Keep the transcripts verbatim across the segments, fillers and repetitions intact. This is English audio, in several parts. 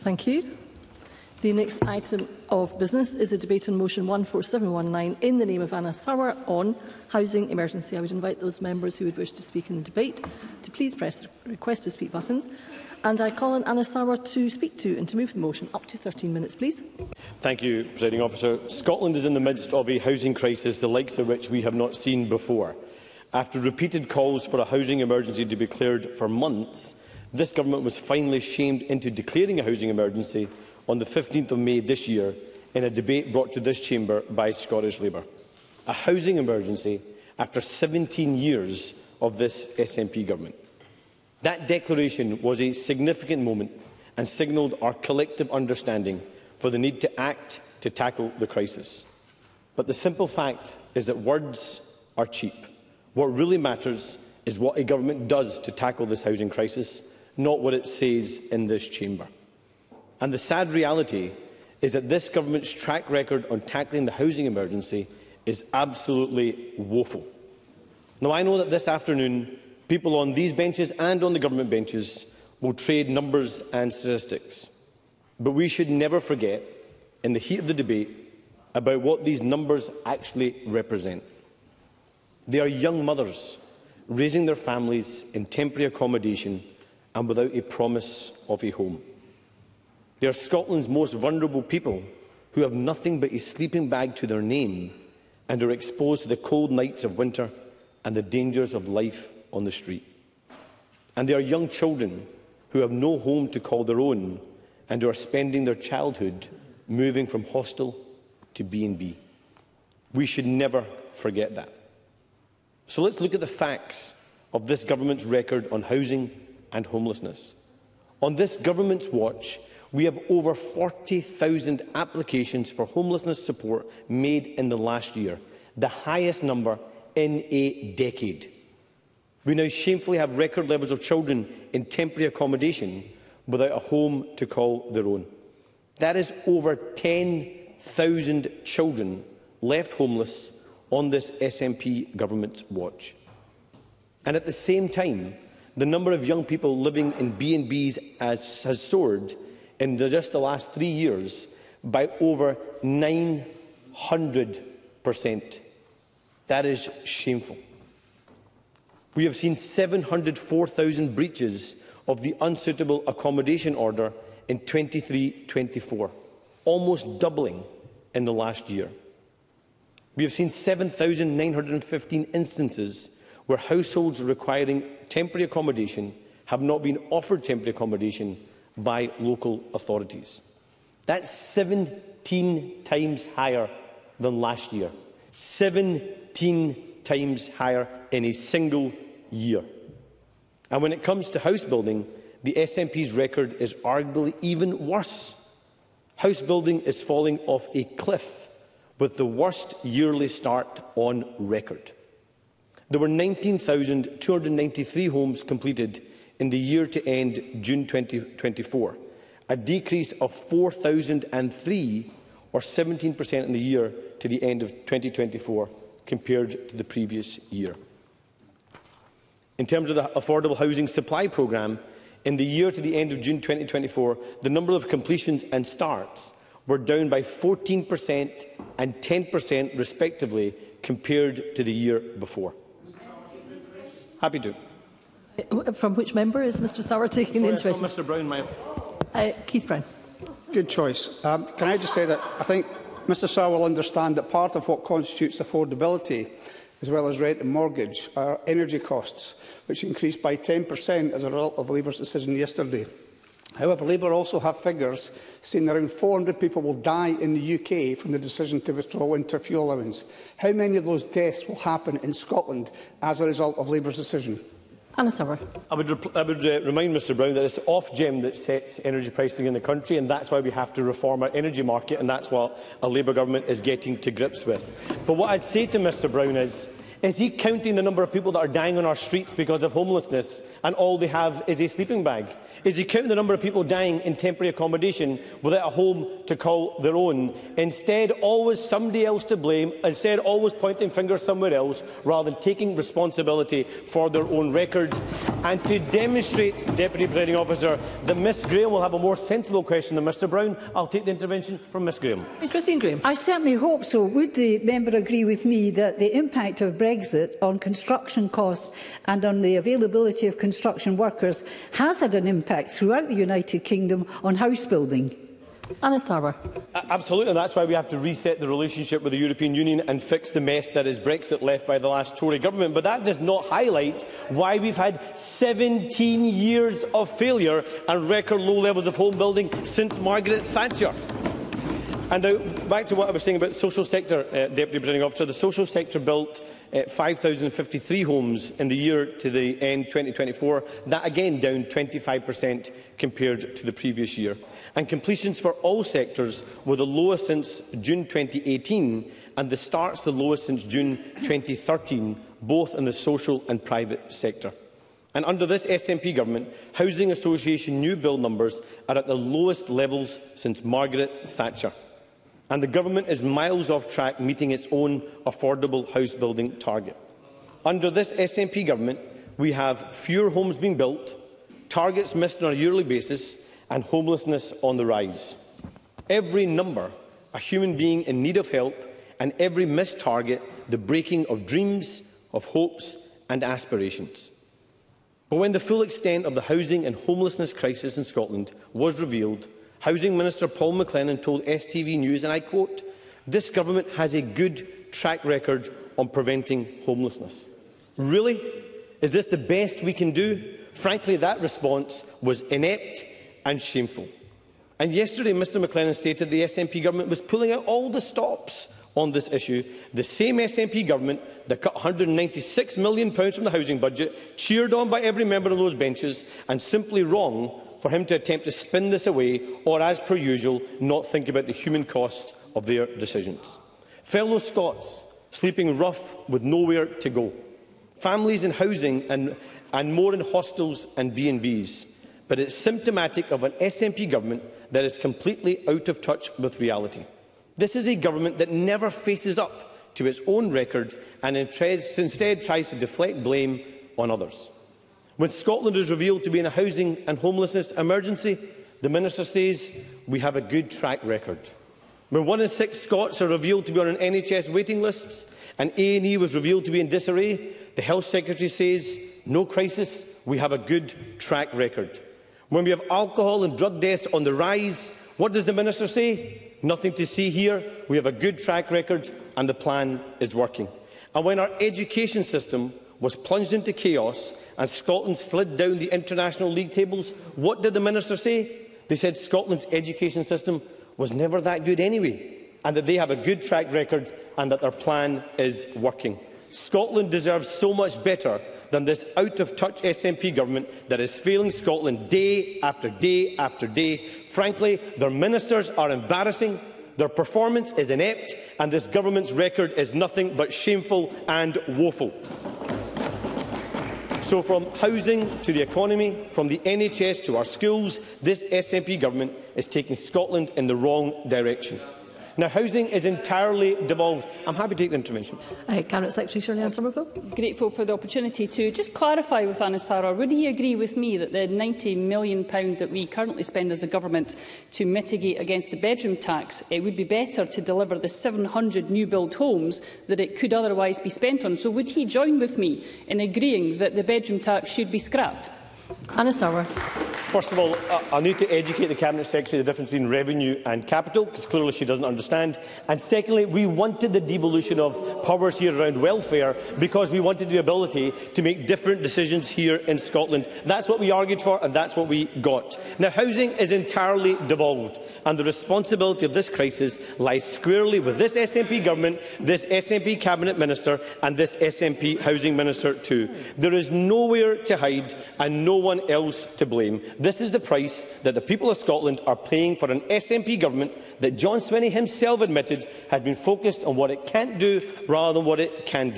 Thank you. The next item of business is a debate on motion one four seven one nine in the name of Anna Sauer on housing emergency. I would invite those members who would wish to speak in the debate to please press the request to speak buttons. And I call on Anna Sauer to speak to and to move the motion. Up to thirteen minutes, please. Thank you, Presiding Officer. Scotland is in the midst of a housing crisis, the likes of which we have not seen before. After repeated calls for a housing emergency to be declared for months, this government was finally shamed into declaring a housing emergency on the fifteenth of May this year in a debate brought to this chamber by Scottish Labour. A housing emergency after seventeen years of this S N P government. That declaration was a significant moment and signalled our collective understanding for the need to act to tackle the crisis. But the simple fact is that words are cheap. What really matters is what a government does to tackle this housing crisis, not what it says in this chamber. And the sad reality is that this government's track record on tackling the housing emergency is absolutely woeful. Now, I know that this afternoon, people on these benches and on the government benches will trade numbers and statistics. But we should never forget, in the heat of the debate, about what these numbers actually represent. They are young mothers raising their families in temporary accommodation and without a promise of a home. They are Scotland's most vulnerable people who have nothing but a sleeping bag to their name and are exposed to the cold nights of winter and the dangers of life on the street. And they are young children who have no home to call their own and who are spending their childhood moving from hostel to B and B. We should never forget that. So let's look at the facts of this government's record on housing and homelessness. On this government's watch, we have over forty thousand applications for homelessness support made in the last year, the highest number in a decade. We now shamefully have record levels of children in temporary accommodation without a home to call their own. That is over ten thousand children left homeless on this S N P government's watch. And at the same time, the number of young people living in B and Bs has, has soared in just the last three years by over nine hundred percent. That is shameful. We have seen seven hundred four thousand breaches of the unsuitable accommodation order in twenty-three twenty-four, almost doubling in the last year. We have seen seven thousand nine hundred fifteen instances where households requiring temporary accommodation have not been offered temporary accommodation by local authorities. That's seventeen times higher than last year. seventeen times higher in a single year. And when it comes to house building, the S N P's record is arguably even worse. House building is falling off a cliff with the worst yearly start on record. There were nineteen thousand two hundred ninety-three homes completed in the year to end June twenty twenty-four, a decrease of four thousand three, or seventeen percent in the year to the end of twenty twenty-four, compared to the previous year. In terms of the Affordable Housing Supply Programme, in the year to the end of June twenty twenty-four, the number of completions and starts were down by fourteen percent and ten percent respectively compared to the year before. Happy to. From which member is Mr Sauer taking the interest? Mister Brown, my... uh, Keith Brown. Good choice. Um, can I just say that I think Mr Sauer will understand that part of what constitutes affordability, as well as rent and mortgage, are energy costs, which increased by ten percent as a result of Labour's decision yesterday. However, Labour also have figures saying around four hundred people will die in the U K from the decision to withdraw winter fuel allowance. How many of those deaths will happen in Scotland as a result of Labour's decision? Anna Sauer. I would, I would uh, remind Mr Brown that it's Ofgem that sets energy pricing in the country, and that's why we have to reform our energy market, and that's what a Labour government is getting to grips with. But what I'd say to Mr Brown is, Is he counting the number of people that are dying on our streets because of homelessness and all they have is a sleeping bag? Is he counting the number of people dying in temporary accommodation without a home to call their own? Instead, always somebody else to blame, instead always pointing fingers somewhere else, rather than taking responsibility for their own record. And to demonstrate, Deputy Presiding Officer, that Miss Graham will have a more sensible question than Mr Brown, I'll take the intervention from Miss Graham. Christine Graham. I certainly hope so. Would the member agree with me that the impact of Brexit on construction costs and on the availability of construction workers has had an impact throughout the United Kingdom on house building? Anna Sarwar. Absolutely, and that's why we have to reset the relationship with the European Union and fix the mess that is Brexit left by the last Tory government. But that does not highlight why we've had seventeen years of failure and record low levels of home building since Margaret Thatcher. And now, back to what I was saying about the social sector, uh, Deputy Presiding Officer. The social sector built uh, five thousand fifty-three homes in the year to the end twenty twenty-four. That again down twenty-five percent compared to the previous year. And completions for all sectors were the lowest since June twenty eighteen, and the starts the lowest since June twenty thirteen, both in the social and private sector. And under this S N P government, housing association new build numbers are at the lowest levels since Margaret Thatcher. And the government is miles off track meeting its own affordable house building target. Under this S N P government, we have fewer homes being built, targets missed on a yearly basis, and homelessness on the rise. Every number, a human being in need of help, and every missed target, the breaking of dreams, of hopes and aspirations. But when the full extent of the housing and homelessness crisis in Scotland was revealed, Housing Minister Paul McLennan told S T V News, and I quote, "This government has a good track record on preventing homelessness." Really? Is this the best we can do? Frankly, that response was inept and shameful. And yesterday, Mr McLennan stated the S N P government was pulling out all the stops on this issue. The same S N P government that cut one hundred and ninety-six million pounds from the housing budget, cheered on by every member on those benches, and simply wrong for him to attempt to spin this away, or, as per usual, not think about the human cost of their decisions. Fellow Scots sleeping rough with nowhere to go. Families in housing and, and more in hostels and B and Bs. But it's symptomatic of an S N P government that is completely out of touch with reality. This is a government that never faces up to its own record and instead tries to deflect blame on others. When Scotland is revealed to be in a housing and homelessness emergency, the Minister says we have a good track record. When one in six Scots are revealed to be on an N H S waiting lists and A and E was revealed to be in disarray, the Health Secretary says no crisis, we have a good track record. When we have alcohol and drug deaths on the rise, what does the Minister say? Nothing to see here, we have a good track record and the plan is working. And when our education system was plunged into chaos and Scotland slid down the international league tables, what did the Minister say? They said Scotland's education system was never that good anyway, and that they have a good track record and that their plan is working. Scotland deserves so much better than this out-of-touch S N P government that is failing Scotland day after day after day. Frankly, their ministers are embarrassing, their performance is inept, and this government's record is nothing but shameful and woeful. So from housing to the economy, from the N H S to our schools, this S N P government is taking Scotland in the wrong direction. Now, housing is entirely devolved. I'm happy to take the intervention. Uh, Cabinet Secretary Shirley-Ann Somerville. Grateful for the opportunity to just clarify with Anna Sarwar. Would he agree with me that the ninety million pounds that we currently spend as a government to mitigate against the bedroom tax, it would be better to deliver the seven hundred new build homes that it could otherwise be spent on? So would he join with me in agreeing that the bedroom tax should be scrapped? Anna Sarwar. First of all, I need to educate the Cabinet Secretary the difference between revenue and capital, because clearly she doesn't understand. And secondly, we wanted the devolution of powers here around welfare because we wanted the ability to make different decisions here in Scotland. That's what we argued for, and that's what we got. Now, housing is entirely devolved, and the responsibility of this crisis lies squarely with this S N P government, this S N P Cabinet Minister and this S N P Housing Minister too. There is nowhere to hide and no one else to blame. This is the price that the people of Scotland are paying for an S N P government that John Swinney himself admitted has been focused on what it can't do rather than what it can do.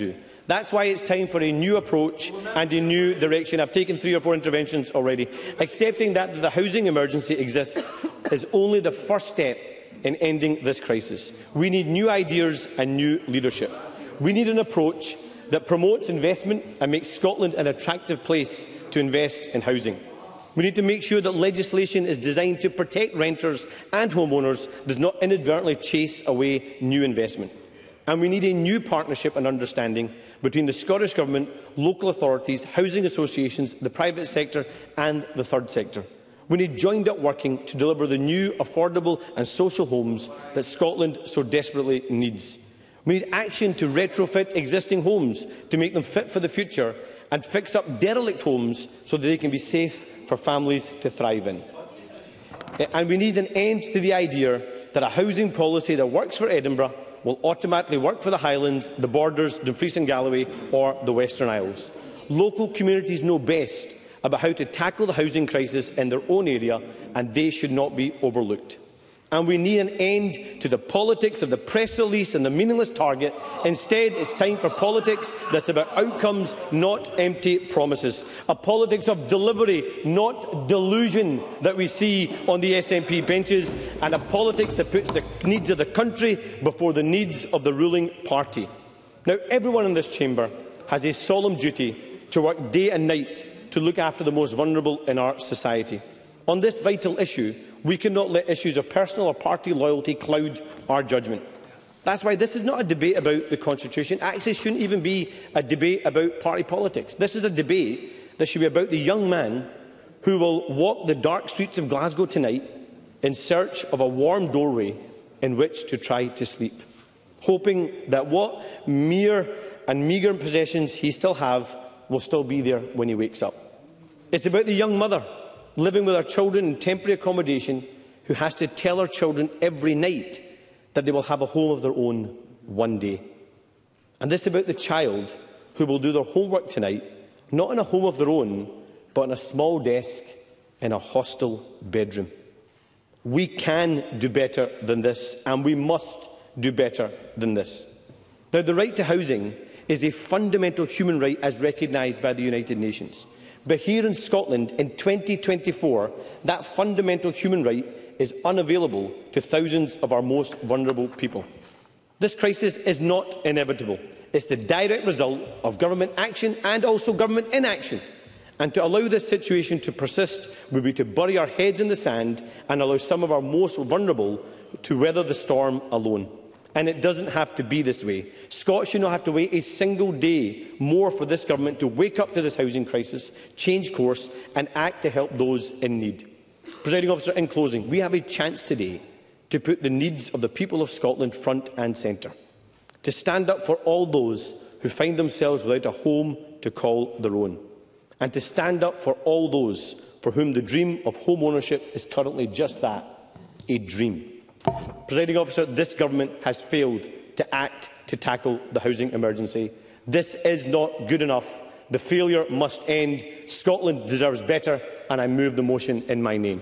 That's why it's time for a new approach and a new direction. I've taken three or four interventions already. Accepting that the housing emergency exists is only the first step in ending this crisis. We need new ideas and new leadership. We need an approach that promotes investment and makes Scotland an attractive place to invest in housing. We need to make sure that legislation is designed to protect renters and homeowners, does not inadvertently chase away new investment. And we need a new partnership and understanding between the Scottish Government, local authorities, housing associations, the private sector and the third sector. We need joined-up working to deliver the new, affordable and social homes that Scotland so desperately needs. We need action to retrofit existing homes to make them fit for the future and fix up derelict homes so that they can be safe for families to thrive in. And we need an end to the idea that a housing policy that works for Edinburgh will automatically work for the Highlands, the Borders, Dumfries and Galloway or the Western Isles. Local communities know best about how to tackle the housing crisis in their own area, and they should not be overlooked. And we need an end to the politics of the press release and the meaningless target. Instead, it's time for politics that's about outcomes, not empty promises. A politics of delivery, not delusion, that we see on the S N P benches, and a politics that puts the needs of the country before the needs of the ruling party. Now, everyone in this chamber has a solemn duty to work day and night to look after the most vulnerable in our society. On this vital issue, we cannot let issues of personal or party loyalty cloud our judgment. That's why this is not a debate about the Constitution. It actually shouldn't even be a debate about party politics. This is a debate that should be about the young man who will walk the dark streets of Glasgow tonight in search of a warm doorway in which to try to sleep, hoping that what mere and meagre possessions he still has will still be there when he wakes up. It's about the young mother living with her children in temporary accommodation who has to tell her children every night that they will have a home of their own one day. And this is about the child who will do their homework tonight, not in a home of their own, but on a small desk in a hostel bedroom. We can do better than this, and we must do better than this. Now, the right to housing is a fundamental human right as recognised by the United Nations. But here in Scotland, in twenty twenty-four, that fundamental human right is unavailable to thousands of our most vulnerable people. This crisis is not inevitable. It's the direct result of government action and also government inaction. And to allow this situation to persist would be to bury our heads in the sand and allow some of our most vulnerable to weather the storm alone. And it doesn't have to be this way. Scots should not have to wait a single day more for this government to wake up to this housing crisis, change course and act to help those in need. Presiding Officer, in closing, we have a chance today to put the needs of the people of Scotland front and centre, to stand up for all those who find themselves without a home to call their own, and to stand up for all those for whom the dream of home ownership is currently just that, a dream. Presiding Officer, this government has failed to act to tackle the housing emergency. This is not good enough. The failure must end. Scotland deserves better, and I move the motion in my name.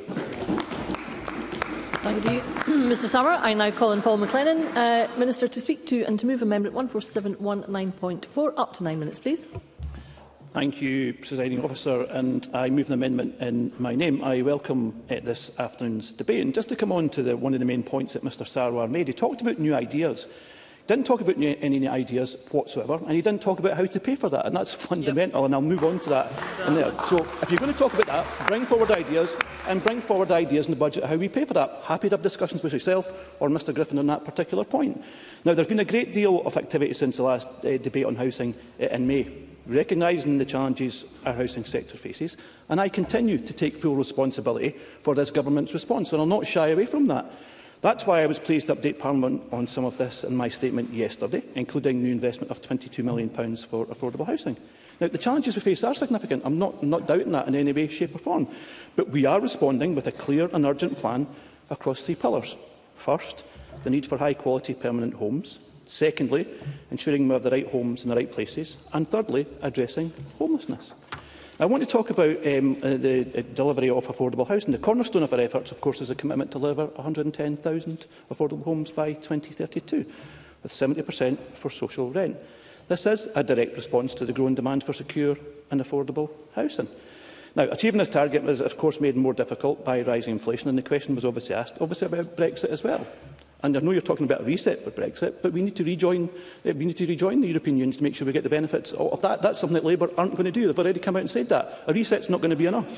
Thank you, Mr Sauer. I now call on Paul McLennan, uh, Minister, to speak to and to move Amendment one four seven one nine point four. Up to nine minutes, please. Thank you, Presiding Officer, and I move an amendment in my name. I welcome uh, this afternoon's debate. And just to come on to the, one of the main points that Mr Sarwar made, he talked about new ideas. He didn't talk about new, any new ideas whatsoever, and he didn't talk about how to pay for that, and that's fundamental, yep. And I'll move on to that in there. So if you're going to talk about that, bring forward ideas, and bring forward ideas in the budget how we pay for that. Happy to have discussions with yourself or Mr Griffin on that particular point. Now, there's been a great deal of activity since the last uh, debate on housing uh, in May, recognising the challenges our housing sector faces, and I continue to take full responsibility for this government's response, and I'll not shy away from that. That's why I was pleased to update Parliament on some of this in my statement yesterday, including new investment of twenty-two million pounds for affordable housing. Now, the challenges we face are significant. I'm not, I'm not doubting that in any way, shape or form. But we are responding with a clear and urgent plan across three pillars. First, the need for high-quality permanent homes. Secondly, ensuring we have the right homes in the right places. And thirdly, addressing homelessness. I want to talk about um, uh, the uh, delivery of affordable housing. The cornerstone of our efforts, of course, is a commitment to deliver one hundred and ten thousand affordable homes by twenty thirty-two, with seventy percent for social rent. This is a direct response to the growing demand for secure and affordable housing. Now, achieving this target was, of course, made more difficult by rising inflation, and the question was obviously asked, obviously about Brexit as well. And I know you're talking about a reset for Brexit, but we need to rejoin, uh, we need to rejoin the European Union to make sure we get the benefits of that. That's something that Labour aren't going to do. They've already come out and said that. A reset's not going to be enough.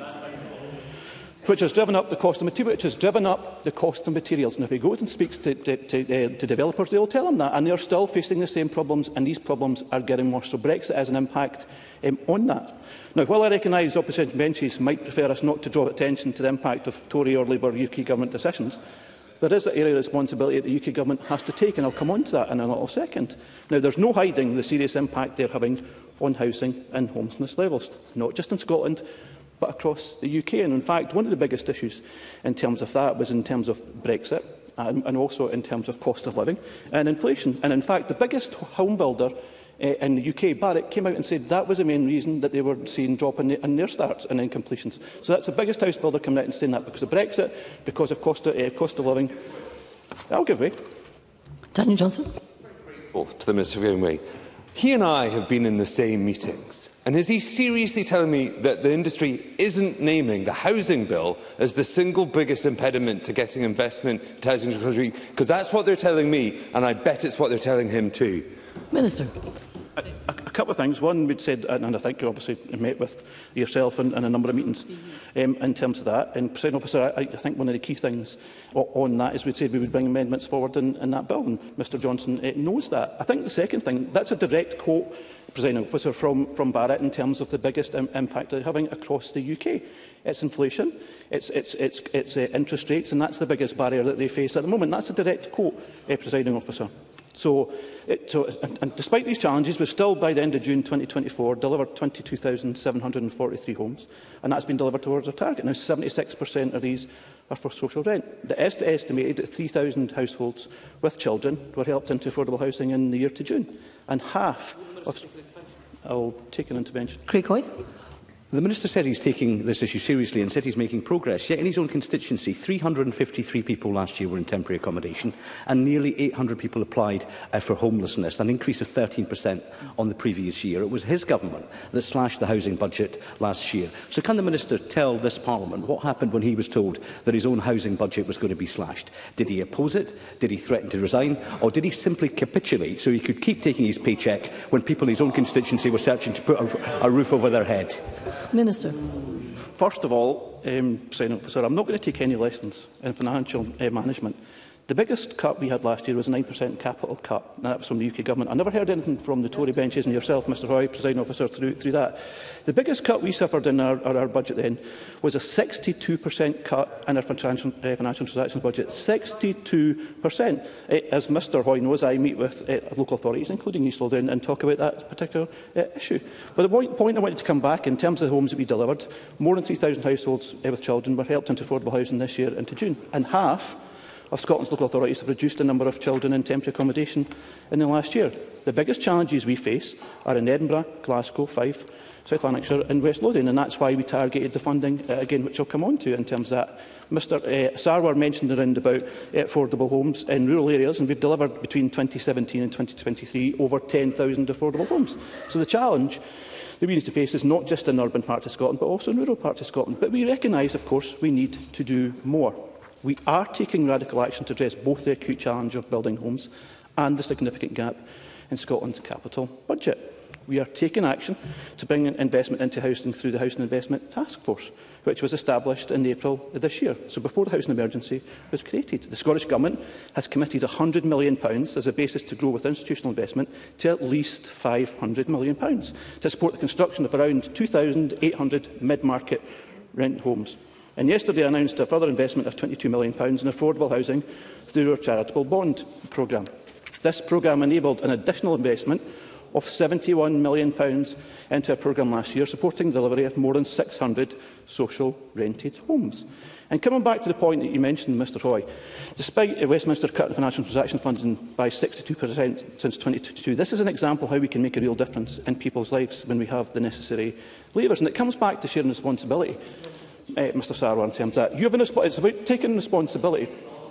Which has driven up the cost of materials, which has driven up the cost of materials. And if he goes and speaks to, to, to, uh, to developers, they will tell him that. And they are still facing the same problems, and these problems are getting worse. So Brexit has an impact um, on that. Now, while I recognise opposition benches might prefer us not to draw attention to the impact of Tory or Labour U K government decisions, there is an area of responsibility that the U K government has to take, and I'll come on to that in a little second. Now, there's no hiding the serious impact they're having on housing and homelessness levels, not just in Scotland, but across the U K. And in fact, one of the biggest issues in terms of that was in terms of Brexit and, and also in terms of cost of living and inflation. And in fact, the biggest home builder uh, in the U K, Barratt, came out and said that was the main reason that they were seeing a drop in, the, in their starts and in completions. So that's the biggest house builder coming out and saying that because of Brexit, because of cost of, uh, cost of living. I'll give way. Daniel Johnson. Oh, to the Minister for giving way. He and I have been in the same meetings. And is he seriously telling me that the industry isn't naming the housing bill as the single biggest impediment to getting investment to housing in the country? Because that's what they're telling me, and I bet it's what they're telling him too. Minister. A, a, a couple of things. One, we'd said, and I think you obviously met with yourself in, in a number of meetings um, in terms of that. And, Presiding Officer, I, I think one of the key things on that is we'd said we would bring amendments forward in, in that bill, and Mr Johnson uh, knows that. I think the second thing, that's a direct quote, Presiding Officer, from, from Barratt in terms of the biggest im impact they're having across the U K. It's inflation, it's, it's, it's, it's uh, interest rates, and that's the biggest barrier that they face at the moment. That's a direct quote, uh, Presiding Officer. So, it, so and, and despite these challenges, we've still, by the end of June twenty twenty-four, delivered twenty-two thousand seven hundred and forty-three homes, and that's been delivered towards our target. Now, seventy-six percent of these are for social rent. The est estimated that three thousand households with children were helped into affordable housing in the year to June, and half of... I'll take an intervention. Craig Hoy. The Minister said he's taking this issue seriously and said he's making progress. Yet in his own constituency, three hundred and fifty-three people last year were in temporary accommodation and nearly eight hundred people applied uh, for homelessness, an increase of thirteen percent on the previous year. It was his government that slashed the housing budget last year. So can the Minister tell this Parliament what happened when he was told that his own housing budget was going to be slashed? Did he oppose it? Did he threaten to resign? Or did he simply capitulate so he could keep taking his paycheck when people in his own constituency were searching to put a, a roof over their head? Minister. First of all, um, Presiding Officer, I'm not going to take any lessons in financial uh, management. The biggest cut we had last year was a nine percent capital cut, and that was from the U K government. I never heard anything from the Tory benches and yourself, Mr Hoy, Presiding Officer, through, through that. The biggest cut we suffered in our, our, our budget then was a sixty-two percent cut in our financial, uh, financial transactions budget. sixty-two percent. Uh, as Mr Hoy knows, I meet with uh, local authorities, including East Lothian, and talk about that particular uh, issue. But the point, point I wanted to come back, in terms of the homes that we delivered, more than three thousand households uh, with children were helped into affordable housing this year into June, and half of Scotland's local authorities have reduced the number of children in temporary accommodation in the last year. The biggest challenges we face are in Edinburgh, Glasgow, Fife, South Lanarkshire and West Lothian, and that's why we targeted the funding, uh, again, which I'll come on to in terms of that. Mr uh, Sarwar mentioned around about uh, affordable homes in rural areas, and we've delivered between twenty seventeen and twenty twenty-three over ten thousand affordable homes. So the challenge that we need to face is not just in urban parts of Scotland, but also in rural parts of Scotland. But we recognise, of course, we need to do more. We are taking radical action to address both the acute challenge of building homes and the significant gap in Scotland's capital budget. We are taking action to bring investment into housing through the Housing Investment Task Force, which was established in April of this year, so before the housing emergency was created. The Scottish Government has committed one hundred million pounds as a basis to grow with institutional investment to at least five hundred million pounds to support the construction of around two thousand eight hundred mid-market rent homes. And yesterday I announced a further investment of twenty-two million pounds in affordable housing through our charitable bond programme. This programme enabled an additional investment of seventy-one million pounds into a programme last year, supporting the delivery of more than six hundred social rented homes. And coming back to the point that you mentioned, Mr Hoy, despite Westminster cutting financial transaction funding by sixty-two percent since twenty twenty-two, this is an example of how we can make a real difference in people's lives when we have the necessary levers. And it comes back to sharing responsibility. Uh, Mr Sarwar, in terms of that. You have an, it's about taking responsibility.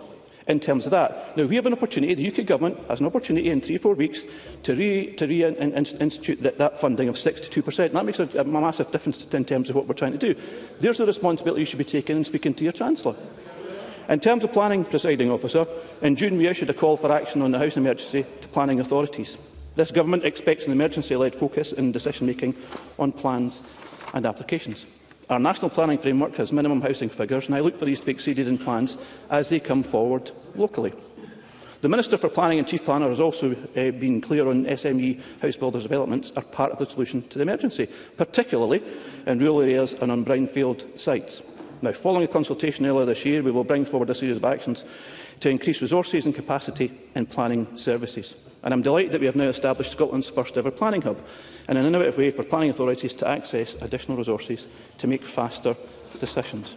in terms of that. Now, we have an opportunity, the U K Government has an opportunity in three or four weeks to re-institute re that, that funding of sixty-two percent. That makes a, a massive difference in terms of what we're trying to do. There's the responsibility you should be taking in speaking to your Chancellor. In terms of planning, presiding officer, in June we issued a call for action on the housing emergency to planning authorities. This government expects an emergency-led focus in decision-making on plans and applications. Our national planning framework has minimum housing figures, and I look for these to be exceeded in plans as they come forward locally. The Minister for Planning and Chief Planner has also uh, been clear on S M E house builders' developments are part of the solution to the emergency, particularly in rural areas and on brownfield sites. Now, following a consultation earlier this year, we will bring forward a series of actions to increase resources and capacity in planning services. And I'm delighted that we have now established Scotland's first ever planning hub in an innovative way for planning authorities to access additional resources to make faster decisions.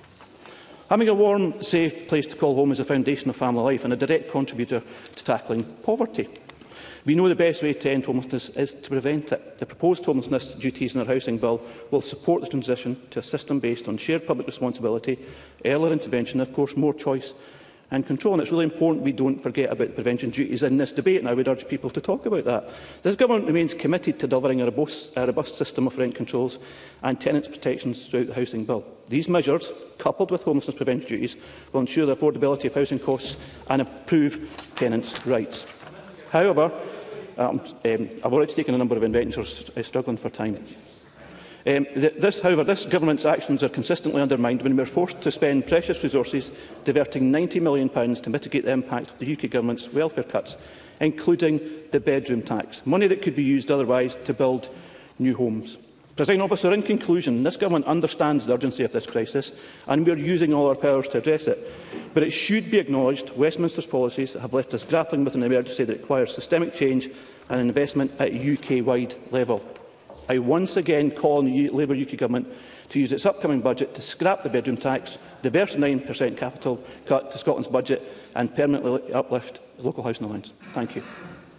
Having a warm, safe place to call home is a foundation of family life and a direct contributor to tackling poverty. We know the best way to end homelessness is to prevent it. The proposed homelessness duties in our housing bill will support the transition to a system based on shared public responsibility, earlier intervention and, of course, more choice and control. And it's really important we don't forget about the prevention duties in this debate, and I would urge people to talk about that. This government remains committed to delivering a robust, a robust system of rent controls and tenants' protections throughout the housing bill. These measures, coupled with homelessness prevention duties, will ensure the affordability of housing costs and improve tenants' rights. However, um, um, I've already taken a number of inventors uh, struggling for time. Um, th this, however, this government's actions are consistently undermined when we are forced to spend precious resources diverting ninety million pounds to mitigate the impact of the U K government's welfare cuts, including the bedroom tax, money that could be used otherwise to build new homes. Presiding Officer, in conclusion, this government understands the urgency of this crisis and we are using all our powers to address it. But it should be acknowledged Westminster's policies have left us grappling with an emergency that requires systemic change and investment at a U K-wide level. I once again call on the Labour U K Government to use its upcoming budget to scrap the bedroom tax, diverse a nine percent capital cut to Scotland's budget and permanently uplift the local housing allowance. Thank you.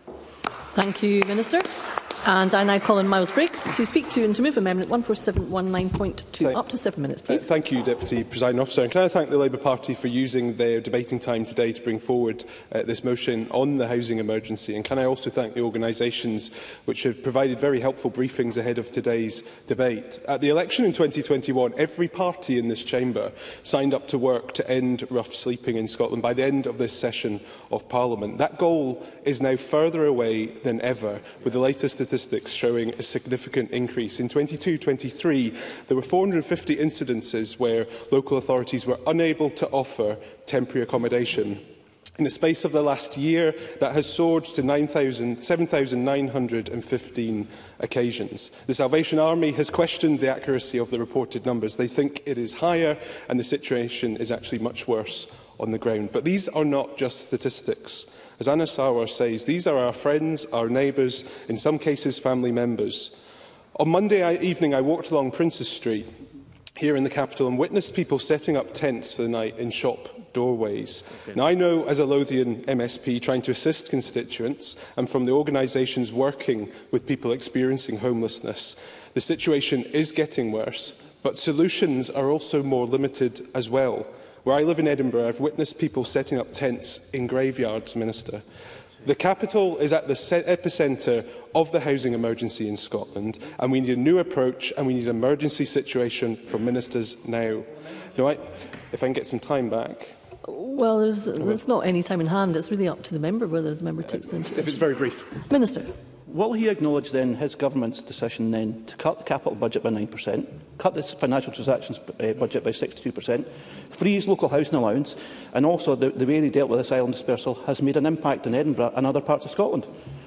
Thank you, Minister. And I now call on Miles Briggs to speak to and to move Amendment one four seven one nine point two. Thank, Up to seven minutes, please. Uh, thank you, Deputy Presiding Officer. And can I thank the Labour Party for using their debating time today to bring forward uh, this motion on the housing emergency. And can I also thank the organisations which have provided very helpful briefings ahead of today's debate. At the election in twenty twenty-one, every party in this chamber signed up to work to end rough sleeping in Scotland by the end of this session of Parliament. That goal is now further away than ever, with the latest statistics showing a significant increase. In twenty-two twenty-three, there were four hundred and fifty incidences where local authorities were unable to offer temporary accommodation. In the space of the last year, that has soared to seven thousand nine hundred and fifteen occasions. The Salvation Army has questioned the accuracy of the reported numbers. They think it is higher, and the situation is actually much worse on the ground. But these are not just statistics. As Anna Sarwar says, these are our friends, our neighbours, in some cases family members. On Monday evening, I walked along Princes Street here in the capital and witnessed people setting up tents for the night in shop doorways. Okay. Now, I know as a Lothian M S P trying to assist constituents and from the organisations working with people experiencing homelessness, the situation is getting worse, but solutions are also more limited as well. Where I live in Edinburgh, I've witnessed people setting up tents in graveyards, Minister. The capital is at the epicentre of the housing emergency in Scotland, and we need a new approach and we need an emergency situation from ministers now. now I, if I can get some time back. Well, there's, there's not any time in hand. It's really up to the member whether the member takes it into If it's very brief. Minister. Will he acknowledge then his government's decision then to cut the capital budget by nine percent, cut the financial transactions uh, budget by sixty-two percent, freeze local housing allowance, and also the, the way they dealt with this island dispersal has made an impact in Edinburgh and other parts of Scotland?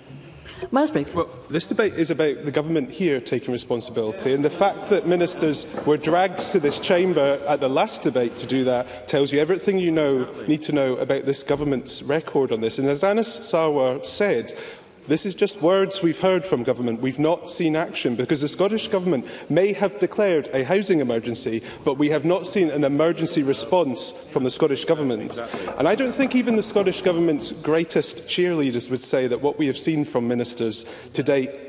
Miles Briggs. Well, this debate is about the government here taking responsibility, and the fact that ministers were dragged to this chamber at the last debate to do that tells you everything you know, need to know about this government's record on this. And as Anna Sarwar said, this is just words we've heard from government. We've not seen action because the Scottish Government may have declared a housing emergency, but we have not seen an emergency response from the Scottish Government. Exactly. And I don't think even the Scottish Government's greatest cheerleaders would say that what we have seen from ministers to date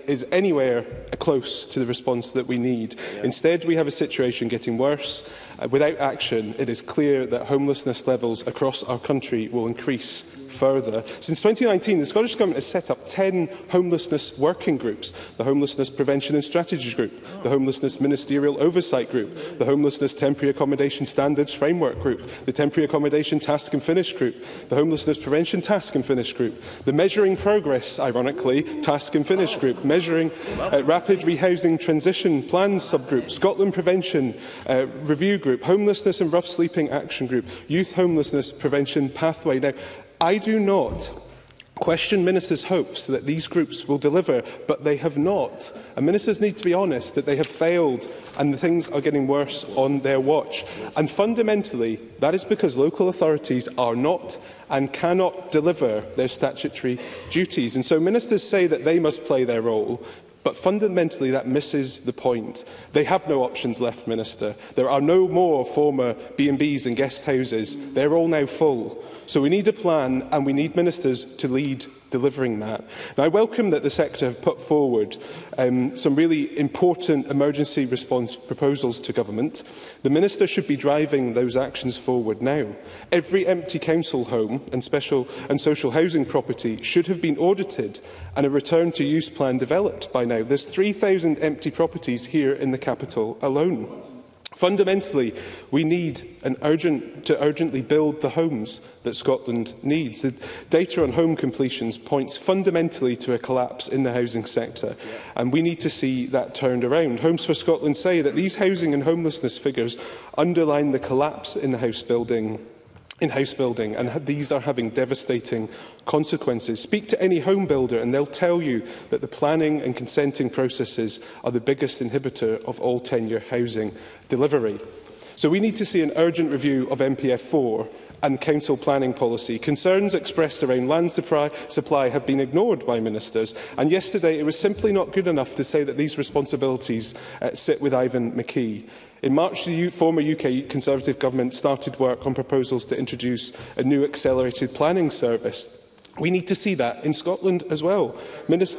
is anywhere close to the response that we need. Yeah. Instead, we have a situation getting worse. Uh, without action, it is clear that homelessness levels across our country will increase further. Since twenty nineteen, the Scottish Government has set up ten homelessness working groups: the Homelessness Prevention and Strategy Group, the Homelessness Ministerial Oversight Group, the Homelessness Temporary Accommodation Standards Framework Group, the Temporary Accommodation Task and Finish Group, the Homelessness Prevention Task and Finish Group, the Measuring Progress, ironically, Task and Finish Group, Measuring uh, Rapid Rehousing Transition Plans Subgroup, Scotland Prevention uh, Review Group, Homelessness and Rough Sleeping Action Group, Youth Homelessness Prevention Pathway. Now, I do not question ministers' hopes that these groups will deliver, but they have not. And ministers need to be honest that they have failed and the things are getting worse on their watch. And fundamentally, that is because local authorities are not and cannot deliver their statutory duties. And so ministers say that they must play their role. But fundamentally, that misses the point. They have no options left, Minister. There are no more former B and Bs and guest houses. They're all now full. So we need a plan, and we need ministers to lead delivering that. Now, I welcome that the sector have put forward um, some really important emergency response proposals to government. The Minister should be driving those actions forward now. Every empty council home and special and social housing property should have been audited and a return to use plan developed by now. There's three thousand empty properties here in the capital alone. Fundamentally, we need an urgent, to urgently build the homes that Scotland needs. The data on home completions points fundamentally to a collapse in the housing sector, and we need to see that turned around. Homes for Scotland say that these housing and homelessness figures underline the collapse in the house building in house building, and these are having devastating consequences. Speak to any home builder and they'll tell you that the planning and consenting processes are the biggest inhibitor of all tenure housing delivery. So we need to see an urgent review of M P F four and council planning policy. Concerns expressed around land supply, supply have been ignored by ministers, and yesterday it was simply not good enough to say that these responsibilities uh, sit with Ivan McKee. In March, the U former U K Conservative Government started work on proposals to introduce a new accelerated planning service. We need to see that in Scotland as well. Minister,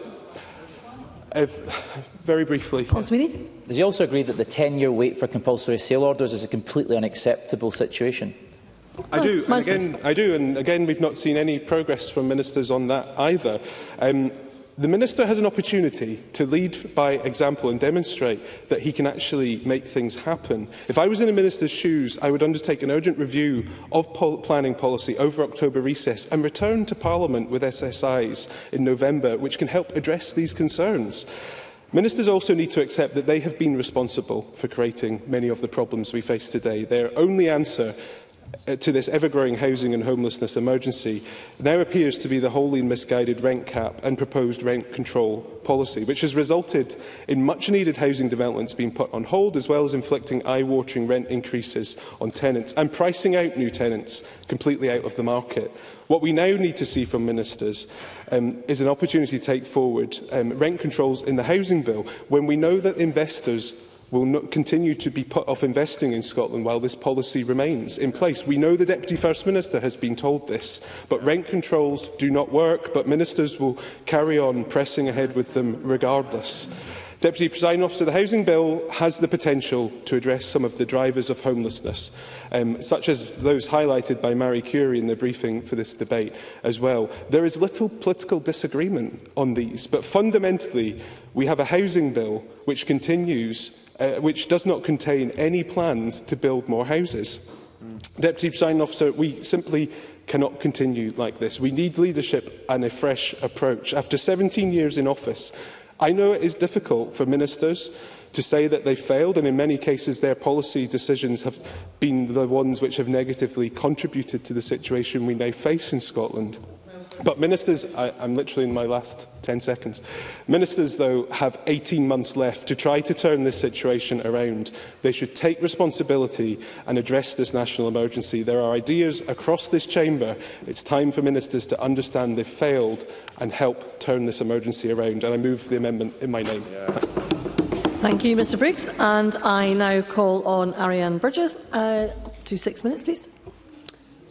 uh, very briefly. Does he also agree that the ten-year wait for compulsory sale orders is a completely unacceptable situation? I do, and again, I do, and again, we've not seen any progress from ministers on that either. Um, The Minister has an opportunity to lead by example and demonstrate that he can actually make things happen. If I was in a Minister's shoes, I would undertake an urgent review of pol planning policy over October recess and return to Parliament with S S Is in November, which can help address these concerns. Ministers also need to accept that they have been responsible for creating many of the problems we face today. Their only answer to this ever-growing housing and homelessness emergency now appears to be the wholly misguided rent cap and proposed rent control policy, which has resulted in much-needed housing developments being put on hold, as well as inflicting eye-watering rent increases on tenants and pricing out new tenants completely out of the market. What we now need to see from ministers um, is an opportunity to take forward um, rent controls in the housing bill when we know that investors will not continue to be put off investing in Scotland while this policy remains in place. We know the Deputy First Minister has been told this, but rent controls do not work, but ministers will carry on pressing ahead with them regardless. Deputy Presiding Officer, the Housing Bill has the potential to address some of the drivers of homelessness, um, such as those highlighted by Marie Curie in the briefing for this debate as well. There is little political disagreement on these, but fundamentally we have a housing bill which continues Uh, which does not contain any plans to build more houses. Mm. Deputy Presiding Officer, we simply cannot continue like this. We need leadership and a fresh approach. After seventeen years in office, I know it is difficult for ministers to say that they failed, and in many cases their policy decisions have been the ones which have negatively contributed to the situation we now face in Scotland. But ministers, I, I'm literally in my last ten seconds, ministers, though, have eighteen months left to try to turn this situation around. They should take responsibility and address this national emergency. There are ideas across this chamber. It's time for ministers to understand they've failed and help turn this emergency around. And I move the amendment in my name. Yeah. Thank you, Mr Briggs. And I now call on Ariane Burgess. Uh, to six minutes, please.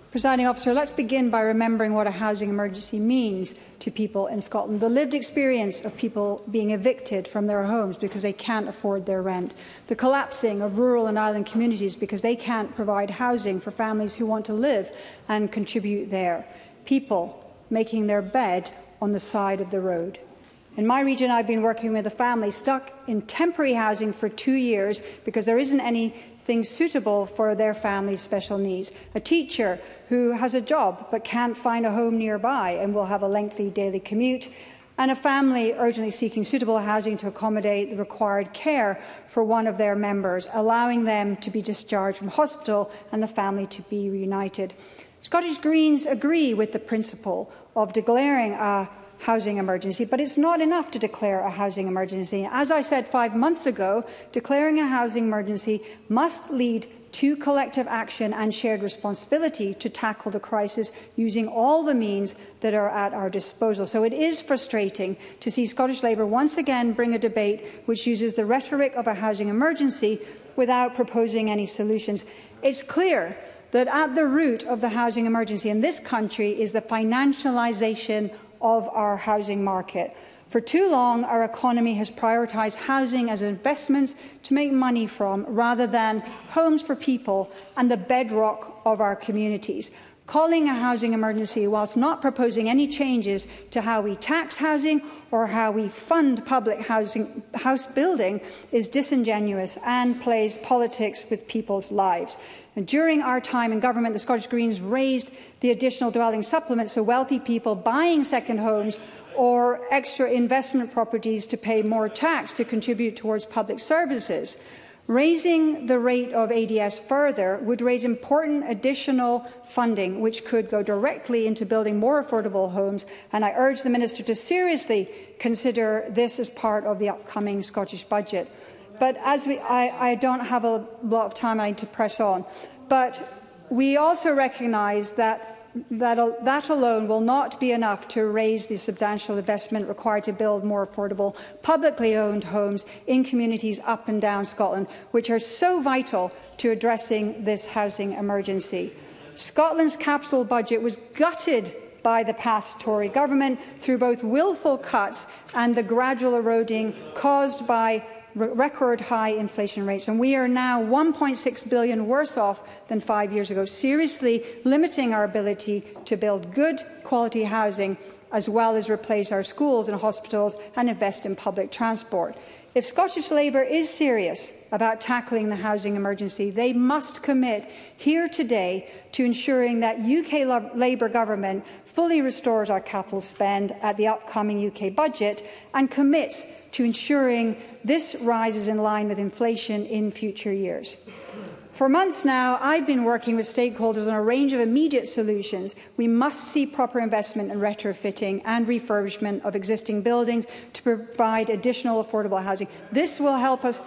Presiding Officer, let's begin by remembering what a housing emergency means to people in Scotland. The lived experience of people being evicted from their homes because they can't afford their rent. The collapsing of rural and island communities because they can't provide housing for families who want to live and contribute there. People making their bed on the side of the road. In my region, I've been working with a family stuck in temporary housing for two years because there isn't anything suitable for their family's special needs. A teacher who has a job but can't find a home nearby and will have a lengthy daily commute, and a family urgently seeking suitable housing to accommodate the required care for one of their members, allowing them to be discharged from hospital and the family to be reunited. Scottish Greens agree with the principle of declaring a housing emergency, but it's not enough to declare a housing emergency. As I said five months ago, declaring a housing emergency must lead to collective action and shared responsibility to tackle the crisis using all the means that are at our disposal. So it is frustrating to see Scottish Labour once again bring a debate which uses the rhetoric of a housing emergency without proposing any solutions. It's clear that at the root of the housing emergency in this country is the financialisation of our housing market. For too long, our economy has prioritised housing as investments to make money from, rather than homes for people and the bedrock of our communities. Calling a housing emergency whilst not proposing any changes to how we tax housing or how we fund public housing, house building is disingenuous and plays politics with people's lives. And during our time in government, the Scottish Greens raised the additional dwelling supplement so wealthy people buying second homes or extra investment properties to pay more tax to contribute towards public services. Raising the rate of A D S further would raise important additional funding, which could go directly into building more affordable homes, and I urge the Minister to seriously consider this as part of the upcoming Scottish budget. But as we, I, I don't have a lot of time, I need to press on. But we also recognise that That, that alone will not be enough to raise the substantial investment required to build more affordable, publicly owned homes in communities up and down Scotland, which are so vital to addressing this housing emergency. Scotland's capital budget was gutted by the past Tory government through both willful cuts and the gradual eroding caused by record high inflation rates, and we are now one point six billion dollars worse off than five years ago, seriously limiting our ability to build good quality housing as well as replace our schools and hospitals and invest in public transport. If Scottish Labour is serious about tackling the housing emergency, they must commit here today to ensuring that U K Labour government fully restores our capital spend at the upcoming U K budget and commits to ensuring this rises in line with inflation in future years. For months now, I've been working with stakeholders on a range of immediate solutions. We must see proper investment in retrofitting and refurbishment of existing buildings to provide additional affordable housing. This will help us.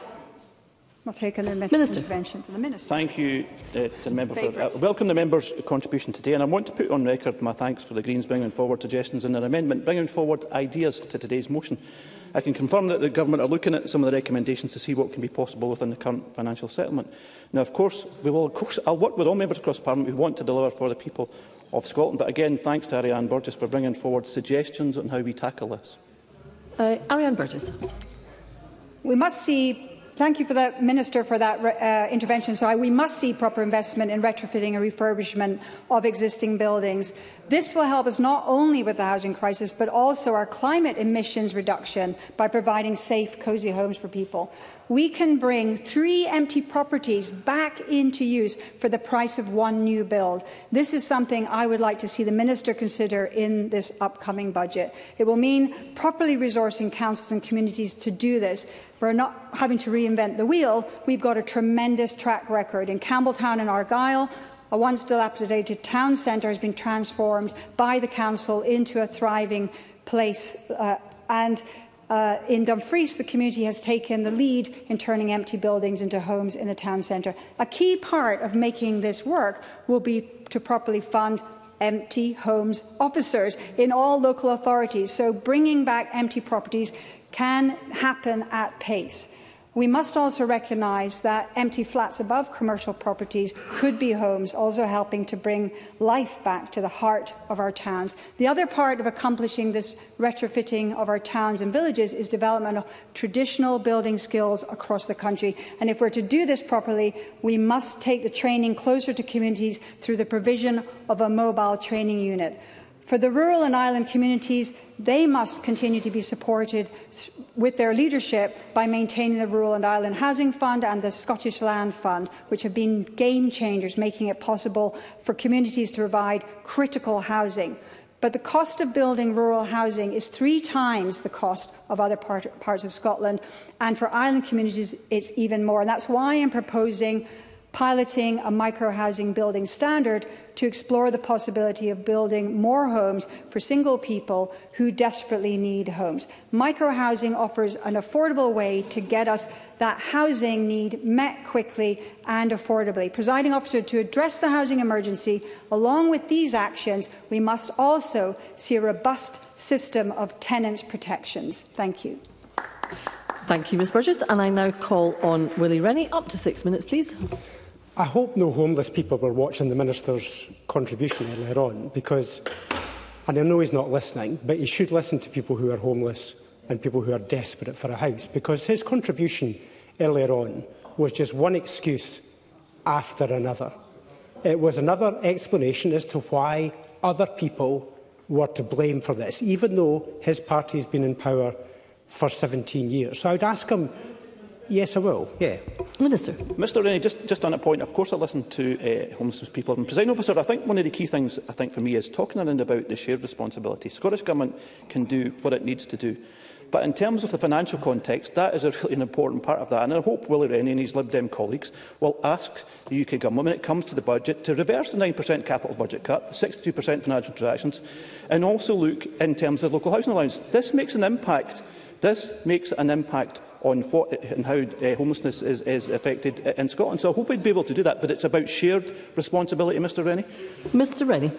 I'll take an Minister. intervention from the Minister. Thank you uh, to the member. For, uh, welcome the member's contribution today, and I want to put on record my thanks for the Greens bringing forward suggestions in their amendment, bringing forward ideas to today's motion. I can confirm that the Government are looking at some of the recommendations to see what can be possible within the current financial settlement. Now, of course, we will. Of course, I'll work with all members across Parliament who want to deliver for the people of Scotland. But again, thanks to Ariane Burgess for bringing forward suggestions on how we tackle this. Uh, Ariane Burgess. We must see. Thank you for that, Minister, for that uh, intervention. So we must see proper investment in retrofitting and refurbishment of existing buildings. This will help us not only with the housing crisis, but also our climate emissions reduction by providing safe, cosy homes for people. We can bring three empty properties back into use for the price of one new build. This is something I would like to see the Minister consider in this upcoming budget. It will mean properly resourcing councils and communities to do this. We're not having to reinvent the wheel. We've got a tremendous track record. In Campbelltown and Argyll, a once dilapidated town centre has been transformed by the council into a thriving place. Uh, and uh, in Dumfries, the community has taken the lead in turning empty buildings into homes in the town centre. A key part of making this work will be to properly fund empty homes officers in all local authorities. So bringing back empty properties can happen at pace. We must also recognise that empty flats above commercial properties could be homes, also helping to bring life back to the heart of our towns. The other part of accomplishing this retrofitting of our towns and villages is development of traditional building skills across the country. And if we're to do this properly, we must take the training closer to communities through the provision of a mobile training unit. For the rural and island communities, they must continue to be supported with their leadership by maintaining the Rural and Island Housing Fund and the Scottish Land Fund, which have been game changers, making it possible for communities to provide critical housing. But the cost of building rural housing is three times the cost of other part, parts of Scotland, and for island communities it's even more. And that's why I'm proposing piloting a micro-housing building standard to explore the possibility of building more homes for single people who desperately need homes. Micro-housing offers an affordable way to get us that housing need met quickly and affordably. Presiding Officer, to address the housing emergency, along with these actions, we must also see a robust system of tenants' protections. Thank you. Thank you, Ms Burgess. And I now call on Willie Rennie. Up to six minutes, please. I hope no homeless people were watching the Minister's contribution earlier on, because, and I know he's not listening, but he should listen to people who are homeless and people who are desperate for a house, because his contribution earlier on was just one excuse after another. It was another explanation as to why other people were to blame for this, even though his party has been in power for seventeen years. So I would ask him. Yes, I will. Yeah. Minister. Mr Rennie, just, just on a point, of course I listen to uh, homeless people. And, Presiding Officer, I think one of the key things I think for me is talking around about the shared responsibility. Scottish Government can do what it needs to do. But in terms of the financial context, that is a really an important part of that. And I hope Willie Rennie and his Lib Dem colleagues will ask the U K Government, when it comes to the budget, to reverse the nine percent capital budget cut, the sixty-two percent financial transactions, and also look in terms of local housing allowance. This makes an impact. This makes an impact on what and how uh, homelessness is, is affected in Scotland. So I hope we'd be able to do that, but it's about shared responsibility, Mr Rennie. Mr Rennie.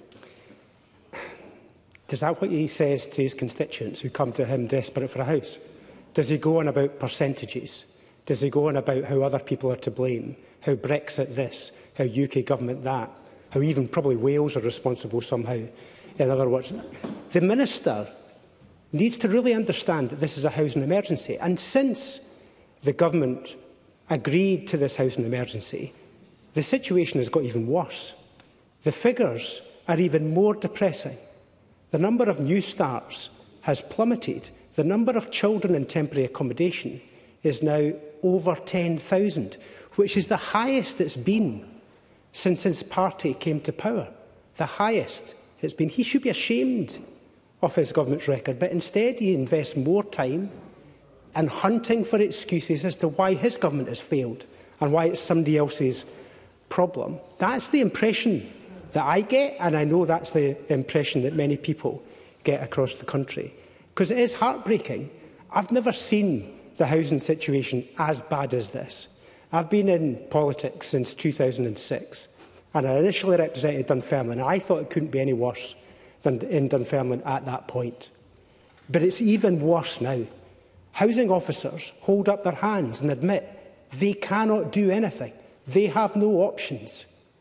Is that what he says to his constituents who come to him desperate for a house? Does he go on about percentages? Does he go on about how other people are to blame, how Brexit this, how U K Government that, how even probably Wales are responsible somehow? In other words, the Minister needs to really understand that this is a housing emergency. And since the Government agreed to this housing emergency, the situation has got even worse. The figures are even more depressing. The number of new starts has plummeted. The number of children in temporary accommodation is now over ten thousand, which is the highest it's been since his party came to power. The highest it's been. He should be ashamed of his government's record, but instead he invests more time in hunting for excuses as to why his government has failed and why it's somebody else's problem. That's the impression that I get, and I know that's the impression that many people get across the country. Because it is heartbreaking. I've never seen the housing situation as bad as this. I've been in politics since two thousand six, and I initially represented Dunfermline. I thought it couldn't be any worse than in Dunfermline at that point. But it's even worse now. Housing officers hold up their hands and admit they cannot do anything. They have no options.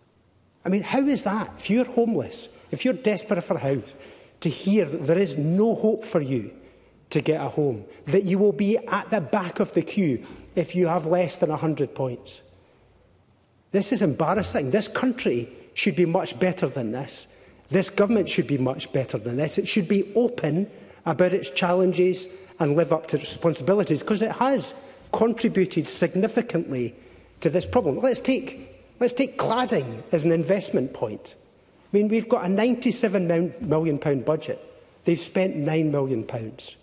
I mean, how is that? If you're homeless, if you're desperate for a house, to hear that there is no hope for you to get a home, that you will be at the back of the queue if you have less than one hundred points. This is embarrassing. This country should be much better than this. This government should be much better than this. It should be open about its challenges and live up to its responsibilities, because it has contributed significantly to this problem. Let's take, let's take cladding as an investment point. I mean, we've got a ninety-seven million pound budget. They've spent nine million pounds.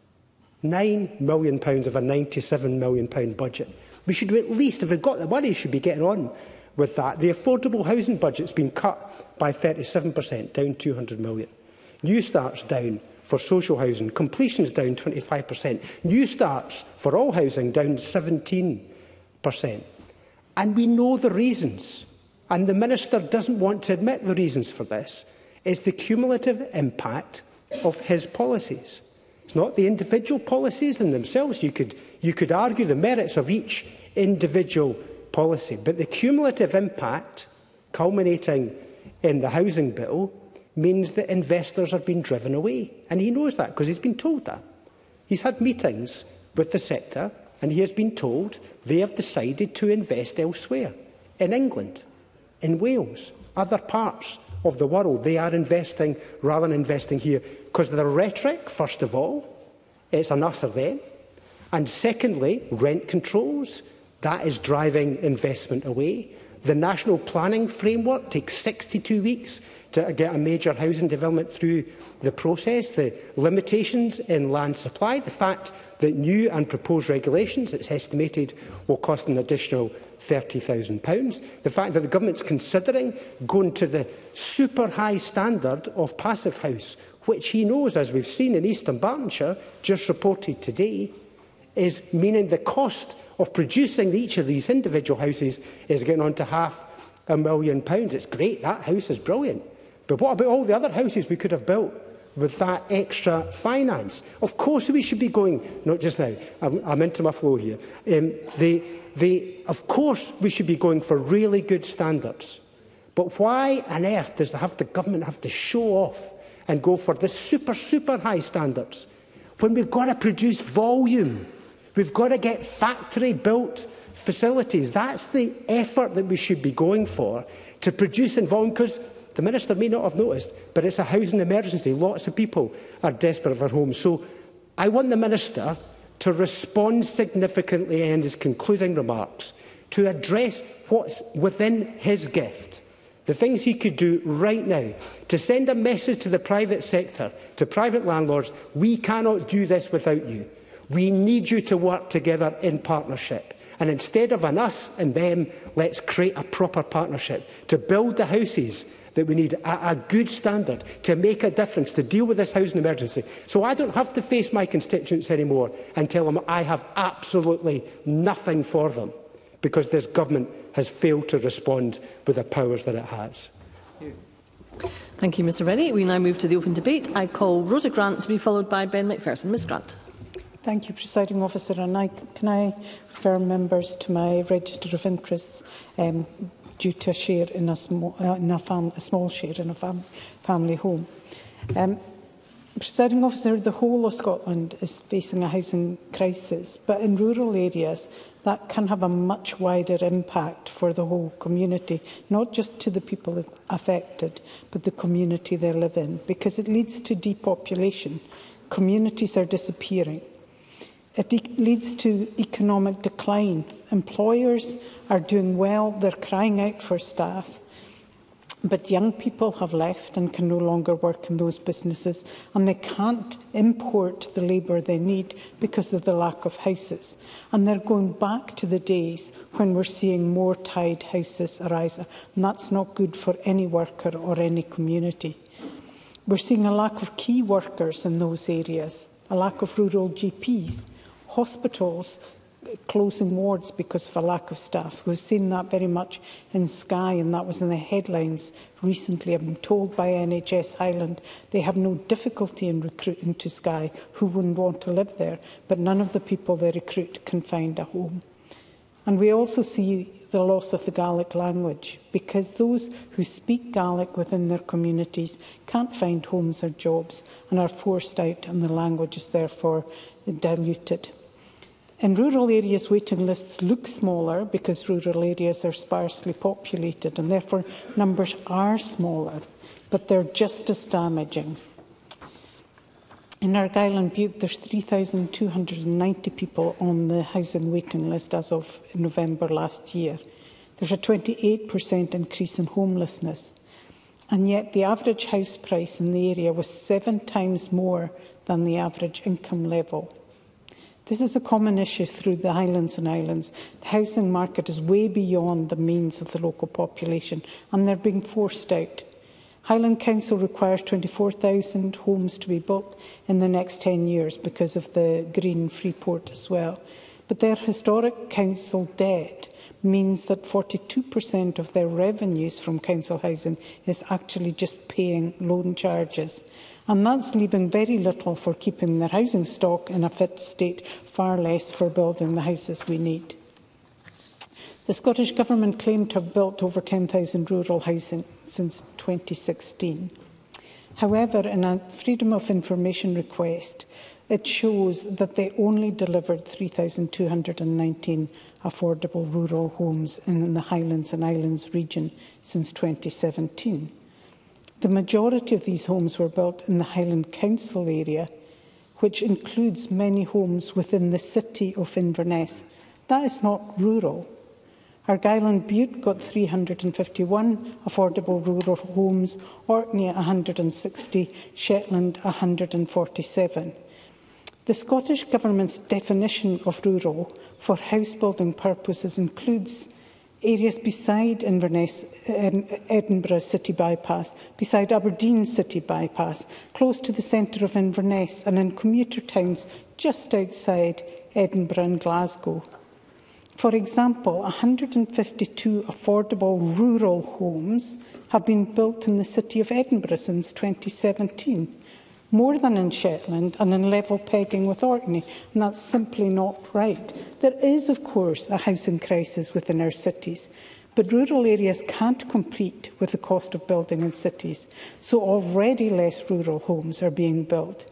nine million pounds of a ninety-seven million pound budget. We should at least, if we've got the money, should be getting on with that. The affordable housing budget's been cut by thirty-seven percent, down two hundred million. New starts down for social housing. Completions down twenty-five percent. New starts for all housing down seventeen percent. And we know the reasons. And the Minister doesn't want to admit the reasons for this. It's the cumulative impact of his policies. It's not the individual policies in themselves. You could, you could argue the merits of each individual policy, but the cumulative impact culminating in the housing bill means that investors are being driven away. And he knows that because he's been told that. He's had meetings with the sector and he has been told they have decided to invest elsewhere. In England, in Wales, other parts of the world, they are investing rather than investing here. Because the rhetoric, first of all, it's an us or them. And secondly, rent controls, that is driving investment away. The national planning framework takes sixty-two weeks to get a major housing development through the process. The limitations in land supply, the fact that new and proposed regulations, it's estimated, will cost an additional thirty thousand pounds. The fact that the government's considering going to the super high standard of passive house, which he knows, as we've seen in East Bartonshire, just reported today, is meaning the cost of producing each of these individual houses is getting on to half a million pounds. It's great, that house is brilliant. But what about all the other houses we could have built with that extra finance? Of course we should be going, not just now, I'm, I'm into my flow here, um, the, the, of course we should be going for really good standards. But why on earth does the, have the government have to show off and go for the super, super high standards when we've got to produce volume? We've got to get factory-built facilities. That's the effort that we should be going for, to produce in volume, because the Minister may not have noticed, but it's a housing emergency. Lots of people are desperate for homes. So I want the Minister to respond significantly in his concluding remarks to address what's within his gift, the things he could do right now to send a message to the private sector, to private landlords: we cannot do this without you. We need you to work together in partnership. And instead of an us and them, let's create a proper partnership to build the houses that we need, a, a good standard, to make a difference, to deal with this housing emergency. So I don't have to face my constituents anymore and tell them I have absolutely nothing for them, because this government has failed to respond with the powers that it has. Thank you, Mr Rennie. We now move to the open debate. I call Rhoda Grant to be followed by Ben McPherson. Miz Grant. Thank you, Presiding Officer. And I, can I refer members to my register of interests um, due to a share in a, small, uh, in a, fam a small share in a fam family home. Um, Presiding Officer, the whole of Scotland is facing a housing crisis, but in rural areas that can have a much wider impact for the whole community, not just to the people affected, but the community they live in, because it leads to depopulation. Communities are disappearing. It e leads to economic decline. Employers are doing well, they're crying out for staff, but young people have left and can no longer work in those businesses, and they can't import the labour they need because of the lack of houses. And they're going back to the days when we're seeing more tied houses arise, and that's not good for any worker or any community. We're seeing a lack of key workers in those areas, a lack of rural G Ps, hospitals closing wards because of a lack of staff. We've seen that very much in Skye, and that was in the headlines recently. I've been told by N H S Highland they have no difficulty in recruiting to Skye who wouldn't want to live there, but none of the people they recruit can find a home. And we also see the loss of the Gaelic language, because those who speak Gaelic within their communities can't find homes or jobs and are forced out, and the language is therefore diluted. In rural areas, waiting lists look smaller because rural areas are sparsely populated, and therefore numbers are smaller, but they're just as damaging. In Argyll and Bute, there's three thousand two hundred ninety people on the housing waiting list as of November last year. There's a twenty-eight percent increase in homelessness, and yet the average house price in the area was seven times more than the average income level. This is a common issue through the Highlands and Islands. The housing market is way beyond the means of the local population, and they're being forced out. Highland Council requires twenty-four thousand homes to be built in the next ten years because of the Green Freeport as well. But their historic council debt means that forty-two percent of their revenues from council housing is actually just paying loan charges. And that's leaving very little for keeping their housing stock in a fit state, far less for building the houses we need. The Scottish Government claimed to have built over ten thousand rural housing since twenty sixteen. However, in a Freedom of Information request, it shows that they only delivered three thousand two hundred nineteen affordable rural homes in the Highlands and Islands region since twenty seventeen. The majority of these homes were built in the Highland Council area, which includes many homes within the city of Inverness. That is not rural. Argyll and Bute got three hundred fifty-one affordable rural homes, Orkney one hundred sixty, Shetland one hundred forty-seven. The Scottish Government's definition of rural for house building purposes includes areas beside Inverness, um, Edinburgh City Bypass, beside Aberdeen City Bypass, close to the centre of Inverness, and in commuter towns just outside Edinburgh and Glasgow. For example, one hundred fifty-two affordable rural homes have been built in the city of Edinburgh since twenty seventeen, more than in Shetland and in level pegging with Orkney, and that's simply not right. There is, of course, a housing crisis within our cities, but rural areas can't compete with the cost of building in cities, so already less rural homes are being built.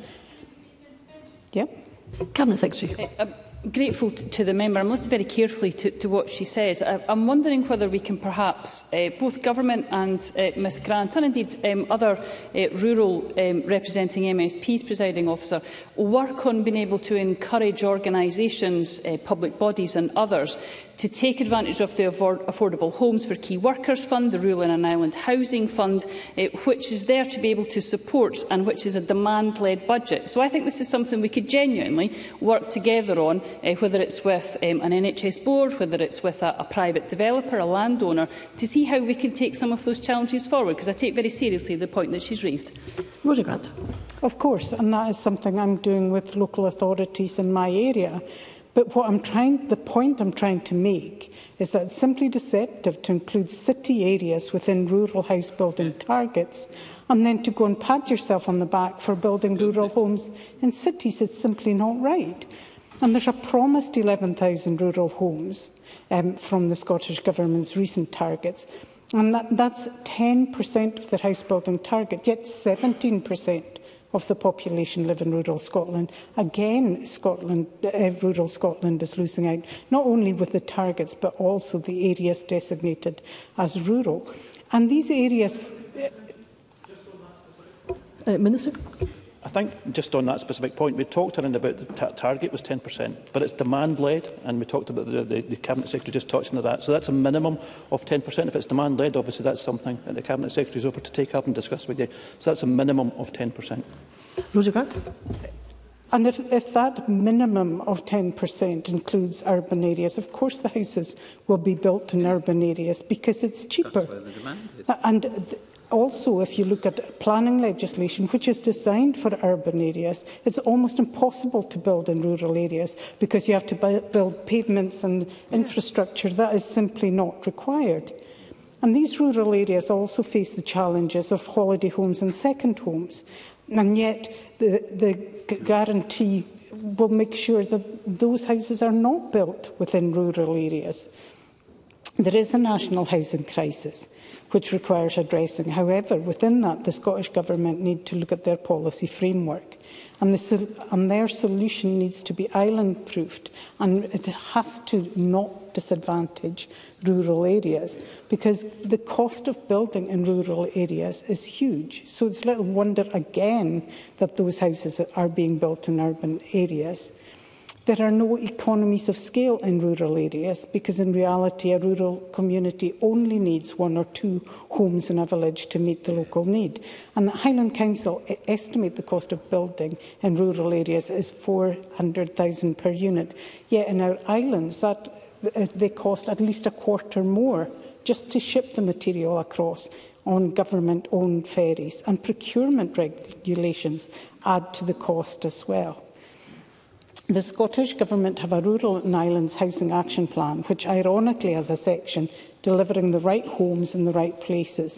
Yep. Cabinet Secretary. Uh, um, Grateful to the member. I'm listening very carefully to, to what she says. I, I'm wondering whether we can perhaps, uh, both government and uh, Miz Grant, and indeed um, other uh, rural um, representing M S Ps, presiding officer, work on being able to encourage organisations, uh, public bodies and others to take advantage of the Affordable Homes for Key Workers Fund, the Rural and Island Housing Fund, uh, which is there to be able to support and which is a demand-led budget. So I think this is something we could genuinely work together on, uh, whether it's with um, an N H S board, whether it's with a, a private developer, a landowner, to see how we can take some of those challenges forward, because I take very seriously the point that she's raised. Rhoda Grant. Of course, and that is something I'm doing with local authorities in my area. But what I'm trying, the point I'm trying to make is that it's simply deceptive to include city areas within rural house building targets and then to go and pat yourself on the back for building rural homes in cities. It's simply not right. And there's a promised eleven thousand rural homes um, from the Scottish Government's recent targets. And that, that's ten percent of their house building target, yet seventeen percent of the population live in rural Scotland. Again, Scotland, uh, rural Scotland is losing out, not only with the targets, but also the areas designated as rural. And these areas... Uh, Minister? I think just on that specific point, we talked around about the ta target was ten percent, but it's demand-led, and we talked about the, the, the Cabinet Secretary just touched on that. So that's a minimum of ten percent. If it's demand-led, obviously that's something that the Cabinet Secretary is over to take up and discuss with you. So that's a minimum of ten percent. Rhoda Grant. And if, if that minimum of ten percent includes urban areas, of course the houses will be built in urban areas because it's cheaper. That's where the demand is. And th also, if you look at planning legislation, which is designed for urban areas, it's almost impossible to build in rural areas because you have to build pavements and infrastructure that is simply not required. And these rural areas also face the challenges of holiday homes and second homes. And yet the, the guarantee will make sure that those houses are not built within rural areas. There is a national housing crisis which requires addressing. However, within that, the Scottish Government need to look at their policy framework. And, the, and their solution needs to be island-proofed, and it has to not disadvantage rural areas, because the cost of building in rural areas is huge. So it's little wonder, again, that those houses are being built in urban areas. There are no economies of scale in rural areas because, in reality, a rural community only needs one or two homes in a village to meet the local need. And the Highland Council estimate the cost of building in rural areas is four hundred thousand per unit. Yet in our islands, that, they cost at least a quarter more just to ship the material across on government-owned ferries. And procurement regulations add to the cost as well. The Scottish Government have a Rural and Islands Housing Action Plan, which ironically has a section delivering the right homes in the right places.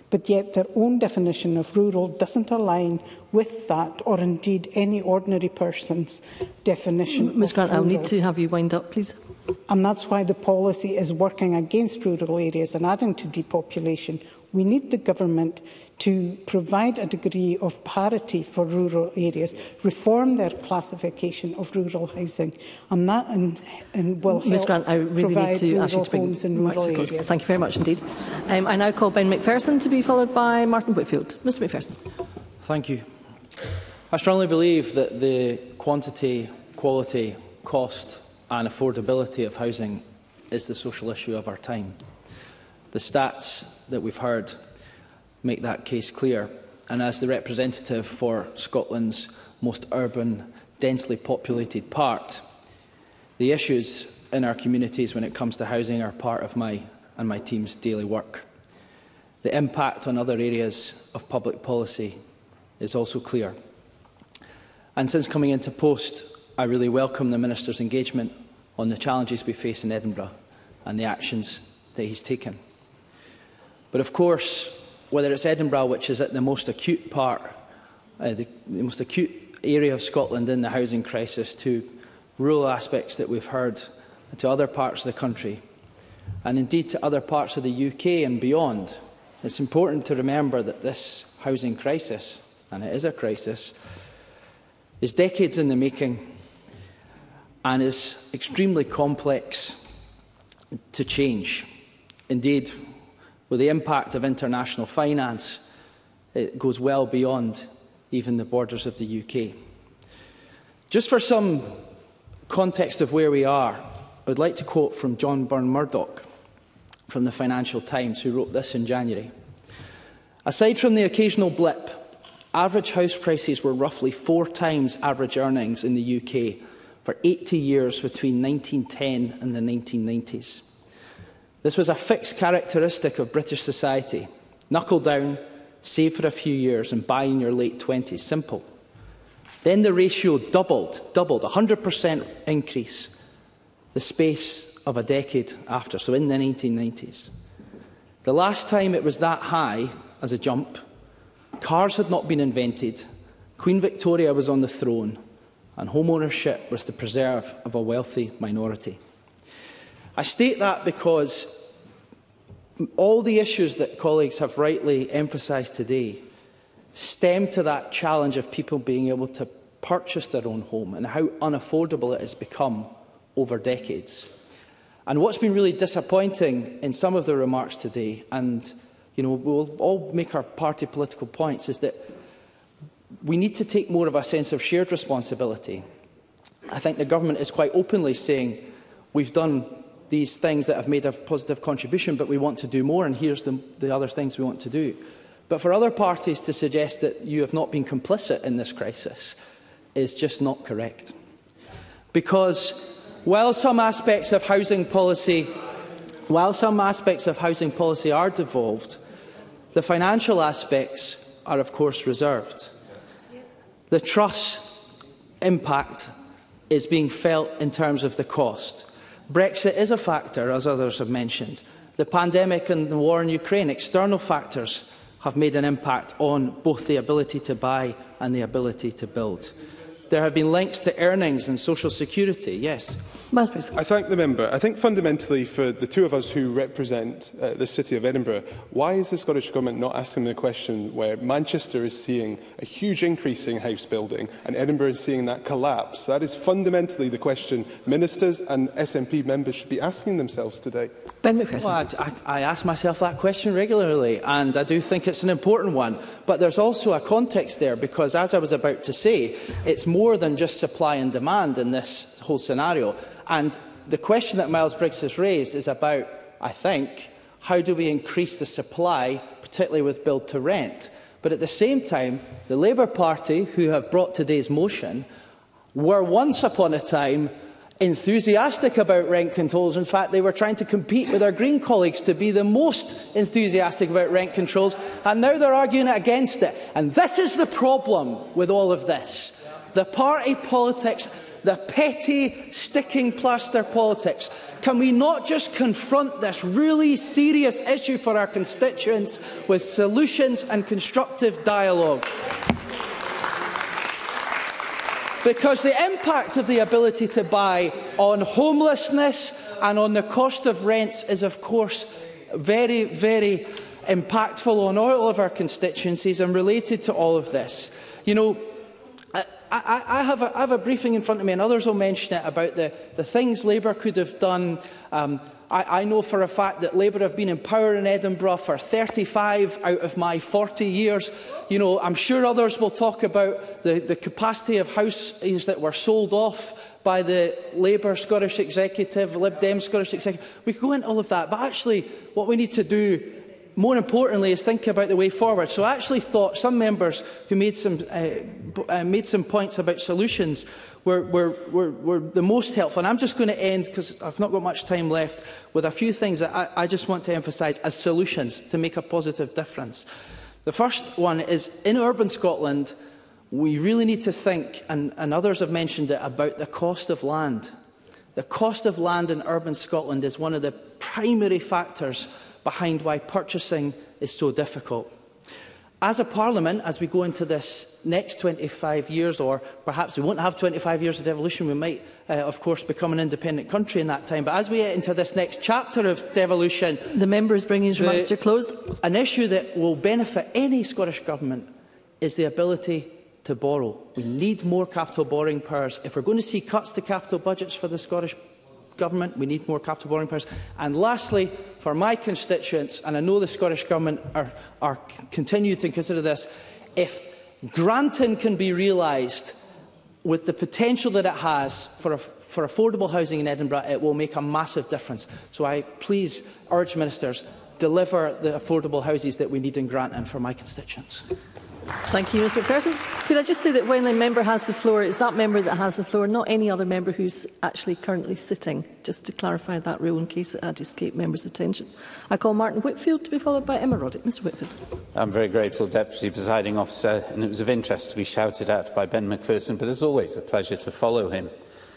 but yet their own definition of rural doesn't align with that, or indeed any ordinary person's definition. Miz Grant, I'll rural. need to have you wind up, please. And that's why the policy is working against rural areas and adding to depopulation. We need the government to provide a degree of parity for rural areas, reform their classification of rural housing, and that and, and will Miz help Grant, I really provide need to rural ask you to bring homes in rural right, areas. Thank you very much indeed. Um, I now call Ben McPherson to be followed by Martin Whitfield. Mister McPherson. Thank you. I strongly believe that the quantity, quality, cost and affordability of housing is the social issue of our time. The stats that we've heard make that case clear, and as the representative for Scotland's most urban, densely populated part, the issues in our communities when it comes to housing are part of my and my team's daily work. The impact on other areas of public policy is also clear. And since coming into post, I really welcome the Minister's engagement on the challenges we face in Edinburgh and the actions that he's taken. But of course, whether it's Edinburgh, which is at the most acute part, uh, the, the most acute area of Scotland in the housing crisis, to rural aspects that we've heard, to other parts of the country, and indeed to other parts of the U K and beyond, it's important to remember that this housing crisis, and it is a crisis, is decades in the making and is extremely complex to change. Indeed, with the impact of international finance, it goes well beyond even the borders of the U K. Just for some context of where we are, I would like to quote from John Byrne-Murdoch from the Financial Times, who wrote this in January. Aside from the occasional blip, average house prices were roughly four times average earnings in the U K for eighty years between nineteen ten and the nineteen nineties. This was a fixed characteristic of British society. Knuckle down, save for a few years and buy in your late twenties. Simple. Then the ratio doubled, doubled, one hundred percent increase the space of a decade after, so in the nineteen nineties. The last time it was that high as a jump, cars had not been invented, Queen Victoria was on the throne, and home ownership was the preserve of a wealthy minority. I state that because all the issues that colleagues have rightly emphasised today stem to that challenge of people being able to purchase their own home and how unaffordable it has become over decades. And what's been really disappointing in some of the remarks today, and you know, we'll all make our party political points, is that we need to take more of a sense of shared responsibility. I think the government is quite openly saying we've done these things that have made a positive contribution, but we want to do more, and here's the, the other things we want to do. But for other parties to suggest that you have not been complicit in this crisis is just not correct. Because while some aspects of housing policy, while some aspects of housing policy are devolved, the financial aspects are of course reserved. The Truss impact is being felt in terms of the cost. Brexit is a factor, as others have mentioned. The pandemic and the war in Ukraine, external factors, have made an impact on both the ability to buy and the ability to build. There have been links to earnings and social security, yes. I thank the member. I think fundamentally for the two of us who represent uh, the City of Edinburgh, why is the Scottish Government not asking the question where Manchester is seeing a huge increase in house building and Edinburgh is seeing that collapse? That is fundamentally the question ministers and S N P members should be asking themselves today. Ben McPherson. Well, I, I ask myself that question regularly, and I do think it's an important one. But there's also a context there, because as I was about to say, it's more than just supply and demand in this whole scenario. And the question that Miles Briggs has raised is about, I think, how do we increase the supply, particularly with build to rent? But at the same time, the Labour Party, who have brought today's motion, were once upon a time enthusiastic about rent controls. In fact, they were trying to compete with our Green colleagues to be the most enthusiastic about rent controls, and now they're arguing against it. And this is the problem with all of this. The party politics the petty, sticking plaster politics. Can we not just confront this really serious issue for our constituents with solutions and constructive dialogue? Because the impact of the ability to buy on homelessness and on the cost of rents is, of course, very, very impactful on all of our constituencies and related to all of this. You know, I, I, I, have a, I have a briefing in front of me, and others will mention it, about the, the things Labour could have done. Um, I, I know for a fact that Labour have been in power in Edinburgh for thirty-five out of my forty years. You know, I'm sure others will talk about the, the capacity of houses that were sold off by the Labour Scottish Executive, Lib Dem Scottish Executive. We could go into all of that, but actually what we need to do, more importantly, is think about the way forward. So I actually thought some members who made some, uh, uh, made some points about solutions were, were, were, were the most helpful. And I'm just going to end, because I've not got much time left, with a few things that I, I just want to emphasise as solutions to make a positive difference. The first one is, in urban Scotland, we really need to think, and, and others have mentioned it, about the cost of land. The cost of land in urban Scotland is one of the primary factors behind why purchasing is so difficult. As a Parliament, as we go into this next twenty-five years, or perhaps we won't have twenty-five years of devolution, we might, uh, of course, become an independent country in that time, but as we get into this next chapter of devolution... The member is bringing his remarks to a close. An issue that will benefit any Scottish Government is the ability to borrow. We need more capital borrowing powers. If we're going to see cuts to capital budgets for the Scottish Government, we need more capital borrowing powers. And lastly, for my constituents, and I know the Scottish Government are, are continue to consider this, if Granton can be realised with the potential that it has for, a, for affordable housing in Edinburgh, it will make a massive difference. So I please urge ministers, deliver the affordable houses that we need in Granton for my constituents. Thank you, Mister McPherson. Could I just say that when a member has the floor, it's that member that has the floor, not any other member who's actually currently sitting, just to clarify that rule in case it had escaped members' attention. I call Martin Whitfield to be followed by Emma Roddick. Mister Whitfield. I'm very grateful, Deputy Presiding Officer, and it was of interest to be shouted at by Ben McPherson, but as always, a pleasure to follow him.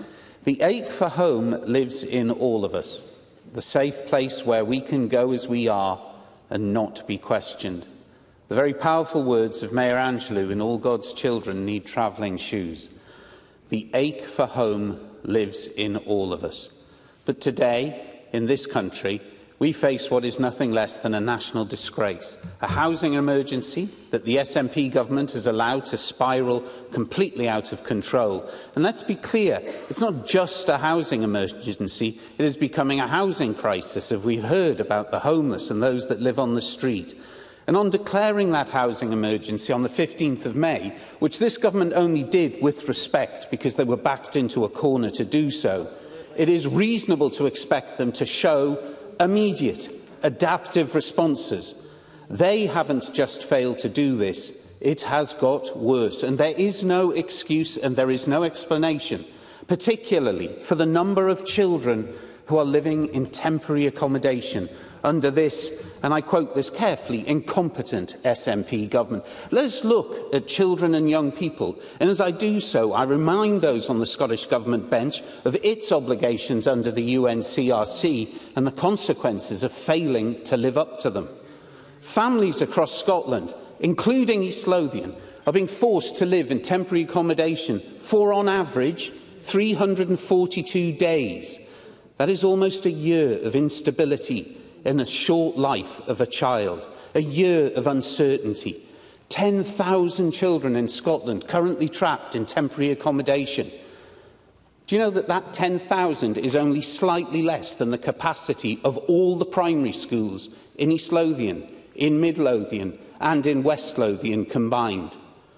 The ache for home lives in all of us, the safe place where we can go as we are and not be questioned. The very powerful words of Mayor Angelou in All God's Children Need Travelling Shoes. The ache for home lives in all of us. But today, in this country, we face what is nothing less than a national disgrace, a housing emergency that the S N P government has allowed to spiral completely out of control. And let's be clear, it's not just a housing emergency, it is becoming a housing crisis, as we've heard about the homeless and those that live on the street. And on declaring that housing emergency on the fifteenth of May, which this government only did with respect because they were backed into a corner to do so, it is reasonable to expect them to show immediate, adaptive responses. They haven't just failed to do this, it has got worse. And there is no excuse and there is no explanation, particularly for the number of children who are living in temporary accommodation under this, and I quote this carefully, incompetent S N P government. Let us look at children and young people, and as I do so, I remind those on the Scottish Government bench of its obligations under the U N C R C and the consequences of failing to live up to them. Families across Scotland, including East Lothian, are being forced to live in temporary accommodation for, on average, three hundred and forty-two days. That is almost a year of instability in a short life of a child, a year of uncertainty. ten thousand children in Scotland currently trapped in temporary accommodation. Do you know that that ten thousand is only slightly less than the capacity of all the primary schools in East Lothian, in Mid Lothian and in West Lothian combined?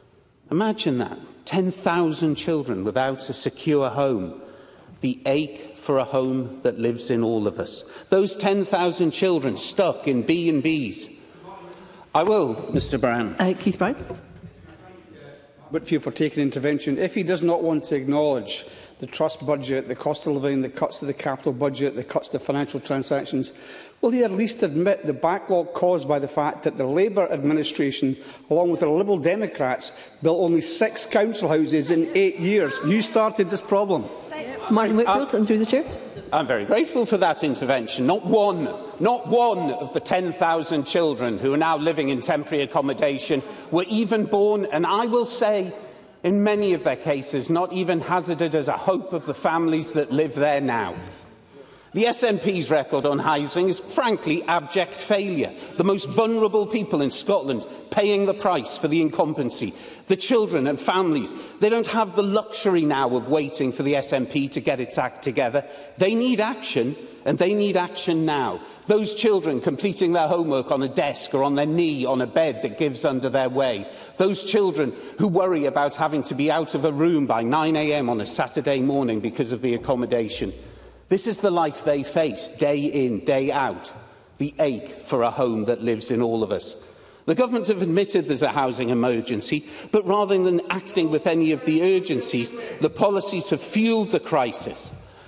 Imagine that, ten thousand children without a secure home. The ache for a home that lives in all of us. Those ten thousand children stuck in B and Bs. I will, Mister Brown. Uh, Keith Brown. Whitfield for taking intervention. If he does not want to acknowledge the trust budget, the cost of living, the cuts to the capital budget, the cuts to financial transactions, will he at least admit the backlog caused by the fact that the Labour administration, along with the Liberal Democrats, built only six council houses in eight years? You started this problem. Martin Whitfield, uh, and through the chair. I'm very grateful for that intervention. Not one, not one of the ten thousand children who are now living in temporary accommodation were even born, and I will say, in many of their cases, not even hazarded as a hope of the families that live there now. The S N P's record on housing is frankly abject failure. The most vulnerable people in Scotland paying the price for the incompetency. The children and families, they don't have the luxury now of waiting for the S N P to get its act together. They need action, and they need action now. Those children completing their homework on a desk or on their knee on a bed that gives under their way. Those children who worry about having to be out of a room by nine a m on a Saturday morning because of the accommodation. This is the life they face, day in, day out, the ache for a home that lives in all of us. The government have admitted there's a housing emergency, but rather than acting with any of the urgencies, the policies have fuelled the crisis.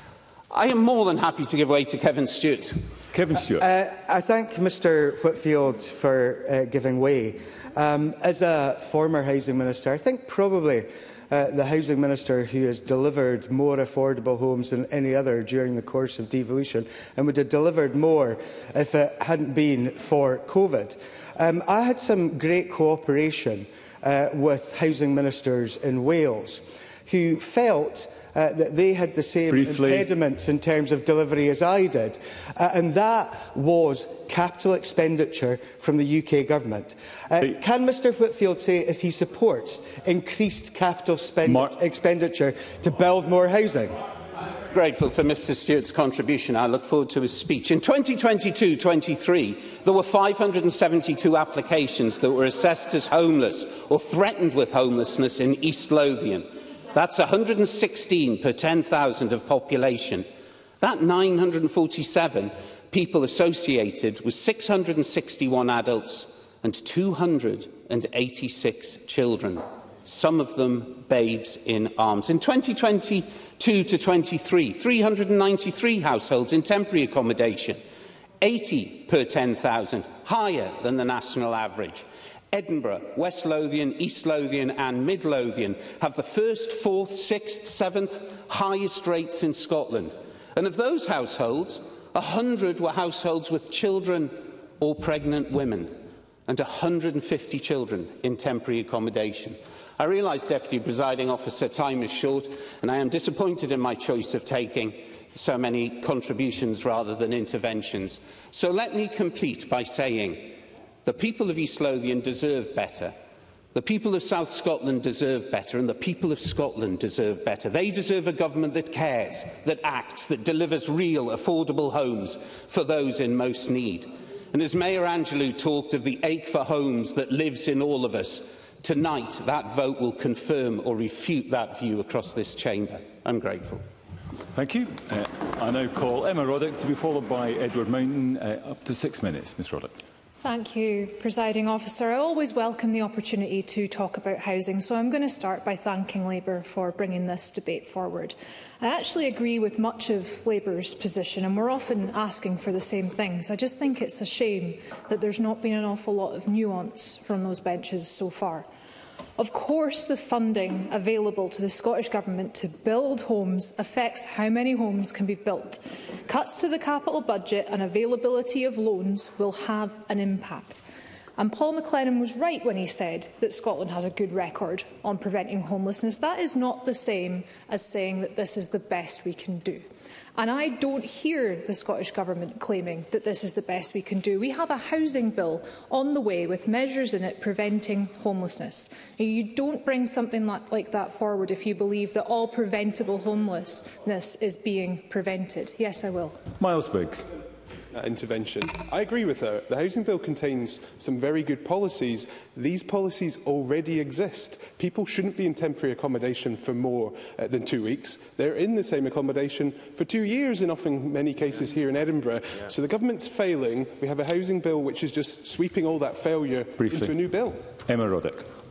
I am more than happy to give way to Kevin Stewart. Kevin Stewart. Uh, I thank Mr Whitfield for uh, giving way. Um, as a former housing minister, I think probably Uh, the Housing Minister who has delivered more affordable homes than any other during the course of devolution, and would have delivered more if it hadn't been for COVID. Um, I had some great cooperation uh, with housing ministers in Wales who felt Uh, that they had the same Briefly. impediments in terms of delivery as I did, uh, and that was capital expenditure from the U K Government. Uh, can Mr Whitfield say if he supports increased capital spend expenditure to build more housing? Grateful for Mr Stewart's contribution. I look forward to his speech. In twenty twenty-two twenty-three, there were five hundred and seventy-two applications that were assessed as homeless or threatened with homelessness in East Lothian. That's one hundred and sixteen per ten thousand of population. That nine hundred and forty-seven people associated with six hundred and sixty-one adults and two hundred and eighty-six children, some of them babes in arms. In twenty twenty-two to twenty-three, three hundred and ninety-three households in temporary accommodation, eighty per ten thousand, higher than the national average. Edinburgh, West Lothian, East Lothian and Mid Lothian have the first, fourth, sixth, seventh highest rates in Scotland. And of those households, one hundred were households with children or pregnant women, and one hundred and fifty children in temporary accommodation. I realise, Deputy Presiding Officer, time is short, and I am disappointed in my choice of taking so many contributions rather than interventions. So let me complete by saying the people of East Lothian deserve better. The people of South Scotland deserve better, and the people of Scotland deserve better. They deserve a government that cares, that acts, that delivers real, affordable homes for those in most need. And as Mayor Angelou talked of the ache for homes that lives in all of us, tonight that vote will confirm or refute that view across this chamber. I'm grateful. Thank you. Uh, I now call Emma Roddick to be followed by Edward Mountain. Uh, up to six minutes, Miz Roddick. Thank you, Presiding Officer. I always welcome the opportunity to talk about housing, so I'm going to start by thanking Labour for bringing this debate forward. I actually agree with much of Labour's position, and we're often asking for the same things. I just think it's a shame that there's not been an awful lot of nuance from those benches so far. Of course, the funding available to the Scottish Government to build homes affects how many homes can be built. Cuts to the capital budget and availability of loans will have an impact. And Paul McLennan was right when he said that Scotland has a good record on preventing homelessness. That is not the same as saying that this is the best we can do. And I don't hear the Scottish Government claiming that this is the best we can do. We have a housing bill on the way with measures in it preventing homelessness. You don't bring something like that forward if you believe that all preventable homelessness is being prevented. Yes, I will. Miles Briggs. Intervention. I agree with her. The Housing Bill contains some very good policies. These policies already exist. People shouldn't be in temporary accommodation for more uh, than two weeks. They're in the same accommodation for two years in often many cases here in Edinburgh. Yeah. So the government's failing. We have a Housing Bill which is just sweeping all that failure Briefly. into a new bill. Emma Roddick.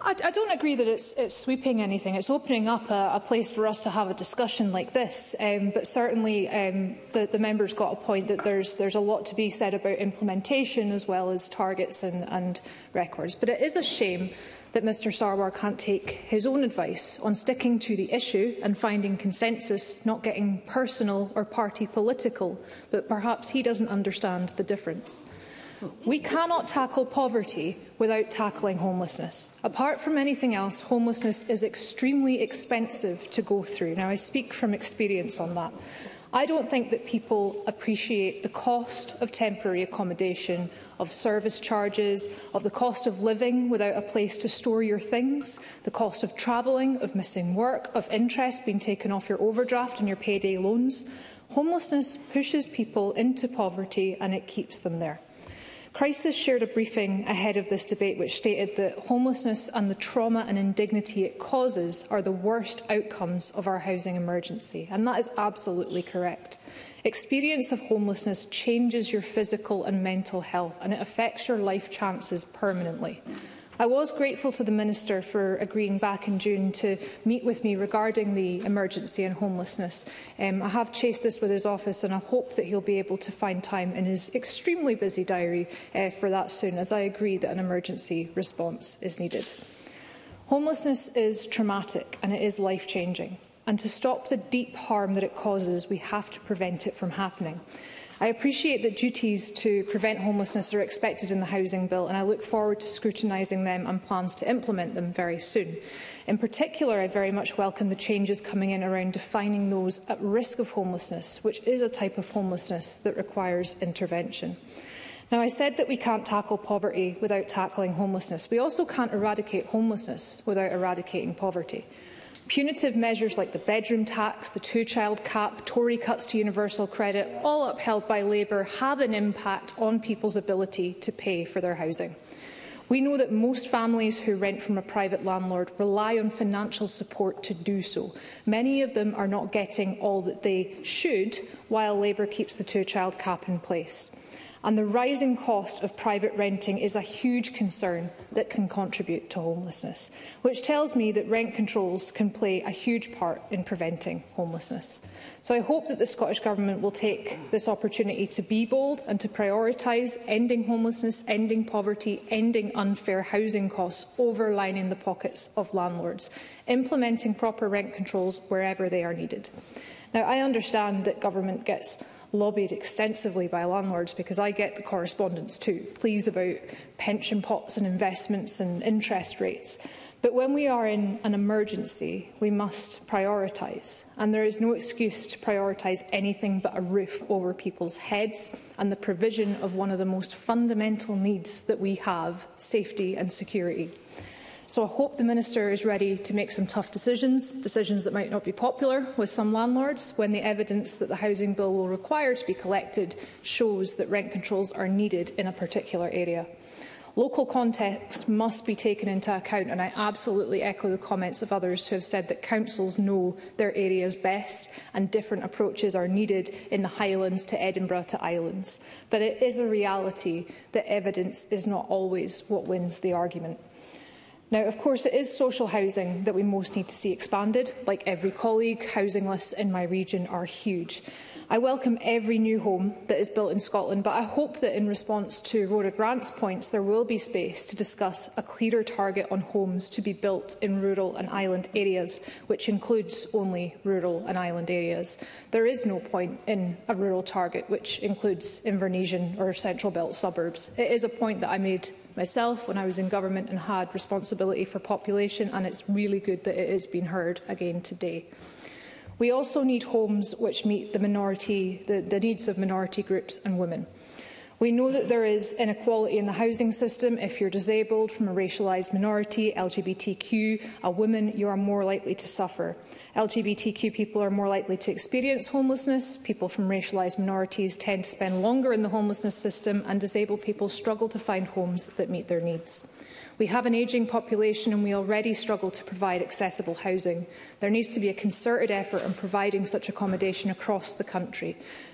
I, I don't agree that it's, it's sweeping anything. It's opening up a, a place for us to have a discussion like this. Um, but certainly um, the, the member's got a point that there's, there's a lot to be said about implementation as well as targets and, and records. But it is a shame that Mr Sarwar can't take his own advice on sticking to the issue and finding consensus, not getting personal or party political, but perhaps he doesn't understand the difference. We cannot tackle poverty without tackling homelessness. Apart from anything else, homelessness is extremely expensive to go through. Now, I speak from experience on that. I don't think that people appreciate the cost of temporary accommodation, of service charges, of the cost of living without a place to store your things, the cost of travelling, of missing work, of interest being taken off your overdraft and your payday loans. Homelessness pushes people into poverty and it keeps them there. Crisis shared a briefing ahead of this debate which stated that homelessness and the trauma and indignity it causes are the worst outcomes of our housing emergency, and that is absolutely correct. Experience of homelessness changes your physical and mental health, and it affects your life chances permanently. I was grateful to the Minister for agreeing back in June to meet with me regarding the emergency and homelessness. Um, I have chased this with his office and I hope that he'll be able to find time in his extremely busy diary uh, for that soon, as I agree that an emergency response is needed. Homelessness is traumatic and it is life-changing, and to stop the deep harm that it causes, we have to prevent it from happening. I appreciate that duties to prevent homelessness are expected in the Housing Bill, and I look forward to scrutinising them and plans to implement them very soon. In particular, I very much welcome the changes coming in around defining those at risk of homelessness, which is a type of homelessness that requires intervention. Now, I said that we can't tackle poverty without tackling homelessness. We also can't eradicate homelessness without eradicating poverty. Punitive measures like the bedroom tax, the two-child cap, Tory cuts to universal credit, all upheld by Labour, have an impact on people's ability to pay for their housing. We know that most families who rent from a private landlord rely on financial support to do so. Many of them are not getting all that they should, while Labour keeps the two-child cap in place. And the rising cost of private renting is a huge concern that can contribute to homelessness, which tells me that rent controls can play a huge part in preventing homelessness. So I hope that the Scottish Government will take this opportunity to be bold and to prioritise ending homelessness, ending poverty, ending unfair housing costs, overlining the pockets of landlords, implementing proper rent controls wherever they are needed. Now, I understand that Government gets lobbied extensively by landlords, because I get the correspondence too, pleas about pension pots and investments and interest rates. But when we are in an emergency, we must prioritise, and there is no excuse to prioritise anything but a roof over people's heads and the provision of one of the most fundamental needs that we have, safety and security. So I hope the Minister is ready to make some tough decisions, decisions that might not be popular with some landlords, when the evidence that the Housing Bill will require to be collected shows that rent controls are needed in a particular area. Local context must be taken into account, and I absolutely echo the comments of others who have said that councils know their areas best and different approaches are needed in the Highlands to Edinburgh to Islands. But it is a reality that evidence is not always what wins the argument. Now, of course, it is social housing that we most need to see expanded. Like every colleague, housing lists in my region are huge. I welcome every new home that is built in Scotland, but I hope that in response to Rhoda Grant's points, there will be space to discuss a clearer target on homes to be built in rural and island areas, which includes only rural and island areas. There is no point in a rural target which includes Invernessian or Central Belt suburbs. It is a point that I made myself when I was in government and had responsibility for population, and it's really good that it is being heard again today. We also need homes which meet the, minority, the, the needs of minority groups and women. We know that there is inequality in the housing system. If you're disabled, from a racialised minority, L G B T Q, a woman, you are more likely to suffer. L G B T Q people are more likely to experience homelessness. People from racialised minorities tend to spend longer in the homelessness system, and disabled people struggle to find homes that meet their needs. We have an ageing population and we already struggle to provide accessible housing. There needs to be a concerted effort on providing such accommodation across the country.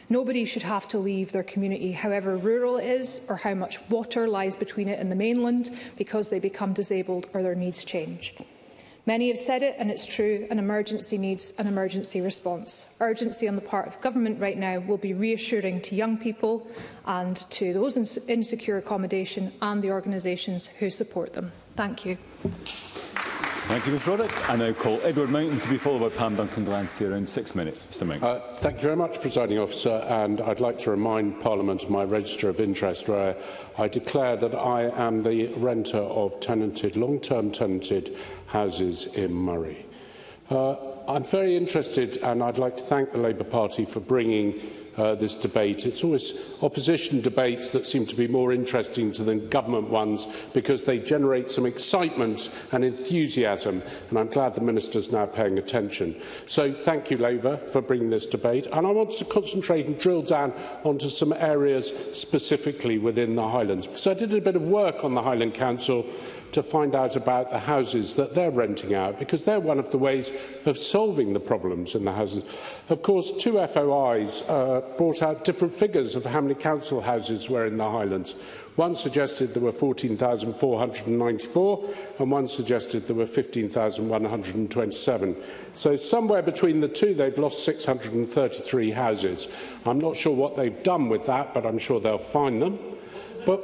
Nobody should have to leave their community, however rural it is or how much water lies between it and the mainland, because they become disabled or their needs change. Many have said it, and it's true, an emergency needs an emergency response. Urgency on the part of government right now will be reassuring to young people and to those in insecure accommodation and the organisations who support them. Thank you. Thank you, Miz Roddick. I now call Edward Mountain to be followed by Pam Duncan-Glancy. Around six minutes. Mister Mountain. Uh, thank you very much, Presiding Officer. And I'd like to remind Parliament of my register of interest, where I declare that I am the renter of tenanted, long-term tenanted houses in Murray. Uh, I'm very interested, and I'd like to thank the Labour Party for bringing Uh, this debate. It's always opposition debates that seem to be more interesting to than government ones, because they generate some excitement and enthusiasm, and I'm glad the Minister's now paying attention. So thank you, Labour, for bringing this debate. And I want to concentrate and drill down onto some areas specifically within the Highlands, because I did a bit of work on the Highland Council to find out about the houses that they're renting out, because they're one of the ways of solving the problems in the houses. Of course, two F O Is uh, brought out different figures of how many council houses were in the Highlands. One suggested there were fourteen thousand four hundred ninety-four, and one suggested there were fifteen thousand one hundred twenty-seven. So somewhere between the two, they've lost six hundred thirty-three houses. I'm not sure what they've done with that, but I'm sure they'll find them. But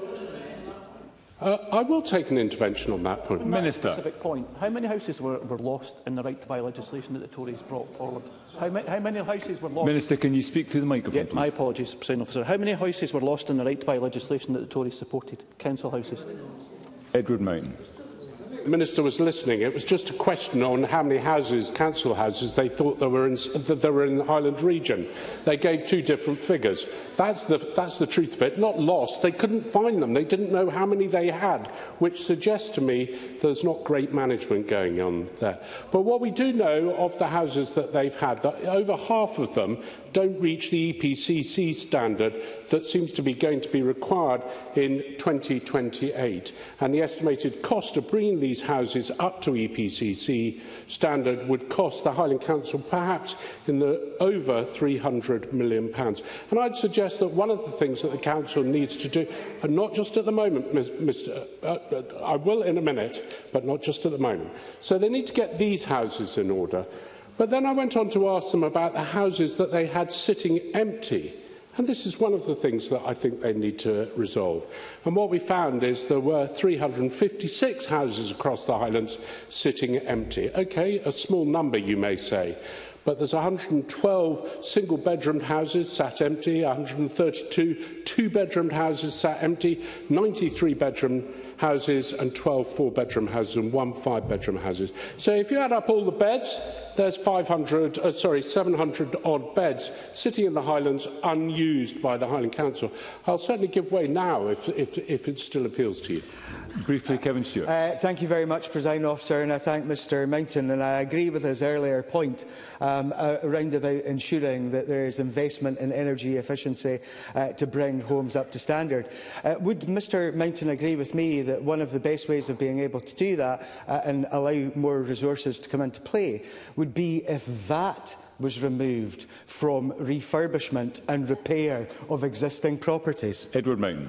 Uh, I will take an intervention on that point. On that Minister. specific point, how many houses were, were lost in the right to buy legislation that the Tories brought forward? How, ma how many houses were lost? Minister, can you speak to the microphone, yeah, please? My apologies, Presiding Officer. How many houses were lost in the right to buy legislation that the Tories supported? Council houses. Edward Mountain. The Minister was listening. It was just a question on how many houses, council houses, they thought there were in, that there were in the Highland region. They gave two different figures. That's the, that's the truth of it. Not lost. They couldn't find them. They didn't know how many they had, which suggests to me there's not great management going on there. But what we do know of the houses that they've had, that over half of them don't reach the E P C C standard that seems to be going to be required in twenty twenty-eight. And the estimated cost of bringing these houses up to E P C C standard would cost the Highland Council perhaps in the over three hundred million pounds. And I'd suggest that one of the things that the Council needs to do, and not just at the moment, Mister Uh, I will in a minute, but not just at the moment. So they need to get these houses in order. But then I went on to ask them about the houses that they had sitting empty. And this is one of the things that I think they need to resolve. And what we found is there were three hundred fifty-six houses across the Highlands sitting empty. OK, a small number, you may say. But there's one hundred twelve single-bedroomed houses sat empty, one hundred thirty-two two-bedroomed houses sat empty, ninety-three bedroom houses and twelve four-bedroom houses and one five-bedroom houses. So if you add up all the beds, there's five hundred, uh, sorry, seven hundred odd beds sitting in the Highlands unused by the Highland Council. I'll certainly give way now if, if, if it still appeals to you. Briefly, Kevin Stewart. Uh, thank you very much, Presiding Officer, and I thank Mr Mountain, and I agree with his earlier point um, uh, around about ensuring that there is investment in energy efficiency uh, to bring homes up to standard. Uh, would Mr Mountain agree with me that one of the best ways of being able to do that uh, and allow more resources to come into play would be if V A T was removed from refurbishment and repair of existing properties? Edward Mountain.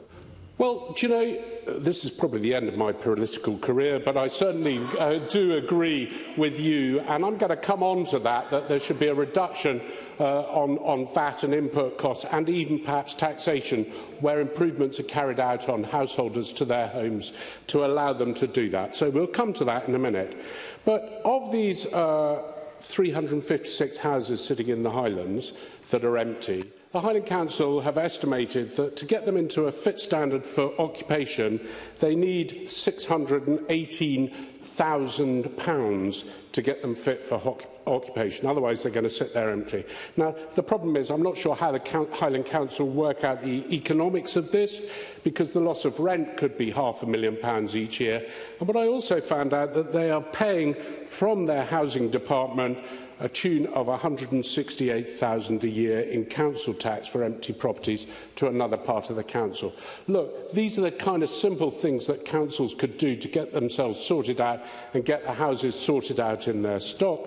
Well, do you know, this is probably the end of my political career, but I certainly uh, do agree with you, and I'm going to come on to that, that there should be a reduction uh, on, on V A T and input costs, and even perhaps taxation, where improvements are carried out on householders to their homes to allow them to do that. So we'll come to that in a minute. But of these uh, three hundred fifty-six houses sitting in the Highlands that are empty, the Highland Council have estimated that to get them into a fit standard for occupation, they need six hundred eighteen thousand pounds to get them fit for occupation. Otherwise, they're going to sit there empty. Now, the problem is, I'm not sure how the Highland Council work out the economics of this, because the loss of rent could be half a million pounds each year. And what I also found out that they are paying from their housing department a tune of one hundred sixty-eight thousand pounds a year in council tax for empty properties to another part of the council. Look, these are the kind of simple things that councils could do to get themselves sorted out and get the houses sorted out in their stock.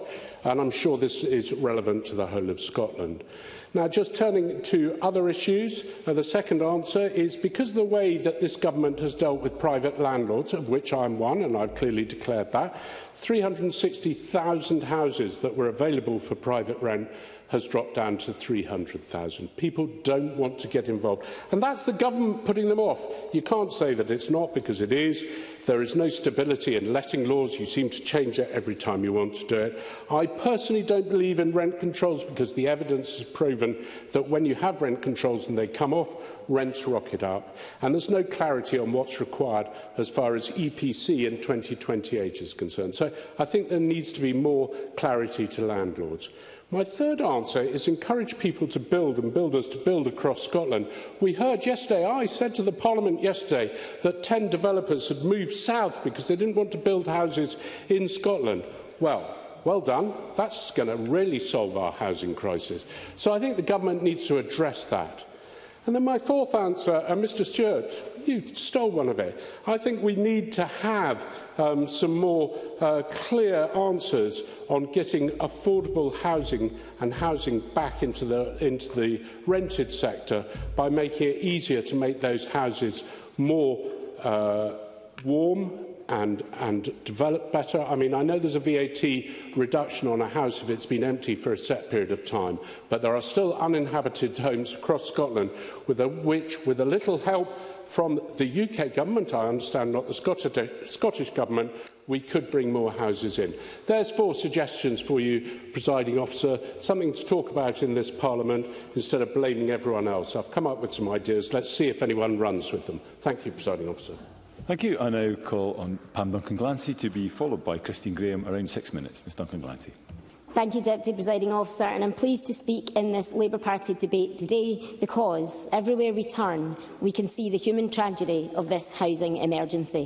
And I'm sure this is relevant to the whole of Scotland. Now, just turning to other issues, uh, the second answer is because of the way that this government has dealt with private landlords, of which I'm one, and I've clearly declared that, three hundred and sixty thousand houses that were available for private rent has dropped down to three hundred thousand. People don't want to get involved. And that's the government putting them off. You can't say that it's not, because it is. There is no stability in letting laws. You seem to change it every time you want to do it. I personally don't believe in rent controls, because the evidence has proven that when you have rent controls and they come off, rents rocket up. And there's no clarity on what's required as far as E P C in twenty twenty-eight is concerned. So I think there needs to be more clarity to landlords. My third answer is encourage people to build and builders to build across Scotland. We heard yesterday, I said to the Parliament yesterday, that ten developers had moved south because they didn't want to build houses in Scotland. Well, well done. That's going to really solve our housing crisis. So I think the government needs to address that. And then my fourth answer, and Mr Stewart, you stole one of it. I think we need to have um, some more uh, clear answers on getting affordable housing and housing back into the, into the rented sector by making it easier to make those houses more uh, warm and, and develop better. I mean, I know there's a V A T reduction on a house if it's been empty for a set period of time, but there are still uninhabited homes across Scotland with a, which, with a little help from the U K government, I understand, not the Scottish, Scottish government, we could bring more houses in. There's four suggestions for you, Presiding Officer, something to talk about in this Parliament instead of blaming everyone else. I've come up with some ideas. Let's see if anyone runs with them. Thank you, Presiding Officer. Thank you. I now call on Pam Duncan-Glancy to be followed by Christine Graham. Around six minutes. Miz Duncan-Glancy. Thank you, Deputy Presiding Officer, and I'm pleased to speak in this Labour Party debate today because everywhere we turn, we can see the human tragedy of this housing emergency.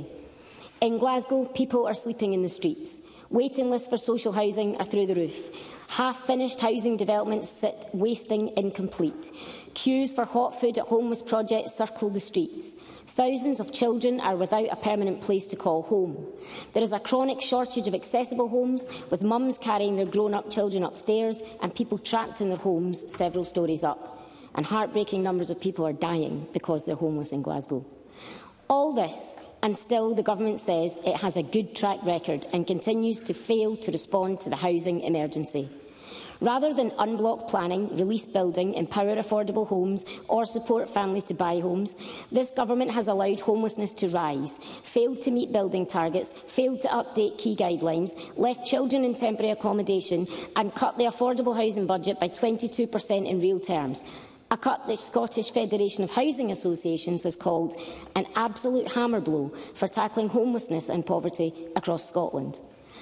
In Glasgow, people are sleeping in the streets. Waiting lists for social housing are through the roof. Half-finished housing developments sit wasting incomplete. Queues for hot food at homeless projects circle the streets. Thousands of children are without a permanent place to call home. There is a chronic shortage of accessible homes, with mums carrying their grown-up children upstairs and people trapped in their homes several stories up. And heartbreaking numbers of people are dying because they're homeless in Glasgow. All this, and still the government says it has a good track record and continues to fail to respond to the housing emergency. Rather than unblock planning, release building, empower affordable homes or support families to buy homes, this government has allowed homelessness to rise, failed to meet building targets, failed to update key guidelines, left children in temporary accommodation and cut the affordable housing budget by twenty-two percent in real terms. A cut the Scottish Federation of Housing Associations has called an absolute hammer blow for tackling homelessness and poverty across Scotland.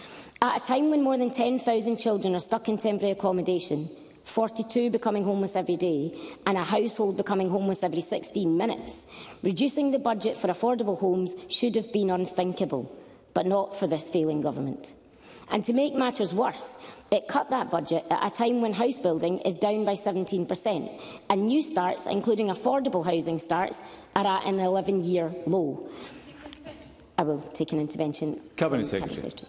At a time when more than ten thousand children are stuck in temporary accommodation, forty-two becoming homeless every day, and a household becoming homeless every sixteen minutes, reducing the budget for affordable homes should have been unthinkable, but not for this failing government. And to make matters worse, it cut that budget at a time when house building is down by seventeen percent, and new starts, including affordable housing starts, are at an eleven-year low. I will take an intervention. Cabinet Secretary. Secretary.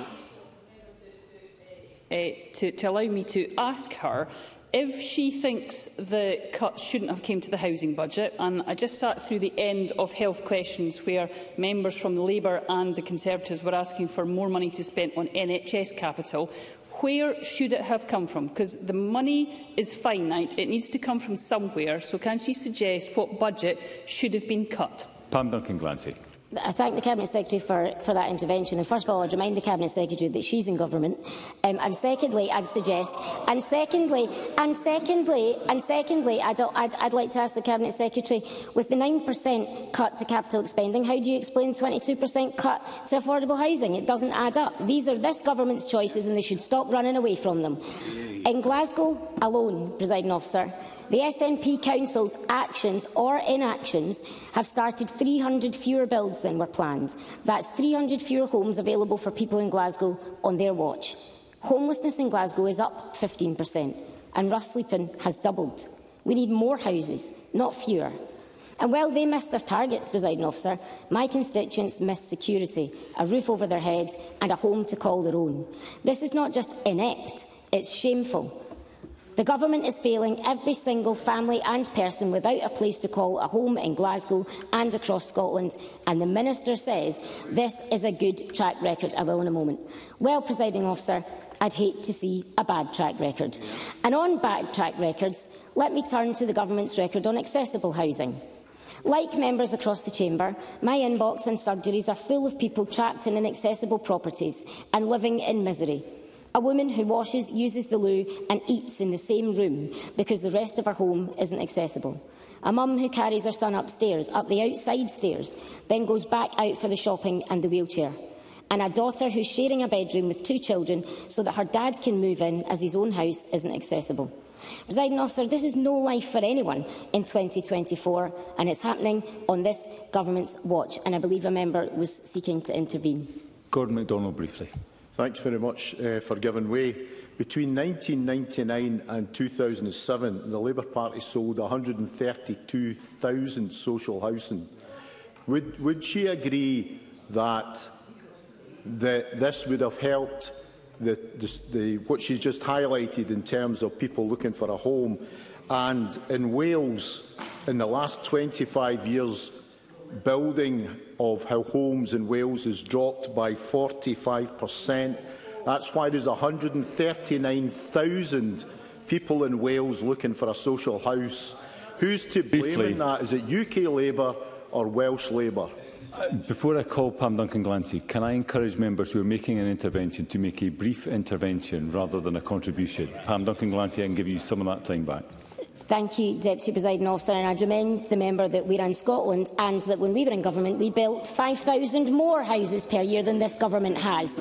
Uh, to, to allow me to ask her if she thinks the cuts shouldn't have come to the housing budget. And I just sat through the end of health questions where members from the Labour and the Conservatives were asking for more money to spend on N H S capital. Where should it have come from? Because the money is finite. It needs to come from somewhere. So can she suggest what budget should have been cut? Pam Duncan-Glancy. I thank the Cabinet Secretary for, for that intervention. And first of all, I'd remind the Cabinet Secretary that she's in government. Um, and secondly, I'd suggest, and secondly, and secondly, and secondly, I'd, I'd, I'd like to ask the Cabinet Secretary, with the nine percent cut to capital spending, how do you explain twenty-two percent cut to affordable housing? It doesn't add up. These are this government's choices, and they should stop running away from them. In Glasgow alone, Presiding Officer, the S N P Council's actions or inactions have started three hundred fewer builds than were planned. That's three hundred fewer homes available for people in Glasgow on their watch. Homelessness in Glasgow is up fifteen percent, and rough sleeping has doubled. We need more houses, not fewer. And while they missed their targets, Presiding Officer, my constituents missed security, a roof over their heads and a home to call their own. This is not just inept, it's shameful. The Government is failing every single family and person without a place to call a home in Glasgow and across Scotland, and the Minister says this is a good track record. I will in a moment. Well, Presiding Officer, I'd hate to see a bad track record. And on bad track records, let me turn to the Government's record on accessible housing. Like members across the chamber, my inbox and surgeries are full of people trapped in inaccessible properties and living in misery. A woman who washes, uses the loo and eats in the same room because the rest of her home isn't accessible. A mum who carries her son upstairs, up the outside stairs, then goes back out for the shopping and the wheelchair. And a daughter who's sharing a bedroom with two children so that her dad can move in as his own house isn't accessible. Presiding Officer, this is no life for anyone in twenty twenty-four, and it's happening on this Government's watch. And I believe a member was seeking to intervene. Gordon MacDonald, briefly. Thanks very much uh, for giving way. Between nineteen ninety-nine and two thousand seven, the Labour Party sold one hundred and thirty-two thousand social housing. Would, would she agree that the, this would have helped the, the, the, what she's just highlighted in terms of people looking for a home? And in Wales, in the last twenty-five years, building of how homes in Wales has dropped by forty-five percent. That's why there's one hundred and thirty-nine thousand people in Wales looking for a social house. Who's to blame Briefly. in that? Is it U K Labour or Welsh Labour? Before I call Pam Duncan-Glancy, can I encourage members who are making an intervention to make a brief intervention rather than a contribution? Pam Duncan-Glancy, I can give you some of that time back. Thank you, Deputy Presiding Officer. And I remind the member that we're in Scotland and that when we were in government we built five thousand more houses per year than this government has.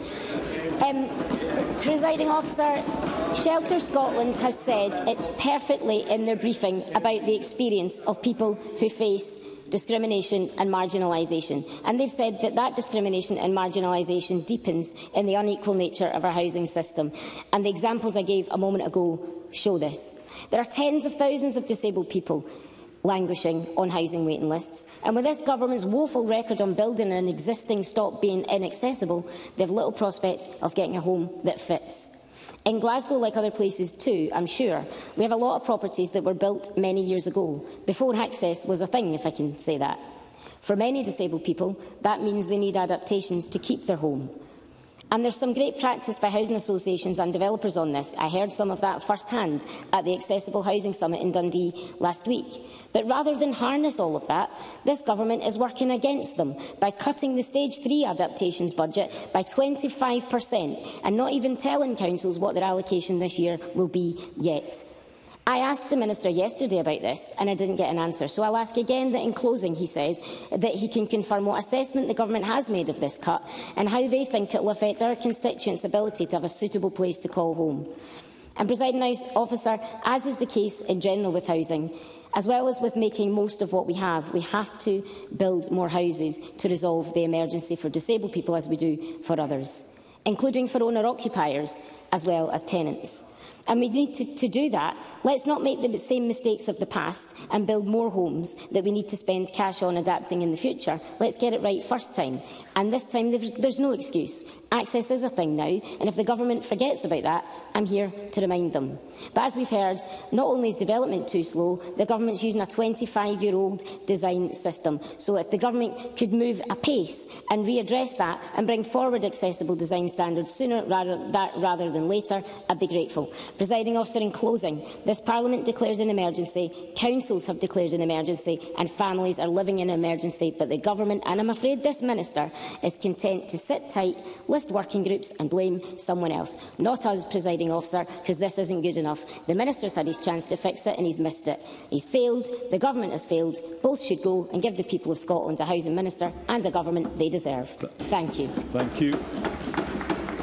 Um, Presiding Officer, Shelter Scotland has said it perfectly in their briefing about the experience of people who face discrimination and marginalisation. And they've said that that discrimination and marginalisation deepens in the unequal nature of our housing system. And the examples I gave a moment ago show this. There are tens of thousands of disabled people languishing on housing waiting lists, and with this government's woeful record on building and existing stock being inaccessible, they have little prospect of getting a home that fits. In Glasgow, like other places too, I'm sure, we have a lot of properties that were built many years ago, before access was a thing, if I can say that. For many disabled people, that means they need adaptations to keep their home. And there's some great practice by housing associations and developers on this. I heard some of that first-hand at the Accessible Housing Summit in Dundee last week. But rather than harness all of that, this government is working against them by cutting the Stage three adaptations budget by twenty-five percent and not even telling councils what their allocation this year will be yet. I asked the Minister yesterday about this and I didn't get an answer, so I'll ask again that in closing he says that he can confirm what assessment the Government has made of this cut and how they think it will affect our constituents' ability to have a suitable place to call home. And, Presiding Officer, as is the case in general with housing, as well as with making most of what we have, we have to build more houses to resolve the emergency for disabled people as we do for others, including for owner-occupiers as well as tenants. And we need to, to do that. Let's not make the same mistakes of the past and build more homes that we need to spend cash on adapting in the future. Let's get it right first time. And this time, there's, there's no excuse. Access is a thing now, and if the Government forgets about that, I'm here to remind them. But as we've heard, not only is development too slow, the Government's using a twenty-five-year-old design system. So if the Government could move apace and readdress that and bring forward accessible design standards sooner rather, that, rather than later, I'd be grateful. Presiding Officer, in closing, this Parliament declares an emergency, councils have declared an emergency, and families are living in an emergency, but the Government, and I'm afraid this Minister, is content to sit tight, list working groups and blame someone else. Not us, Presiding Officer, because this isn't good enough. The Minister's had his chance to fix it and he's missed it. He's failed, the Government has failed. Both should go and give the people of Scotland a housing minister and a government they deserve. Thank you. Thank you.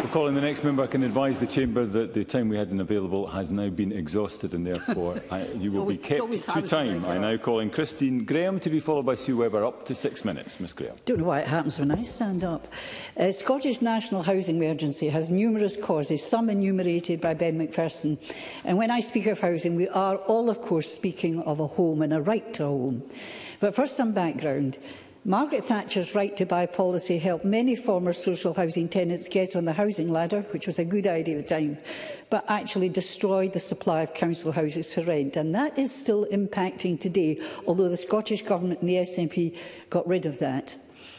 Calling the next member, I can advise the Chamber that the time we had available has now been exhausted, and therefore I, you will be kept to time. I now call in Christine Graham to be followed by Sue Webber. Up to six minutes, Miss Graham. Don't know why it happens when I stand up. Uh, Scottish National Housing Emergency has numerous causes, some enumerated by Ben Macpherson. And when I speak of housing, we are all, of course, speaking of a home and a right to a home. But for some background, Margaret Thatcher's right to buy policy helped many former social housing tenants get on the housing ladder, which was a good idea at the time, but actually destroyed the supply of council houses for rent. And that is still impacting today, although the Scottish Government and the S N P got rid of that.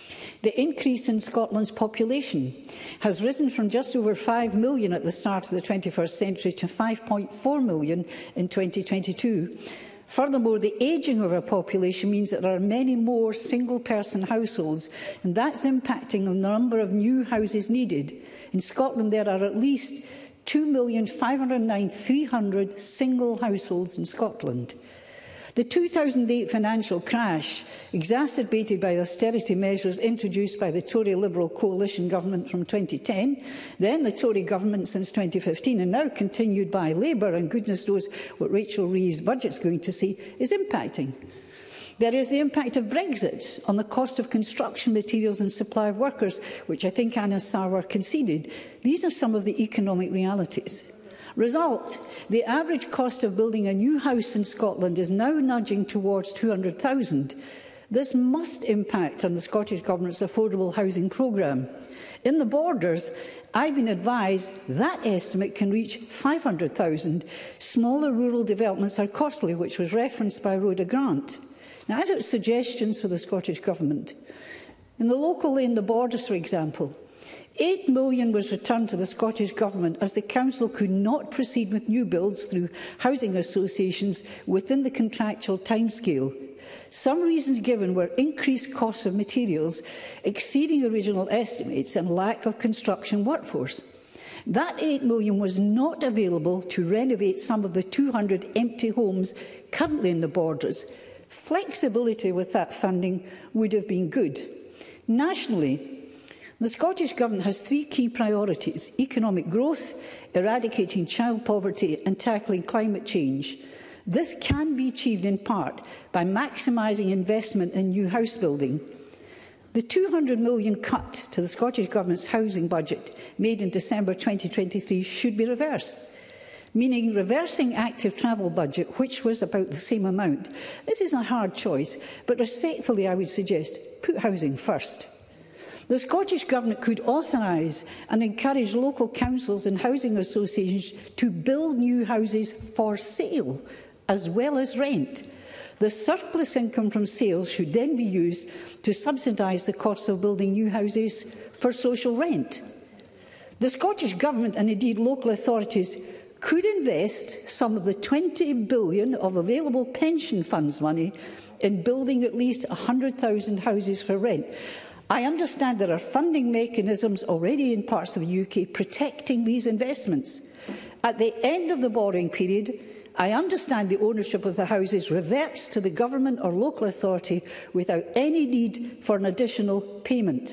The increase in Scotland's population has risen from just over five million at the start of the twenty-first century to five point four million in twenty twenty-two. Furthermore, the ageing of our population means that there are many more single-person households, and that's impacting on the number of new houses needed. In Scotland, there are at least two million five hundred nine thousand three hundred single households in Scotland. The two thousand eight financial crash, exacerbated by the austerity measures introduced by the Tory Liberal coalition government from twenty ten, then the Tory government since twenty fifteen, and now continued by Labour, and goodness knows what Rachel Reeves' budget is going to see, is impacting. There is the impact of Brexit on the cost of construction materials and supply of workers, which I think Anna Sarwar conceded. These are some of the economic realities. Result, the average cost of building a new house in Scotland is now nudging towards two hundred thousand. This must impact on the Scottish Government's affordable housing programme. In the Borders, I've been advised that estimate can reach five hundred thousand. Smaller rural developments are costly, which was referenced by Rhoda Grant. Now, I've got suggestions for the Scottish Government. In the local in the Borders, for example, eight million was returned to the Scottish Government as the Council could not proceed with new builds through housing associations within the contractual timescale. Some reasons given were increased costs of materials, exceeding original estimates, and lack of construction workforce. That eight million was not available to renovate some of the two hundred empty homes currently in the Borders. Flexibility with that funding would have been good. Nationally, the Scottish Government has three key priorities: economic growth, eradicating child poverty and tackling climate change. This can be achieved in part by maximising investment in new house building. The two hundred million cut to the Scottish Government's housing budget made in December twenty twenty-three should be reversed, meaning reversing active travel budget, which was about the same amount. This is a hard choice, but respectfully I would suggest put housing first. The Scottish Government could authorise and encourage local councils and housing associations to build new houses for sale as well as rent. The surplus income from sales should then be used to subsidise the costs of building new houses for social rent. The Scottish Government and indeed local authorities could invest some of the twenty billion pounds of available pension funds money in building at least one hundred thousand houses for rent. I understand there are funding mechanisms already in parts of the U K protecting these investments. At the end of the borrowing period, I understand the ownership of the houses reverts to the government or local authority without any need for an additional payment.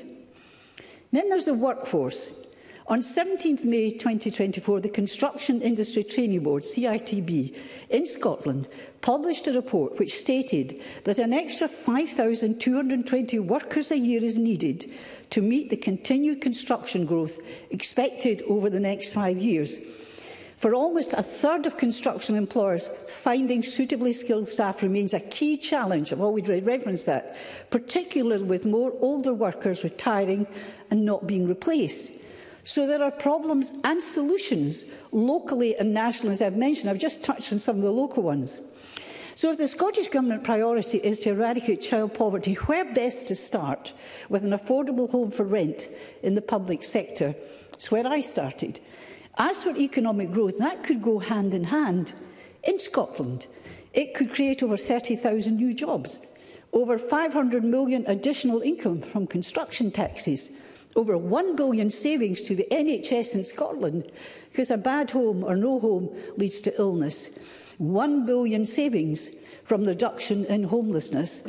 Then there's the workforce. On seventeenth May twenty twenty-four, the Construction Industry Training Board, C I T B, in Scotland published a report which stated that an extra five thousand two hundred twenty workers a year is needed to meet the continued construction growth expected over the next five years. For almost a third of construction employers, finding suitably skilled staff remains a key challenge. I've always referenced that, particularly with more older workers retiring and not being replaced. So there are problems and solutions locally and nationally, as I've mentioned. I've just touched on some of the local ones. So if the Scottish Government priority is to eradicate child poverty, where best to start? With an affordable home for rent in the public sector. It's where I started. As for economic growth, that could go hand in hand. In Scotland, it could create over thirty thousand new jobs, over five hundred million additional income from construction taxes, over one billion savings to the N H S in Scotland, because a bad home or no home leads to illness, one billion savings from the reduction in homelessness,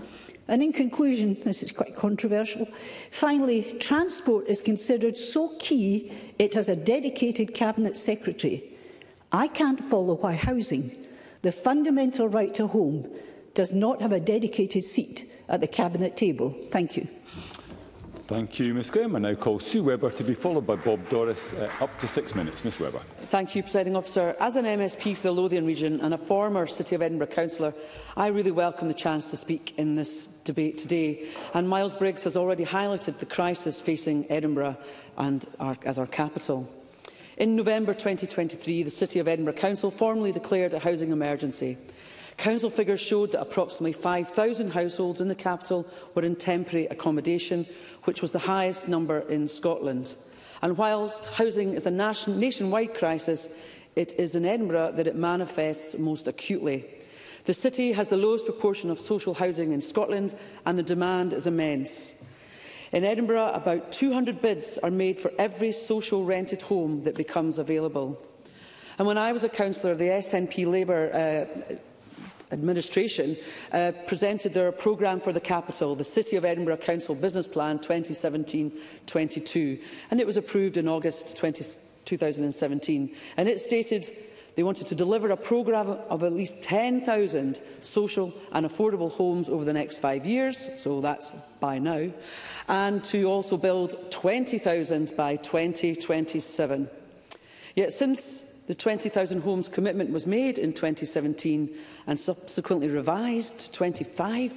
And in conclusion, this is quite controversial, finally, transport is considered so key it has a dedicated Cabinet Secretary. I can't follow why housing, the fundamental right to home, does not have a dedicated seat at the Cabinet table. Thank you. Thank you, Ms Graham. I now call Sue Webber to be followed by Bob Doris. Uh, up to six minutes. Ms Webber. Thank you, Presiding Officer. As an M S P for the Lothian region and a former City of Edinburgh councillor, I really welcome the chance to speak in this debate today. And Miles Briggs has already highlighted the crisis facing Edinburgh and our, as our capital. In November twenty twenty-three, the City of Edinburgh Council formally declared a housing emergency. Council figures showed that approximately five thousand households in the capital were in temporary accommodation, which was the highest number in Scotland. And whilst housing is a nation nationwide crisis, it is in Edinburgh that it manifests most acutely. The city has the lowest proportion of social housing in Scotland, and the demand is immense. In Edinburgh, about two hundred bids are made for every social rented home that becomes available. And when I was a councillor, the S N P Labour uh, administration uh, presented their programme for the capital, the City of Edinburgh Council Business Plan twenty seventeen twenty-two, and it was approved in August two thousand seventeen. And it stated they wanted to deliver a programme of at least ten thousand social and affordable homes over the next five years, so that's by now, and to also build twenty thousand by twenty twenty-seven. Yet since the twenty thousand homes commitment was made in twenty seventeen and subsequently revised to twenty-five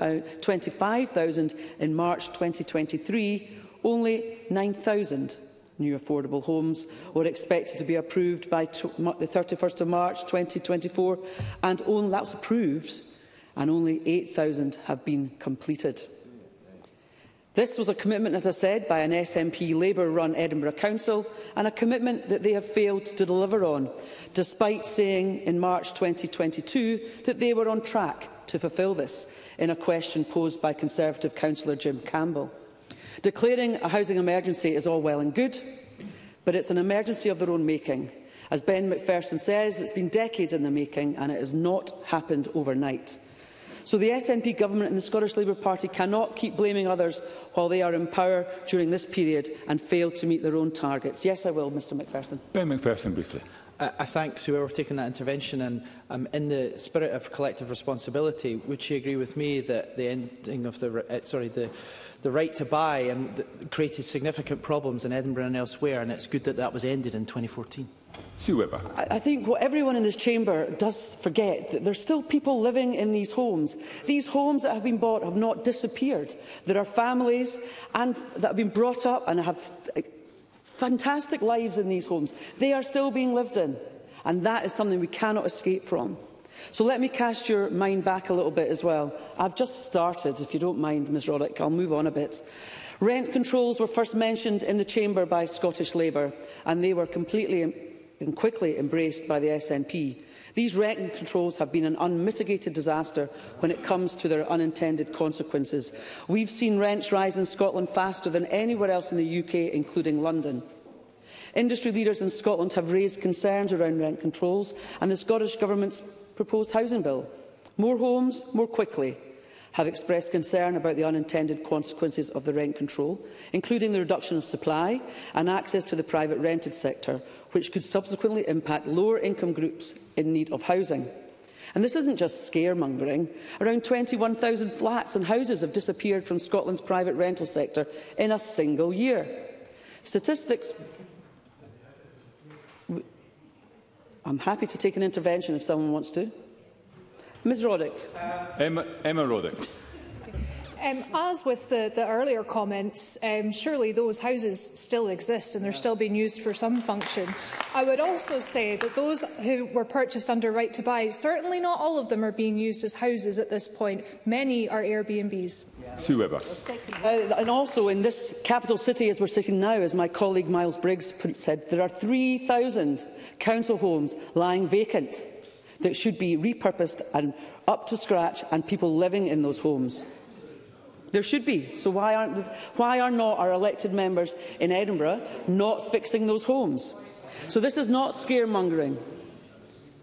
thousand in March twenty twenty-three, only nine thousand new affordable homes were expected to be approved by the thirty-first of March twenty twenty-four, and only that was approved, and only eight thousand have been completed. This was a commitment, as I said, by an S N P Labour-run Edinburgh Council, and a commitment that they have failed to deliver on, despite saying in March twenty twenty-two that they were on track to fulfil this, in a question posed by Conservative councillor Jim Campbell. Declaring a housing emergency is all well and good, but it's an emergency of their own making. As Ben McPherson says, it's been decades in the making, and it has not happened overnight. So the S N P government and the Scottish Labour Party cannot keep blaming others while they are in power during this period and fail to meet their own targets. Yes, I will, Mr McPherson. Ben McPherson, briefly. I, I thank whoever for taking that intervention, and um, in the spirit of collective responsibility, would she agree with me that the ending of the uh, sorry the the right to buy and the, created significant problems in Edinburgh and elsewhere, and it's good that that was ended in twenty fourteen? Sue Webber. I, I think what everyone in this chamber does forget that there's still people living in these homes. These homes that have been bought have not disappeared. There are families and that have been brought up and have fantastic lives in these homes. They are still being lived in, and that is something we cannot escape from. So let me cast your mind back a little bit as well. I've just started, if you don't mind, Ms Roddick, I'll move on a bit. Rent controls were first mentioned in the chamber by Scottish Labour, and they were completely and quickly embraced by the S N P. These rent controls have been an unmitigated disaster when it comes to their unintended consequences. We've seen rents rise in Scotland faster than anywhere else in the U K, including London. Industry leaders in Scotland have raised concerns around rent controls and the Scottish Government's proposed housing bill. More homes, more quickly, have expressed concern about the unintended consequences of the rent control, including the reduction of supply and access to the private rented sector, which could subsequently impact lower income groups in need of housing. And this isn't just scaremongering. Around twenty-one thousand flats and houses have disappeared from Scotland's private rental sector in a single year. Statistics... I'm happy to take an intervention if someone wants to. Ms Roddick. Emma, Emma Roddick. Um, as with the, the earlier comments, um, surely those houses still exist and they're still being used for some function. I would also say that those who were purchased under right to buy, certainly not all of them are being used as houses at this point. Many are Airbnbs. Sue Webber. Uh, and also in this capital city, as we're sitting now, as my colleague Miles Briggs said, there are three thousand council homes lying vacant that should be repurposed and up to scratch, and people living in those homes. There should be. So why, aren't, why are not our elected members in Edinburgh not fixing those homes? So this is not scaremongering.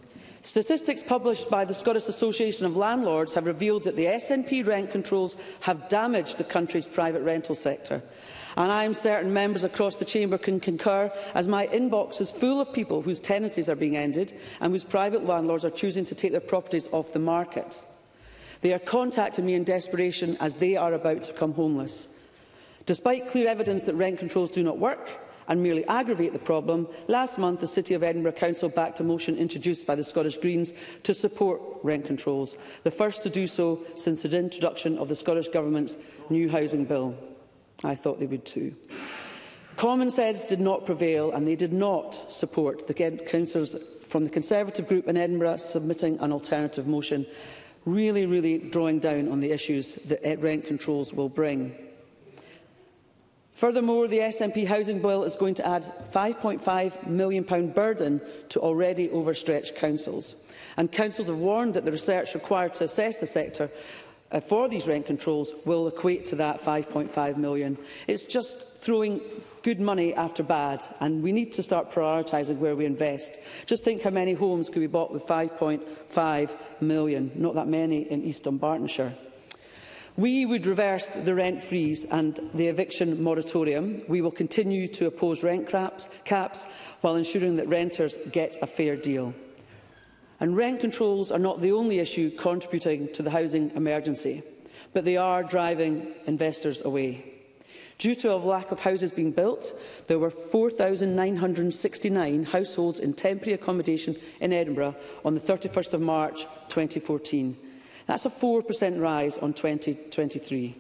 Statistics published by the Scottish Association of Landlords have revealed that the S N P rent controls have damaged the country's private rental sector. And I am certain members across the chamber can concur, as my inbox is full of people whose tenancies are being ended and whose private landlords are choosing to take their properties off the market. They are contacting me in desperation as they are about to become homeless. Despite clear evidence that rent controls do not work and merely aggravate the problem, last month the City of Edinburgh Council backed a motion introduced by the Scottish Greens to support rent controls, the first to do so since the introduction of the Scottish Government's new housing bill. I thought they would too. Common sense did not prevail, and they did not support the councillors from the Conservative group in Edinburgh submitting an alternative motion, really, really drawing down on the issues that rent controls will bring. Furthermore, the S N P housing bill is going to add five point five million pounds burden to already overstretched councils. And councils have warned that the research required to assess the sector uh, for these rent controls will equate to that five point five million pounds. It's just throwing good money after bad, and we need to start prioritising where we invest. Just think how many homes could be bought with five point five million pounds. Not that many in East Dunbartonshire. We would reverse the rent freeze and the eviction moratorium. We will continue to oppose rent caps while ensuring that renters get a fair deal. And rent controls are not the only issue contributing to the housing emergency, but they are driving investors away. Due to a lack of houses being built, there were four thousand nine hundred and sixty-nine households in temporary accommodation in Edinburgh on the thirty-first of March twenty fourteen. That's a four percent rise on twenty twenty-three.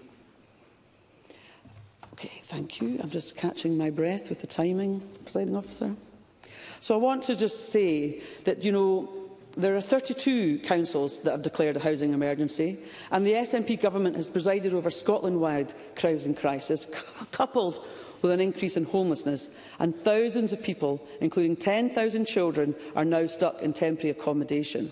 Okay, thank you. I'm just catching my breath with the timing, Presiding Officer. So I want to just say that, you know, there are thirty-two councils that have declared a housing emergency, and the S N P government has presided over Scotland-wide housing crisis, coupled with an increase in homelessness, and thousands of people, including ten thousand children, are now stuck in temporary accommodation.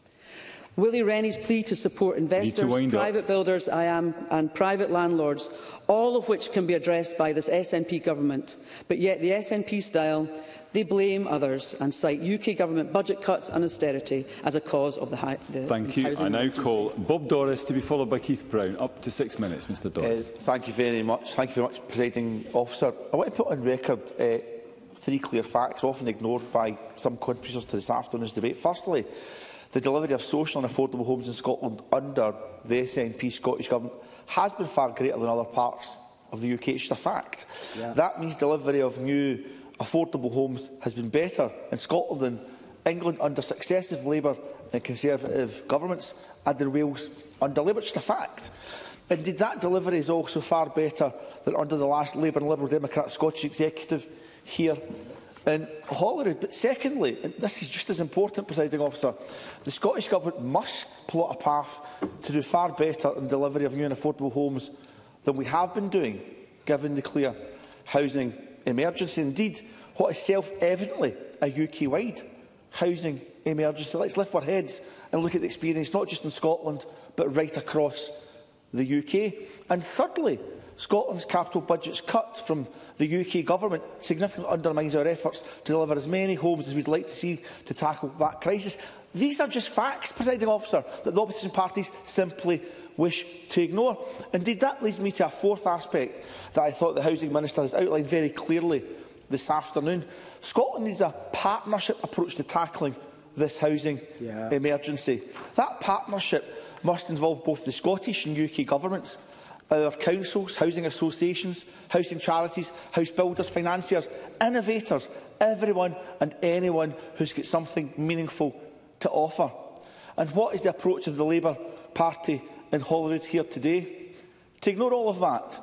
Willie Rennie's plea to support investors, to private up. builders I am, and private landlords, all of which can be addressed by this S N P government. But yet the S N P style, they blame others and cite U K government budget cuts and austerity as a cause of the, hi the Thank you. housing I now emergency. call Bob Doris to be followed by Keith Brown. Up to six minutes, Mr Doris. Uh, thank you very much. Thank you very much, Presiding Officer. I want to put on record uh, three clear facts, often ignored by some contributors to this afternoon's debate. Firstly, the delivery of social and affordable homes in Scotland under the S N P Scottish Government has been far greater than other parts of the U K. It's just a fact. Yeah. That means delivery of new affordable homes has been better in Scotland than England under successive Labour and Conservative governments, and in Wales under Labour. It's just a fact. Indeed, that delivery is also far better than under the last Labour and Liberal Democrat Scottish Executive here in Holyrood. But secondly, and this is just as important, Presiding Officer, the Scottish Government must plot a path to do far better in delivery of new and affordable homes than we have been doing, given the clear housing emergency. Indeed, what is self-evidently a U K-wide housing emergency. Let's lift our heads and look at the experience, not just in Scotland, but right across the U K. And thirdly, Scotland's capital budget's cut from the U K Government significantly undermines our efforts to deliver as many homes as we'd like to see to tackle that crisis. These are just facts, Presiding Officer, that the opposition parties simply wish to ignore. Indeed, that leads me to a fourth aspect that I thought the Housing Minister has outlined very clearly this afternoon. Scotland needs a partnership approach to tackling this housing yeah. emergency. That partnership must involve both the Scottish and U K governments, our councils, housing associations, housing charities, house builders, financiers, innovators, everyone and anyone who's got something meaningful to offer. And what is the approach of the Labour Party in Holyrood here today? To ignore all of that,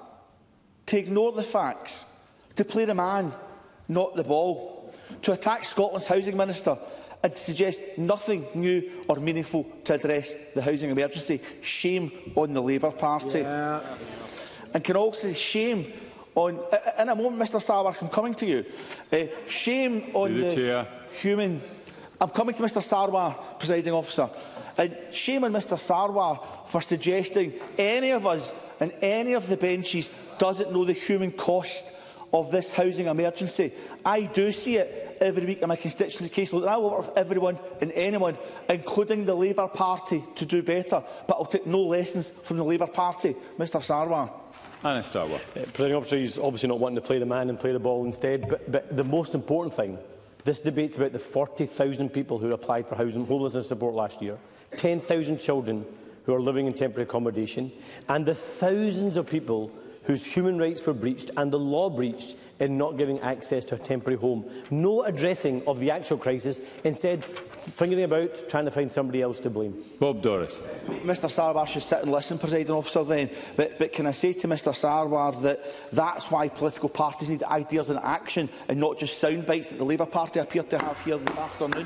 to ignore the facts, to play the man, not the ball, to attack Scotland's Housing Minister and to suggest nothing new or meaningful to address the housing emergency. Shame on the Labour Party. Yeah. And can also say shame on... In a moment, Mr Sarwar, I'm coming to you. Uh, shame on the, the chair. human... I'm coming to Mr Sarwar, Presiding Officer. And shame on Mr Sarwar for suggesting any of us and any of the benches doesn't know the human cost of this housing emergency. I do see it. every week in my constituency caseload, and I will work with everyone and anyone, including the Labour Party, to do better. But I'll take no lessons from the Labour Party. Mr Sarwar. Anas Sarwar. Uh, Presiding Officer, he's obviously not wanting to play the man and play the ball instead. But, but the most important thing, this debate's about the forty thousand people who applied for housing homelessness support last year, ten thousand children who are living in temporary accommodation, and the thousands of people whose human rights were breached and the law breached in not giving access to a temporary home. No addressing of the actual crisis, instead fingering about trying to find somebody else to blame. Bob Doris. Mr Sarwar should sit and listen, Presiding Officer, then. But, but can I say to Mr Sarwar that that's why political parties need ideas and action and not just sound bites that the Labour Party appear to have here this afternoon.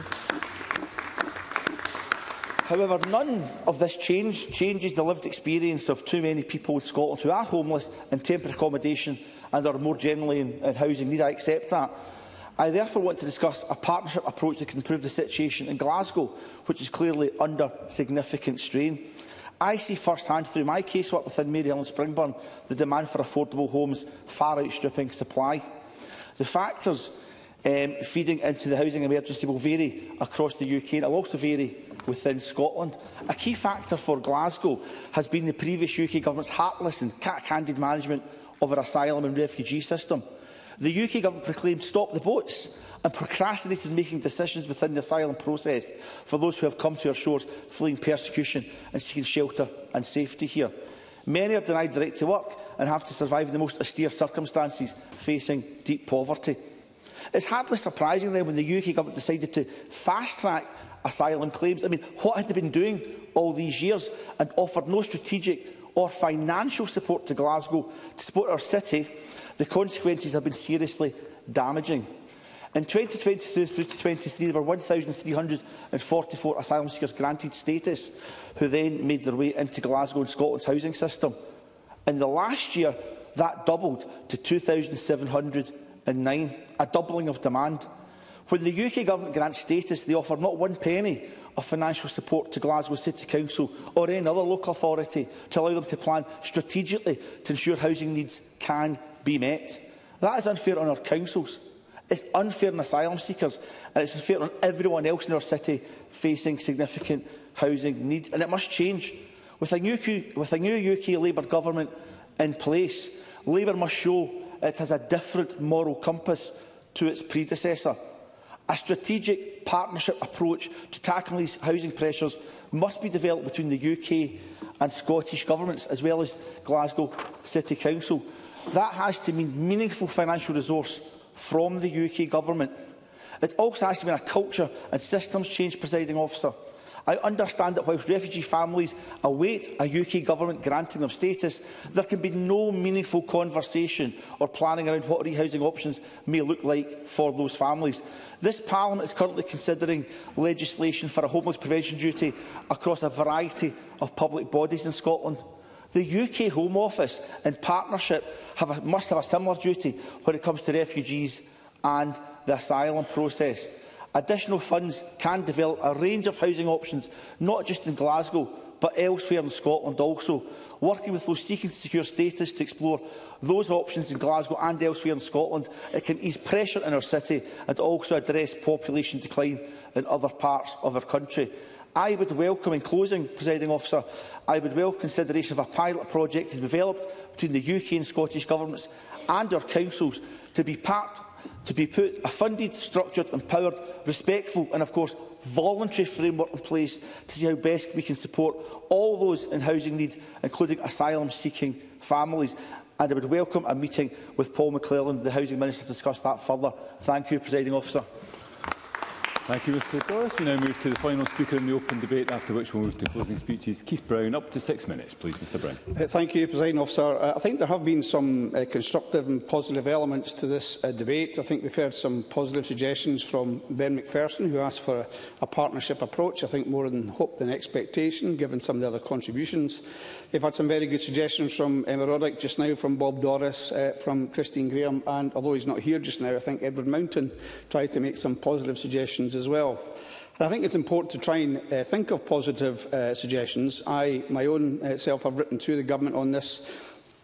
However, none of this change changes the lived experience of too many people in Scotland who are homeless in temporary accommodation and are more generally in, in housing need. I accept that. I therefore want to discuss a partnership approach that can improve the situation in Glasgow, which is clearly under significant strain. I see first-hand through my casework within Maryhill and Springburn the demand for affordable homes far outstripping supply. The factors um, feeding into the housing emergency will vary across the U K, and it will also vary within Scotland. A key factor for Glasgow has been the previous U K Government's heartless and cat-handed management of our asylum and refugee system. The U K Government proclaimed "stop the boats" and procrastinated making decisions within the asylum process for those who have come to our shores fleeing persecution and seeking shelter and safety here. Many are denied the right to work and have to survive in the most austere circumstances, facing deep poverty. It's hardly surprising then when the U K Government decided to fast-track asylum claims. I mean, what had they been doing all these years, and offered no strategic or financial support to Glasgow to support our city? The consequences have been seriously damaging. In twenty twenty-two through to twenty-three, there were one thousand three hundred and forty-four asylum seekers granted status, who then made their way into Glasgow and Scotland's housing system. In the last year, that doubled to two thousand seven hundred and nine, a doubling of demand. When the U K Government grants status, they offer not one penny of financial support to Glasgow City Council or any other local authority to allow them to plan strategically to ensure housing needs can be met. That is unfair on our councils, it's unfair on asylum seekers, and it's unfair on everyone else in our city facing significant housing needs. And it must change. With a new, with a new U K Labour government in place, Labour must show it has a different moral compass to its predecessor. A strategic partnership approach to tackling these housing pressures must be developed between the U K and Scottish governments, as well as Glasgow City Council. That has to mean meaningful financial resource from the U K Government. It also has to mean a culture and systems change, Presiding Officer. I understand that whilst refugee families await a U K Government granting them status, there can be no meaningful conversation or planning around what rehousing options may look like for those families. This Parliament is currently considering legislation for a homeless prevention duty across a variety of public bodies in Scotland. The U K Home Office, in partnership, have a, must have a similar duty when it comes to refugees and the asylum process. Additional funds can develop a range of housing options, not just in Glasgow, but elsewhere in Scotland also, working with those seeking to secure status to explore those options in Glasgow and elsewhere in Scotland. It can ease pressure in our city and also address population decline in other parts of our country. I would welcome, in closing, Presiding Officer, I would welcome consideration of a pilot project to be developed between the U K and Scottish Governments and our councils to be part to be put a funded, structured, empowered, respectful and, of course, voluntary framework in place to see how best we can support all those in housing need, including asylum-seeking families. And I would welcome a meeting with Paul McClelland, the Housing Minister, to discuss that further. Thank you, Presiding Officer. Thank you, Mr Doris. We now move to the final speaker in the open debate, after which we'll move to closing speeches. Keith Brown, up to six minutes, please, Mr Brown. Uh, thank you, Presiding Officer. Uh, I think there have been some uh, constructive and positive elements to this uh, debate. I think we've heard some positive suggestions from Ben McPherson, who asked for a, a partnership approach. I think more than hope than expectation, given some of the other contributions. They've had some very good suggestions from Emma Roddick just now, from Bob Doris, uh, from Christine Graham, and although he's not here just now, I think Edward Mountain tried to make some positive suggestions as well. And I think it's important to try and uh, think of positive uh, suggestions. I, my own uh, self, have written to the Government on this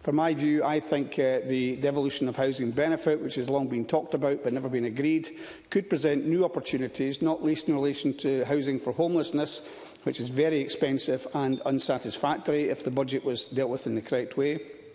From my view, I think uh, the devolution of housing benefit, which has long been talked about but never been agreed, could present new opportunities, not least in relation to housing for homelessness, which is very expensive and unsatisfactory if the budget was dealt with in the correct way.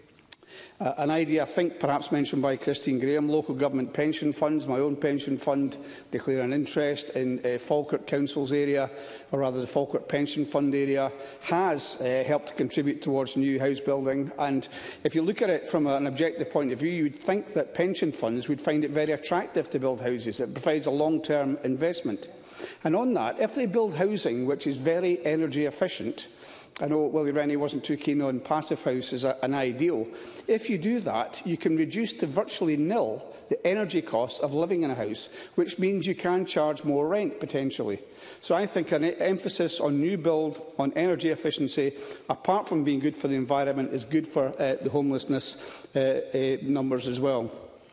Uh, an idea, I think, perhaps mentioned by Christine Graham, local government pension funds, my own pension fund, declare an interest in uh, Falkirk Council's area, or rather the Falkirk Pension Fund area, has uh, helped to contribute towards new house building. And if you look at it from an objective point of view, you would think that pension funds would find it very attractive to build houses. It provides a long-term investment. And on that, if they build housing which is very energy efficient, I know Willie Rennie wasn't too keen on passive house as a, an ideal. If you do that, you can reduce to virtually nil the energy costs of living in a house, which means you can charge more rent, potentially. So I think an emphasis on new build, on energy efficiency, apart from being good for the environment, is good for uh, the homelessness uh, uh, numbers as well.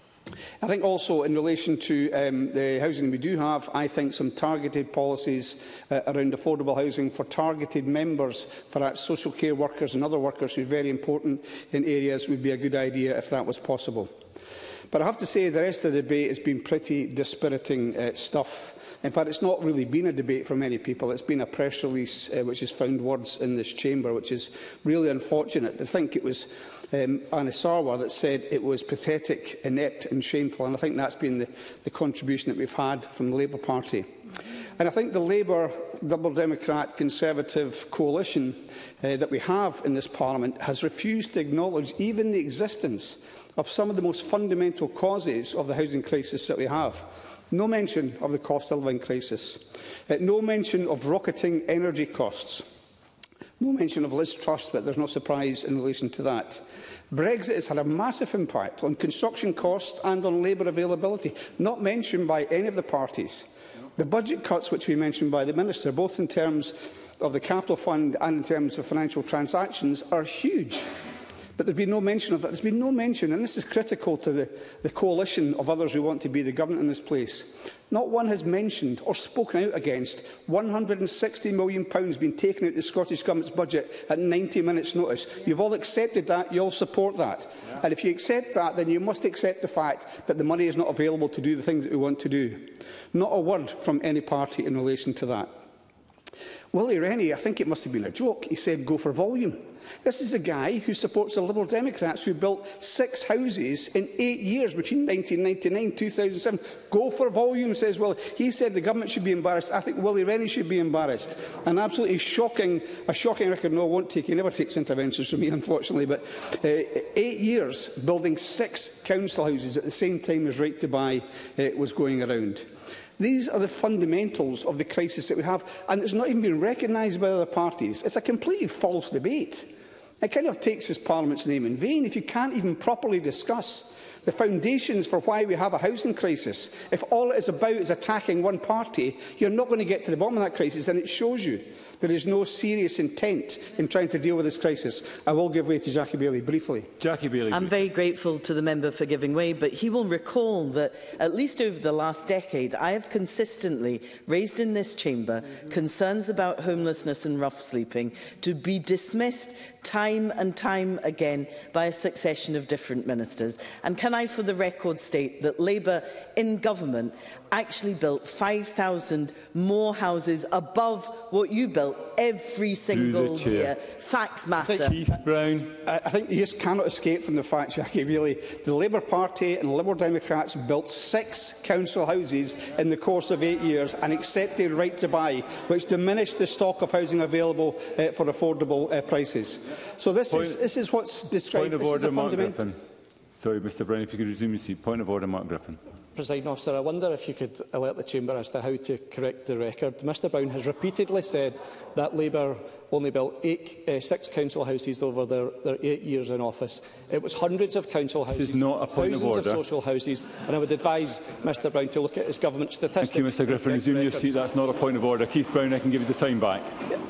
I think also in relation to um, the housing we do have, I think some targeted policies uh, around affordable housing for targeted members, for our social care workers and other workers who are very important in areas, would be a good idea if that was possible. But I have to say the rest of the debate has been pretty dispiriting uh, stuff. In fact, it's not really been a debate for many people. It's been a press release uh, which has found words in this chamber, which is really unfortunate. I think it was um, Anna Sarwar that said it was pathetic, inept and shameful, and I think that's been the, the contribution that we've had from the Labour Party. And I think the Labour, Liberal Democrat, Conservative coalition uh, that we have in this Parliament has refused to acknowledge even the existence of some of the most fundamental causes of the housing crisis that we have. No mention of the cost of living crisis. Uh, no mention of rocketing energy costs. No mention of Liz Truss, but there's no surprise in relation to that. Brexit has had a massive impact on construction costs and on labour availability, not mentioned by any of the parties. The budget cuts which we mentioned by the Minister, both in terms of the Capital Fund and in terms of financial transactions, are huge. But there's been no mention of that. There's been no mention, and this is critical to the, the coalition of others who want to be the government in this place. Not one has mentioned or spoken out against one hundred and sixty million pounds being taken out of the Scottish Government's budget at ninety minutes' notice. You've all accepted that. You all support that. Yeah. And if you accept that, then you must accept the fact that the money is not available to do the things that we want to do. Not a word from any party in relation to that. Willie Rennie, I think it must have been a joke. He said, go for volume. This is the guy who supports the Liberal Democrats who built six houses in eight years between nineteen ninety-nine and two thousand seven. Go for volume, says Willie. He said the government should be embarrassed. I think Willie Rennie should be embarrassed. An absolutely shocking, a shocking record. No, I won't take. He never takes interventions from me, unfortunately. But uh, eight years building six council houses at the same time as Right to Buy uh, was going around. These are the fundamentals of the crisis that we have, and it's not even been recognised by other parties. It's a completely false debate. It kind of takes this Parliament's name in vain if you can't even properly discuss the foundations for why we have a housing crisis. If all it is about is attacking one party, you're not going to get to the bottom of that crisis, and it shows you there is no serious intent in trying to deal with this crisis. I will give way to Jackie Bailey briefly. Jackie Bailey. I'm very grateful to the member for giving way, but he will recall that at least over the last decade, I have consistently raised in this chamber concerns about homelessness and rough sleeping to be dismissed time and time again by a succession of different ministers. And can I, for the record, state that Labour in government actually built five thousand more houses above what you built every single year. Facts matter. Keith Brown. I, I think you just cannot escape from the fact, Jackie Bailey, the Labour Party and the Liberal Democrats built six council houses in the course of eight years and accepted Right to Buy, which diminished the stock of housing available uh, for affordable uh, prices. So this point, is, this is what's described. Point of order, Mark Griffin. Sorry, Mr Brown, if you could resume your seat. Point of order, Mark Griffin. Presiding Officer, I wonder if you could alert the Chamber as to how to correct the record. Mr Brown has repeatedly said that Labour only built eight, uh, six council houses over their, their eight years in office. It was hundreds of council houses, this is not a point thousands of, order. of social houses, and I would advise Mr Brown to look at his government statistics. Thank you, Mr Griffin. Resume your seat. That's not a point of order. Keith Brown, I can give you the time back.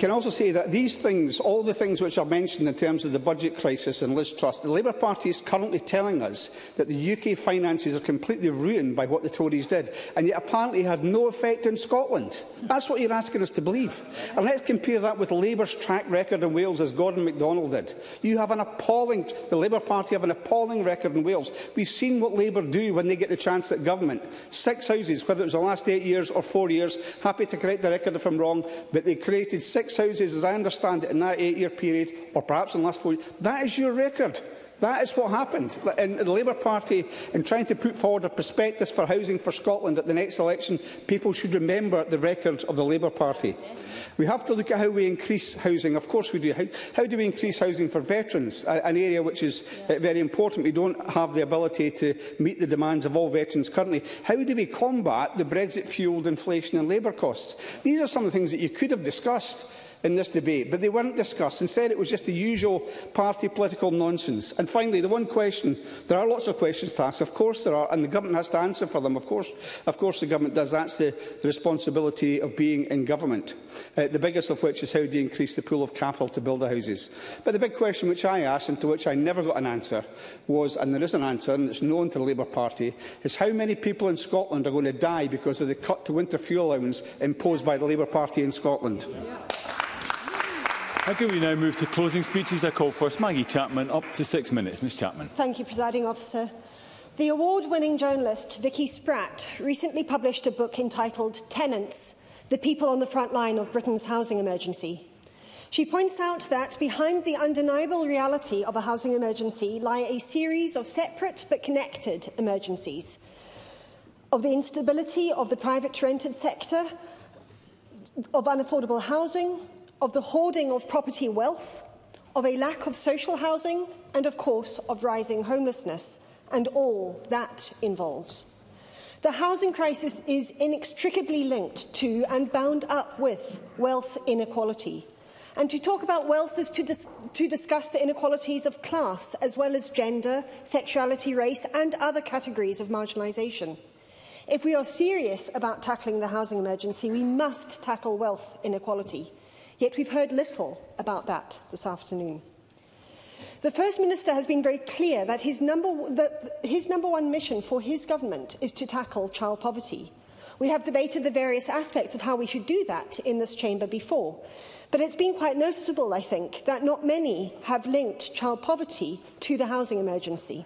can also say that these things, all the things which are mentioned in terms of the budget crisis and Liz Truss, the Labour Party is currently telling us that the U K finances are completely ruined by what the Tories did, and yet apparently had no effect in Scotland. That's what you're asking us to believe. And let's compare that with Labour's track record in Wales, as Gordon MacDonald did. You have an appalling, the Labour Party have an appalling record in Wales. We've seen what Labour do when they get the chance at government. Six houses, whether it was the last eight years or four years, happy to correct the record if I'm wrong, but they created six houses, as I understand it, in that eight-year period, or perhaps in the last four years. That is your record. That is what happened. In the Labour Party, in trying to put forward a prospectus for housing for Scotland at the next election, people should remember the record of the Labour Party. We have to look at how we increase housing. Of course we do. How, how do we increase housing for veterans, an area which is uh, very important? We don't have the ability to meet the demands of all veterans currently. How do we combat the Brexit-fuelled inflation and labour costs? These are some of the things that you could have discussed in this debate, but they weren't discussed. Instead, it was just the usual party political nonsense. And finally, the one question, there are lots of questions to ask, of course there are, and the government has to answer for them. Of course, of course the government does. That's the, the responsibility of being in government, uh, the biggest of which is how do you increase the pool of capital to build the houses. But the big question which I asked, and to which I never got an answer, was, and there is an answer, and it's known to the Labour Party, is how many people in Scotland are going to die because of the cut to winter fuel allowance imposed by the Labour Party in Scotland. Yeah. How can we now move to closing speeches? I call first Maggie Chapman, up to six minutes. Miz Chapman. Thank you, Presiding Officer. The award-winning journalist Vicky Spratt recently published a book entitled Tenants, the People on the Front Line of Britain's Housing Emergency. She points out that behind the undeniable reality of a housing emergency lie a series of separate but connected emergencies, of the instability of the private rented sector, of unaffordable housing, of the hoarding of property wealth, of a lack of social housing, and of course of rising homelessness, and all that involves. The housing crisis is inextricably linked to and bound up with wealth inequality. And to talk about wealth is to, dis to discuss the inequalities of class, as well as gender, sexuality, race, and other categories of marginalisation. If we are serious about tackling the housing emergency, we must tackle wealth inequality. Yet we've heard little about that this afternoon. The First Minister has been very clear that his number, that his number one mission for his government is to tackle child poverty. We have debated the various aspects of how we should do that in this chamber before, but it's been quite noticeable, I think, that not many have linked child poverty to the housing emergency.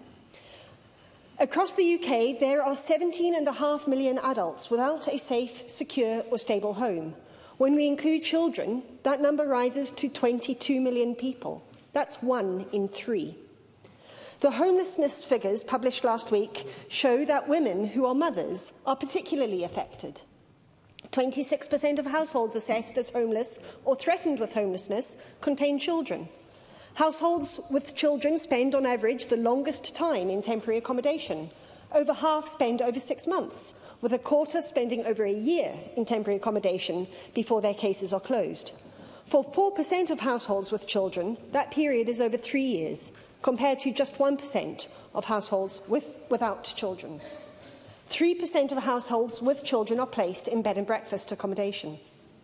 Across the U K, there are seventeen and a half million adults without a safe, secure or stable home. When we include children, that number rises to twenty-two million people. That's one in three. The homelessness figures published last week show that women who are mothers are particularly affected. twenty-six percent of households assessed as homeless or threatened with homelessness contain children. Households with children spend on average the longest time in temporary accommodation. Over half spend over six months, with a quarter spending over a year in temporary accommodation before their cases are closed. For four percent of households with children, that period is over three years, compared to just one percent of households with, without children. three percent of households with children are placed in bed and breakfast accommodation.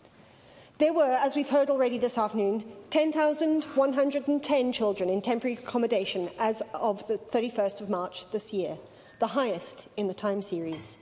There were, as we've heard already this afternoon, ten thousand one hundred and ten children in temporary accommodation as of the thirty-first of March this year, the highest in the time series.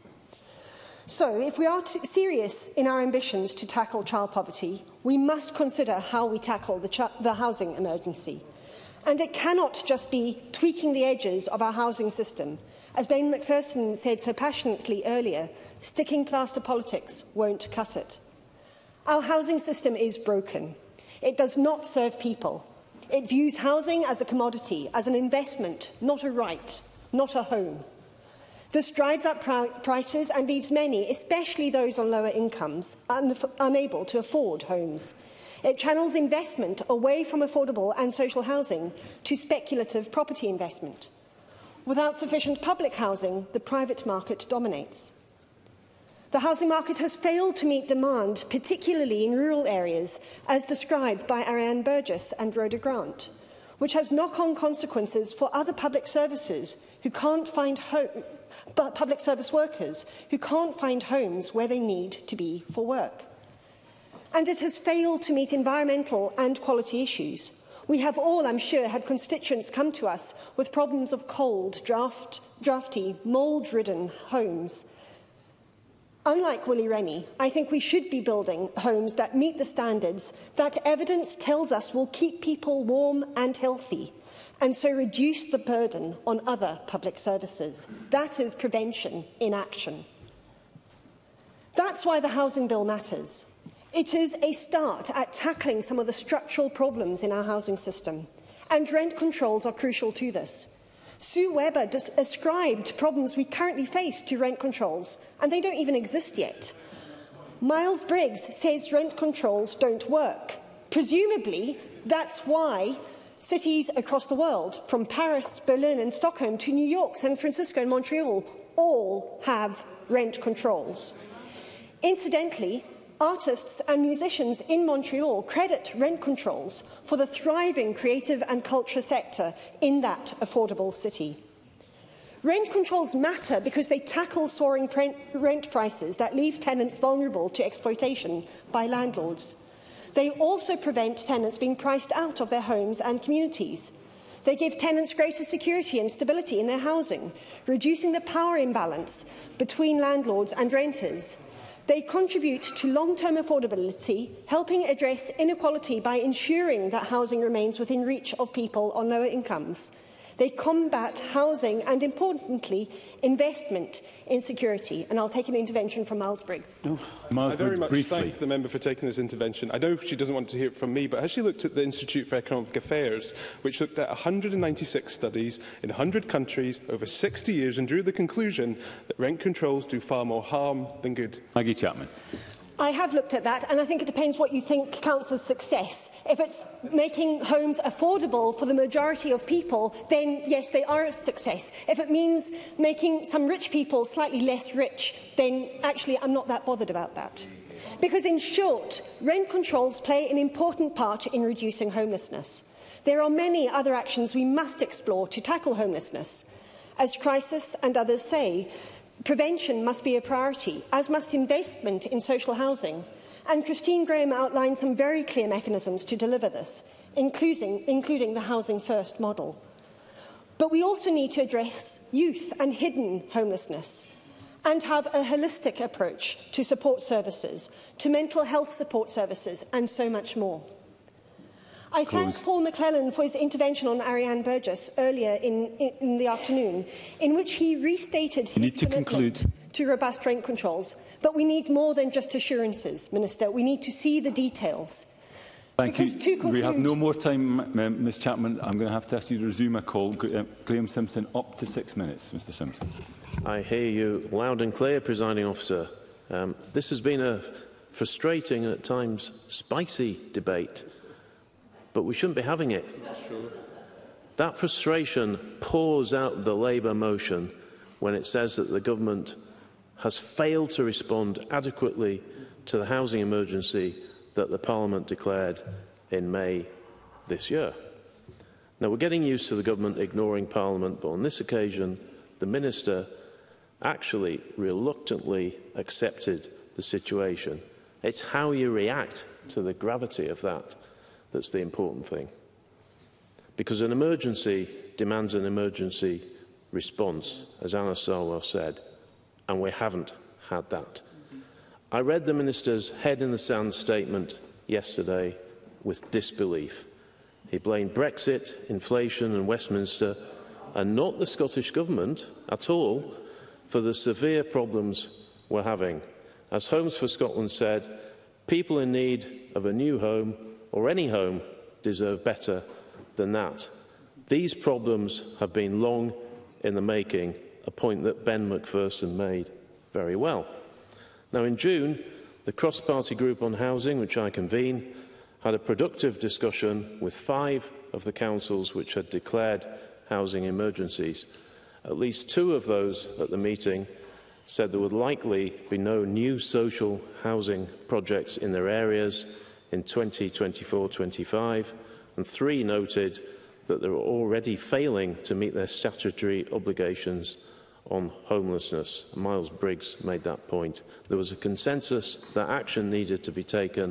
So, if we are serious in our ambitions to tackle child poverty, we must consider how we tackle the, the housing emergency. And it cannot just be tweaking the edges of our housing system. As Ben Macpherson said so passionately earlier, sticking plaster politics won't cut it. Our housing system is broken. It does not serve people. It views housing as a commodity, as an investment, not a right, not a home. This drives up prices and leaves many, especially those on lower incomes, un unable to afford homes. It channels investment away from affordable and social housing to speculative property investment. Without sufficient public housing, the private market dominates. The housing market has failed to meet demand, particularly in rural areas, as described by Ariane Burgess and Rhoda Grant, which has knock-on consequences for other public services who can't find home, public service workers who can't find homes where they need to be for work. and it has failed to meet environmental and quality issues. We have all, I'm sure, had constituents come to us with problems of cold, draft, drafty, mould-ridden homes. Unlike Willie Rennie, I think we should be building homes that meet the standards that evidence tells us will keep people warm and healthy, and so reduce the burden on other public services. That is prevention in action. That's why the housing bill matters. It is a start at tackling some of the structural problems in our housing system, and rent controls are crucial to this. Sue Webber ascribed problems we currently face to rent controls, and they don't even exist yet. Miles Briggs says rent controls don't work. Presumably, that's why cities across the world, from Paris, Berlin and Stockholm to New York, San Francisco and Montreal, all have rent controls. Incidentally, artists and musicians in Montreal credit rent controls for the thriving creative and culture sector in that affordable city. Rent controls matter because they tackle soaring rent prices that leave tenants vulnerable to exploitation by landlords. They also prevent tenants being priced out of their homes and communities. They give tenants greater security and stability in their housing, reducing the power imbalance between landlords and renters. They contribute to long-term affordability, helping address inequality by ensuring that housing remains within reach of people on lower incomes. They combat housing and, importantly, investment in security. And I'll take an intervention from Miles Briggs. Oh, Miles I very Briggs, much briefly. thank the member for taking this intervention. I know she doesn't want to hear it from me, but has she looked at the Institute for Economic Affairs, which looked at one hundred ninety-six studies in one hundred countries over sixty years and drew the conclusion that rent controls do far more harm than good? Maggie Chapman. I have looked at that, and I think it depends what you think counts as success. If it's making homes affordable for the majority of people, then yes, they are a success. If it means making some rich people slightly less rich, then actually I'm not that bothered about that. Because in short, rent controls play an important part in reducing homelessness. There are many other actions we must explore to tackle homelessness. As Crisis and others say, prevention must be a priority, as must investment in social housing. And Christine Graham outlined some very clear mechanisms to deliver this, including, including the Housing First model. But we also need to address youth and hidden homelessness and have a holistic approach to support services, to mental health support services, and so much more. I thank Paul McClellan for his intervention on Ariane Burgess earlier in, in, in the afternoon, in which he restated his you need to commitment conclude. to robust rent controls. But we need more than just assurances, Minister. We need to see the details. Thank because you. To we have no more time, Ms Chapman. I'm going to have to ask you to resume a call. Gra Graham Simpson, up to six minutes. Mister Simpson. I hear you loud and clear, Presiding Officer. Um, this has been a frustrating and at times spicy debate. But we shouldn't be having it. Sure. That frustration pours out the Labour motion when it says that the government has failed to respond adequately to the housing emergency that the Parliament declared in May this year. Now, we're getting used to the government ignoring Parliament, but on this occasion, the Minister actually reluctantly accepted the situation. It's how you react to the gravity of that that's the important thing. Because an emergency demands an emergency response, as Anna Sarwar said, and we haven't had that. I read the Minister's head-in-the-sand statement yesterday with disbelief. He blamed Brexit, inflation and Westminster, and not the Scottish Government at all, for the severe problems we're having. As Homes for Scotland said, people in need of a new home or any home deserve better than that. These problems have been long in the making, a point that Ben Macpherson made very well. Now, in June, the cross-party group on housing, which I convene, had a productive discussion with five of the councils which had declared housing emergencies. At least two of those at the meeting said there would likely be no new social housing projects in their areas in twenty twenty-four twenty-five, and three noted that they were already failing to meet their statutory obligations on homelessness. Miles Briggs made that point. There was a consensus that action needed to be taken,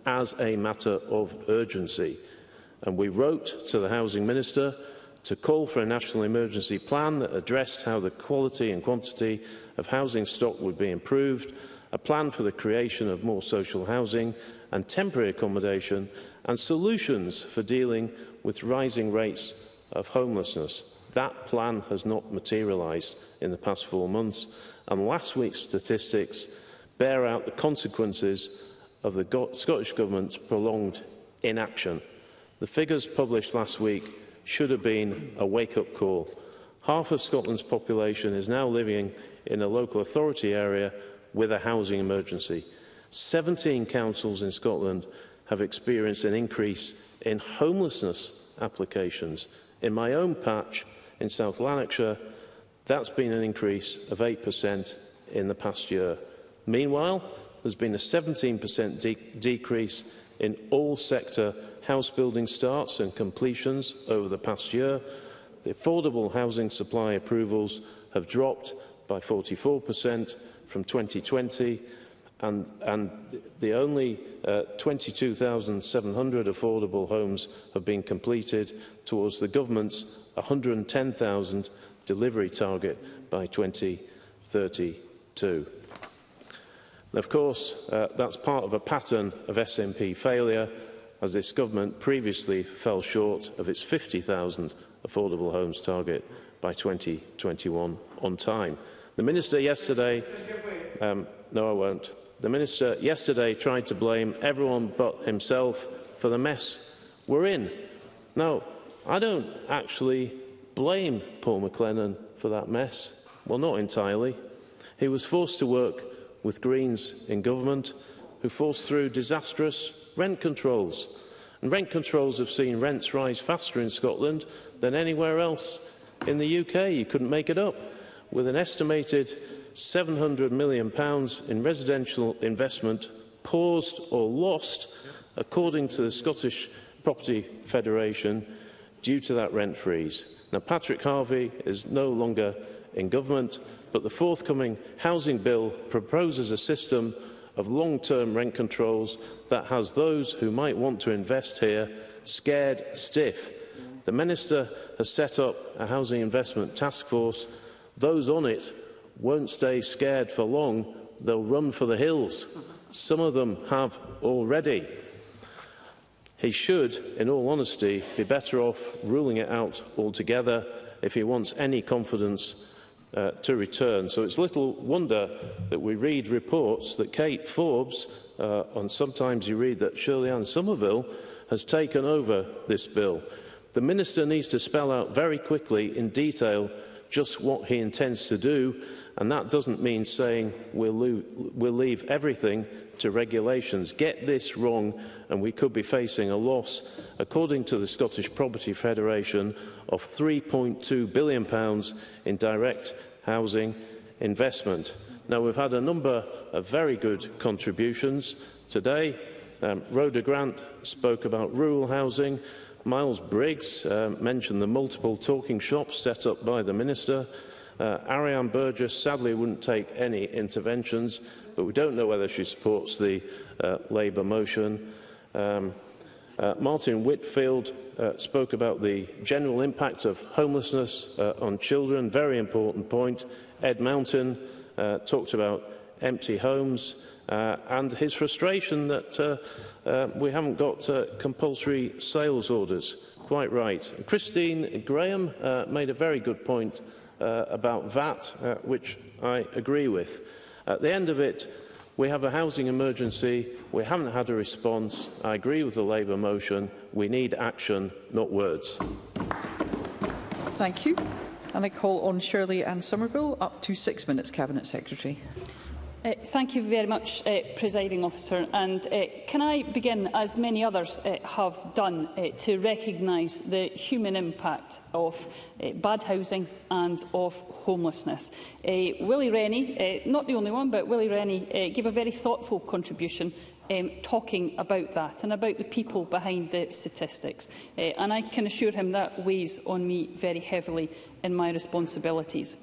as a matter of urgency. And we wrote to the Housing Minister to call for a national emergency plan that addressed how the quality and quantity of housing stock would be improved, a plan for the creation of more social housing and temporary accommodation, and solutions for dealing with rising rates of homelessness. That plan has not materialised in the past four months, and last week's statistics bear out the consequences of the Go- Scottish Government's prolonged inaction. The figures published last week should have been a wake-up call. Half of Scotland's population is now living in a local authority area with a housing emergency. seventeen councils in Scotland have experienced an increase in homelessness applications. In my own patch in South Lanarkshire, that's been an increase of eight percent in the past year. Meanwhile, there's been a seventeen percent de decrease in all sector house building starts and completions over the past year. The affordable housing supply approvals have dropped by forty-four percent from twenty twenty, and, and the only uh, twenty-two thousand seven hundred affordable homes have been completed towards the government's one hundred and ten thousand delivery target by twenty thirty-two. Of course, uh, that's part of a pattern of S N P failure, as this government previously fell short of its fifty thousand affordable homes target by twenty twenty-one on time. The Minister yesterday... Um, no, I won't. The Minister yesterday tried to blame everyone but himself for the mess we're in. Now, I don't actually blame Paul McLennan for that mess. Well, not entirely. He was forced to work with Greens in government, who forced through disastrous rent controls. And rent controls have seen rents rise faster in Scotland than anywhere else in the U K. You couldn't make it up. With an estimated seven hundred million pounds in residential investment paused or lost, according to the Scottish Property Federation, due to that rent freeze. Now, Patrick Harvey is no longer in government, but the forthcoming housing bill proposes a system of long-term rent controls that has those who might want to invest here scared stiff. The Minister has set up a housing investment task force. Those on it won't stay scared for long. They'll run for the hills. Some of them have already. He should, in all honesty, be better off ruling it out altogether if he wants any confidence uh, to return. So it's little wonder that we read reports that Kate Forbes, uh, and sometimes you read that Shirley-Ann Somerville, has taken over this bill. The Minister needs to spell out very quickly in detail just what he intends to do, and that doesn't mean saying we'll, we'll leave everything to regulations. Get this wrong and we could be facing a loss, according to the Scottish Property Federation, of three point two billion pounds in direct housing investment. Now, we've had a number of very good contributions today. Um, Rhoda Grant spoke about rural housing. Miles Briggs uh, mentioned the multiple talking shops set up by the Minister. Uh, Ariane Burgess sadly wouldn't take any interventions, but we don't know whether she supports the uh, Labour motion. Um, uh, Martin Whitfield uh, spoke about the general impact of homelessness uh, on children, very important point. Ed Mountain uh, talked about empty homes uh, and his frustration that uh, uh, we haven't got uh, compulsory sales orders. Quite right. And Christine Graham uh, made a very good point uh, about V A T, uh, which I agree with. At the end of it, we have a housing emergency. We haven't had a response. I agree with the Labour motion. We need action, not words. Thank you. And I call on Shirley-Ann Somerville, up to six minutes, Cabinet Secretary. Uh, thank you very much, uh, Presiding Officer. And uh, can I begin, as many others uh, have done, uh, to recognise the human impact of uh, bad housing and of homelessness. Uh, Willie Rennie, uh, not the only one, but Willie Rennie uh, gave a very thoughtful contribution Um, talking about that and about the people behind the statistics. Uh, and I can assure him that weighs on me very heavily in my responsibilities.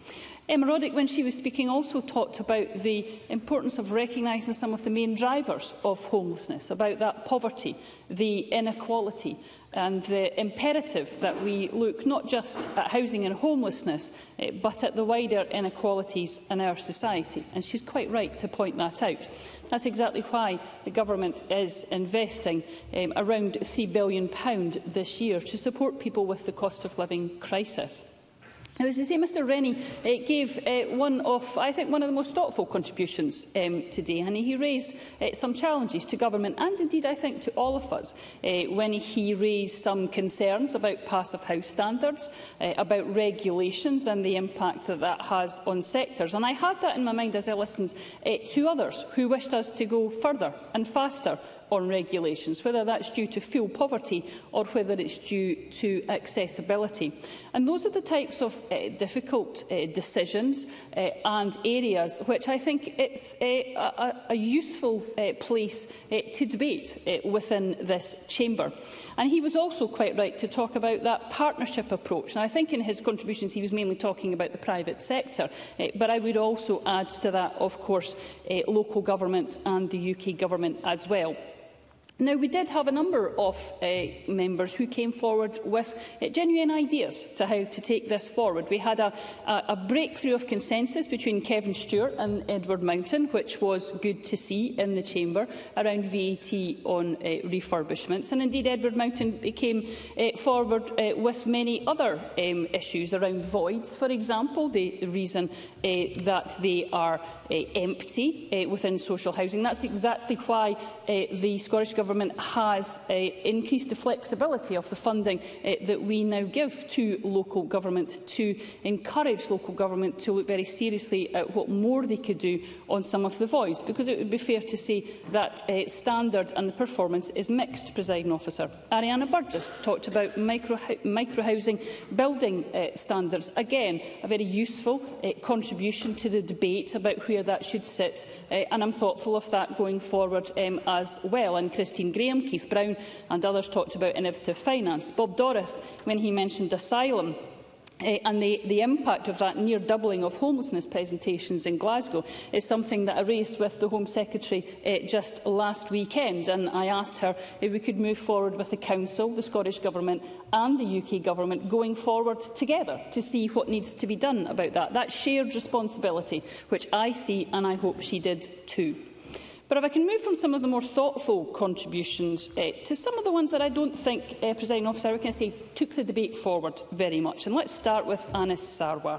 Emma Roddick, when she was speaking, also talked about the importance of recognising some of the main drivers of homelessness, about that poverty, the inequality, and the imperative that we look not just at housing and homelessness, eh, but at the wider inequalities in our society. And she's quite right to point that out. That's exactly why the Government is investing um, around three billion pounds this year to support people with the cost of living crisis. Now, as I say, Mr Rennie uh, gave uh, one of, I think, one of the most thoughtful contributions um, today, and he raised uh, some challenges to government and, indeed, I think, to all of us uh, when he raised some concerns about passive house standards, uh, about regulations and the impact that that has on sectors. And I had that in my mind as I listened uh, to others who wished us to go further and faster on regulations, whether that's due to fuel poverty or whether it's due to accessibility. And those are the types of uh, difficult uh, decisions uh, and areas which I think it's a, a, a useful uh, place uh, to debate uh, within this chamber. And he was also quite right to talk about that partnership approach. Now, I think in his contributions he was mainly talking about the private sector, uh, but I would also add to that, of course, uh, local government and the U K government as well. Now, we did have a number of uh, members who came forward with uh, genuine ideas to how to take this forward. We had a, a, a breakthrough of consensus between Kevin Stewart and Edward Mountain, which was good to see in the chamber, around V A T on uh, refurbishments. And indeed, Edward Mountain came uh, forward uh, with many other um, issues around voids, for example, the reason uh, that they are uh, empty uh, within social housing. That's exactly why uh, the Scottish Government has uh, increased the flexibility of the funding uh, that we now give to local government to encourage local government to look very seriously at what more they could do on some of the voids, because it would be fair to say that uh, standard and the performance is mixed, Presiding Officer. Ariana Burgess talked about micro, micro housing building uh, standards. Again, a very useful uh, contribution to the debate about where that should sit, uh, and I'm thoughtful of that going forward um, as well. And Christine Graham, Keith Brown and others talked about innovative finance. Bob Doris, when he mentioned asylum, Uh, and the, the impact of that near doubling of homelessness presentations in Glasgow is something that I raised with the Home Secretary uh, just last weekend. And I asked her if we could move forward with the Council, the Scottish Government and the U K Government going forward together to see what needs to be done about that. That shared responsibility, which I see and I hope she did too. But if I can move from some of the more thoughtful contributions uh, to some of the ones that I don't think, uh, Presiding Officer, I can say took the debate forward very much. And let's start with Anis Sarwar.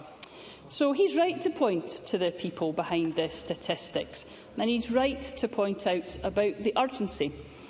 So he's right to point to the people behind the statistics, and he's right to point out about the urgency.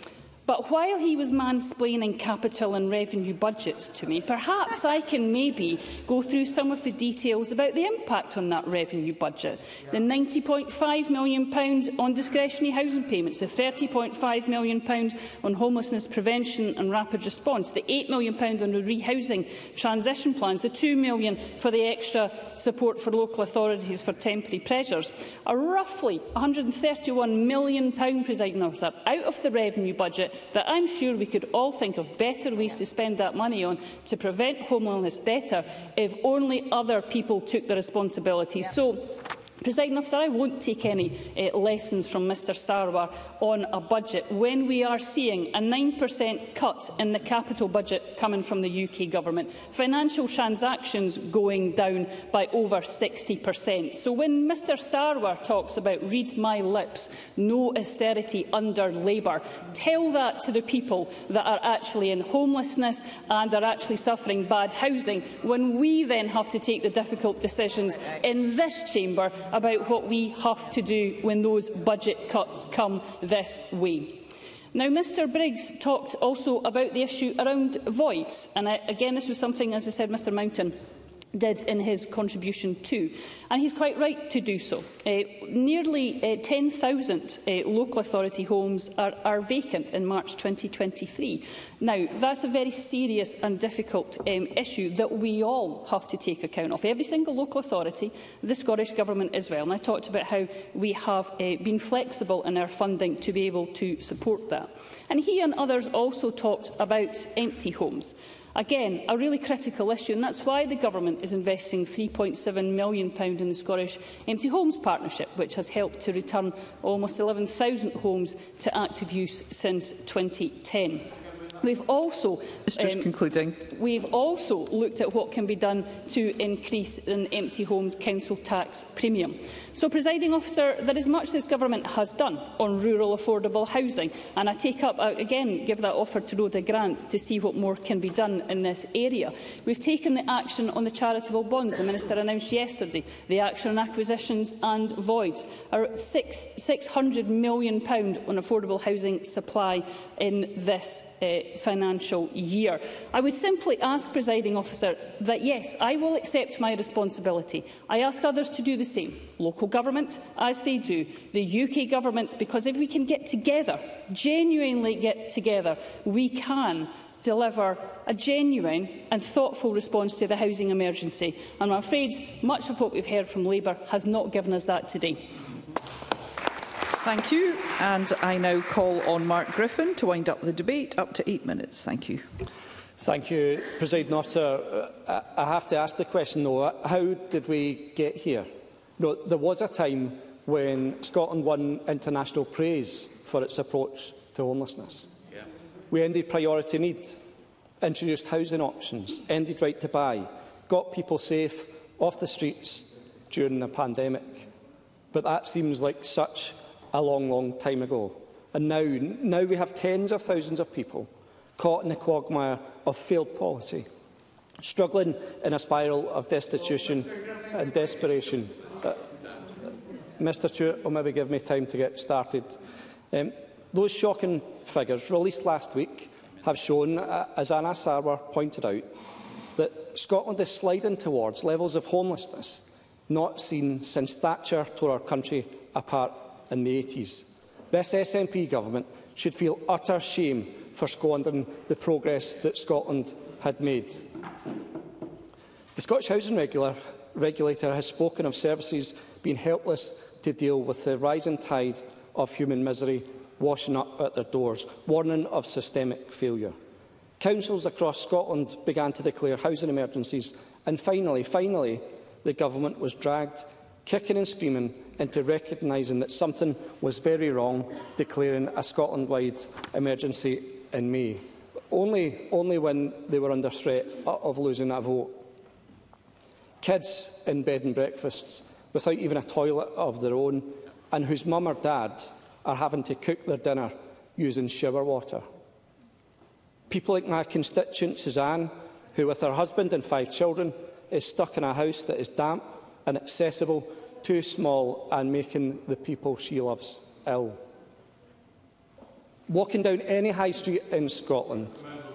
But while he was mansplaining capital and revenue budgets to me, perhaps I can maybe go through some of the details about the impact on that revenue budget. The ninety point five million pounds on discretionary housing payments, the thirty point five million pounds on homelessness prevention and rapid response, the eight million pounds on the rehousing transition plans, the two million pounds for the extra support for local authorities for temporary pressures, are roughly one hundred and thirty-one million pounds, Presiding Officer, out of the revenue budget that I'm sure we could all think of better ways to spend that money on to prevent homelessness better if only other people took the responsibility. Yeah. So, Presiding Officer, I won't take any uh, lessons from Mr Sarwar on a budget when we are seeing a nine percent cut in the capital budget coming from the U K Government, financial transactions going down by over sixty percent. So when Mr Sarwar talks about read my lips, no austerity under Labour, tell that to the people that are actually in homelessness and are actually suffering bad housing, when we then have to take the difficult decisions in this chamber about what we have to do when those budget cuts come this way. Now, Mr Briggs talked also about the issue around voids, and I, again this was something, as I said, Mr Mountain did in his contribution too, and he's quite right to do so. Uh, nearly uh, ten thousand uh, local authority homes are, are vacant in March twenty twenty-three. Now, that's a very serious and difficult um, issue that we all have to take account of. Every single local authority, the Scottish Government as well. And I talked about how we have uh, been flexible in our funding to be able to support that. And he and others also talked about empty homes. Again, a really critical issue, and that's why the Government is investing three point seven million pounds in the Scottish Empty Homes Partnership, which has helped to return almost eleven thousand homes to active use since twenty ten. We've also, Just um, concluding. We've also looked at what can be done to increase an empty homes council tax premium. So, Presiding Officer, there is much this Government has done on rural affordable housing, and I take up, uh, again, give that offer to Rhoda Grant to see what more can be done in this area. We've taken the action on the charitable bonds the Minister announced yesterday, the action on acquisitions and voids, our six, six hundred million pounds on affordable housing supply in this uh, financial year. I would simply ask, Presiding Officer, that yes, I will accept my responsibility. I ask others to do the same. Local government, as they do, the U K Government, because if we can get together, genuinely get together, we can deliver a genuine and thoughtful response to the housing emergency. And I'm afraid much of what we've heard from Labour has not given us that today. Thank you. And I now call on Mark Griffin to wind up the debate. Up to eight minutes. Thank you. Thank you, Presiding Officer. Uh, I have to ask the question, though, how did we get here? No, there was a time when Scotland won international praise for its approach to homelessness. Yeah. We ended priority need, introduced housing options, ended right to buy, got people safe off the streets during the pandemic. But that seems like such a long, long time ago. And now, now we have tens of thousands of people caught in the quagmire of failed policy, struggling in a spiral of destitution and desperation. Uh, Mr Stewart will maybe give me time to get started. Um, those shocking figures released last week have shown, uh, as Anna Sarwar pointed out, that Scotland is sliding towards levels of homelessness not seen since Thatcher tore our country apart in the eighties. This S N P government should feel utter shame for squandering the progress that Scotland had made. The Scottish Housing Regular, Regulator has spoken of services being helpless to deal with the rising tide of human misery washing up at their doors, warning of systemic failure. Councils across Scotland began to declare housing emergencies, and finally, finally, the government was dragged, kicking and screaming, into recognising that something was very wrong, declaring a Scotland-wide emergency in May, only, only when they were under threat of losing a vote. Kids in bed and breakfasts, without even a toilet of their own, and whose mum or dad are having to cook their dinner using shower water. People like my constituent Suzanne, who with her husband and five children is stuck in a house that is damp, inaccessible, too small and making the people she loves ill. Walking down any high street in Scotland.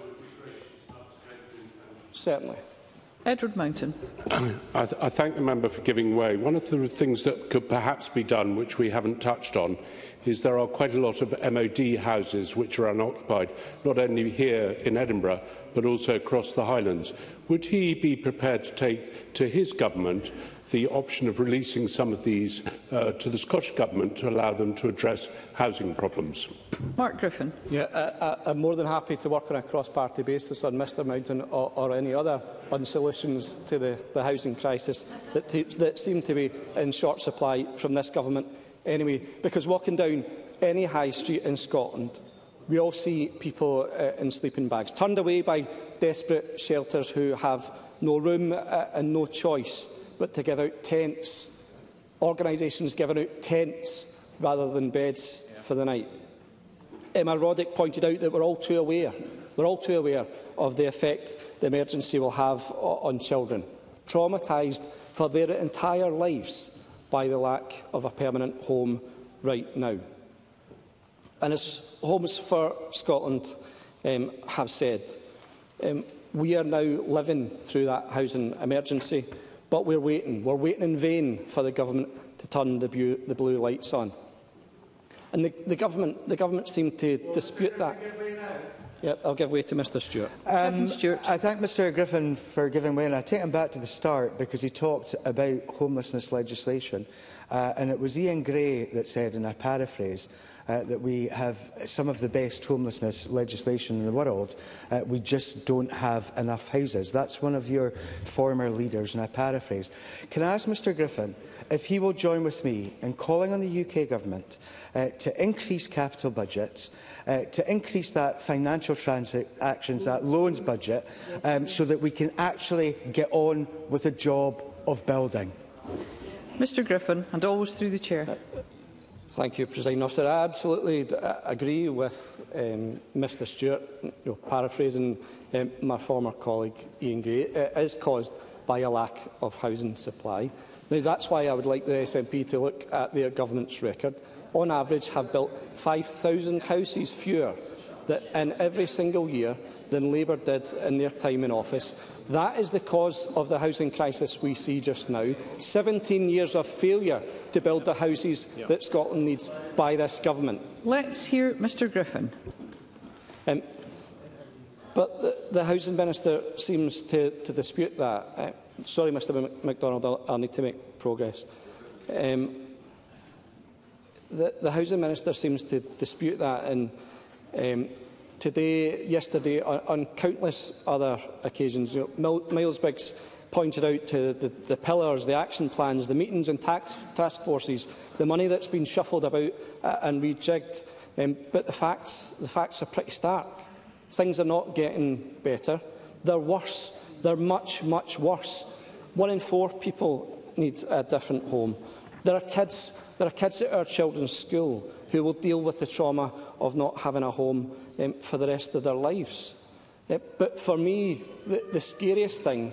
Certainly. Edward Mountain. I, th I thank the member for giving way. One of the things that could perhaps be done, which we haven't touched on, is there are quite a lot of M O D houses which are unoccupied, not only here in Edinburgh, but also across the Highlands. Would he be prepared to take to his government the option of releasing some of these uh, to the Scottish Government to allow them to address housing problems? Mark Griffin. Yeah, uh, I'm more than happy to work on a cross-party basis on Mr Mountain or, or any other on solutions to the, the housing crisis that, that seem to be in short supply from this government anyway. Because walking down any high street in Scotland, we all see people uh, in sleeping bags, turned away by desperate shelters who have no room uh, and no choice but to give out tents, organisations giving out tents rather than beds yeah. for the night. Emma Roddick pointed out that we're all too aware, we're all too aware of the effect the emergency will have on children, traumatised for their entire lives by the lack of a permanent home right now. And as Homes for Scotland um, have said, um, we are now living through that housing emergency. But we're waiting. We're waiting in vain for the government to turn the, bu the blue lights on. And the, the, government, the government seemed to dispute that. Yep, I'll give way to Mr Stewart. Um, Stewart. I thank Mr Griffin for giving way, and I take him back to the start because he talked about homelessness legislation. Uh, and it was Ian Gray that said, and I paraphrase, uh, that we have some of the best homelessness legislation in the world. Uh, we just don't have enough houses. That's one of your former leaders, and I paraphrase. Can I ask Mr Griffin if he will join with me in calling on the U K Government uh, to increase capital budgets, uh, to increase that financial transactions, that loans budget, um, so that we can actually get on with the job of building? Mr Griffin, and always through the chair. Uh, Thank you, Presiding Officer. I absolutely agree with um, Mr Stewart, you know, paraphrasing um, my former colleague Ian Gray. It is caused by a lack of housing supply. Now, that's why I would like the S N P to look at their governance record. On average, have built five thousand houses fewer that in every single year than Labour did in their time in office. That is the cause of the housing crisis we see just now. seventeen years of failure to build the houses yeah. that Scotland needs by this government. Let's hear Mr Griffin. Um, but the, the Housing Minister seems to, to dispute that. Uh, sorry, Mr MacDonald, I'll, I'll need to make progress. Um, the, the Housing Minister seems to dispute that, and um, today, yesterday, on, on countless other occasions, you know, Miles Briggs pointed out to the, the pillars, the action plans, the meetings and tax, task forces, the money that's been shuffled about uh, and rejigged. Um, but the facts, the facts are pretty stark. Things are not getting better. They're worse. They're much, much worse. One in four people need a different home. There are kids, there are kids at our children's school who will deal with the trauma of not having a home um, for the rest of their lives. Uh, but for me, the, the scariest thing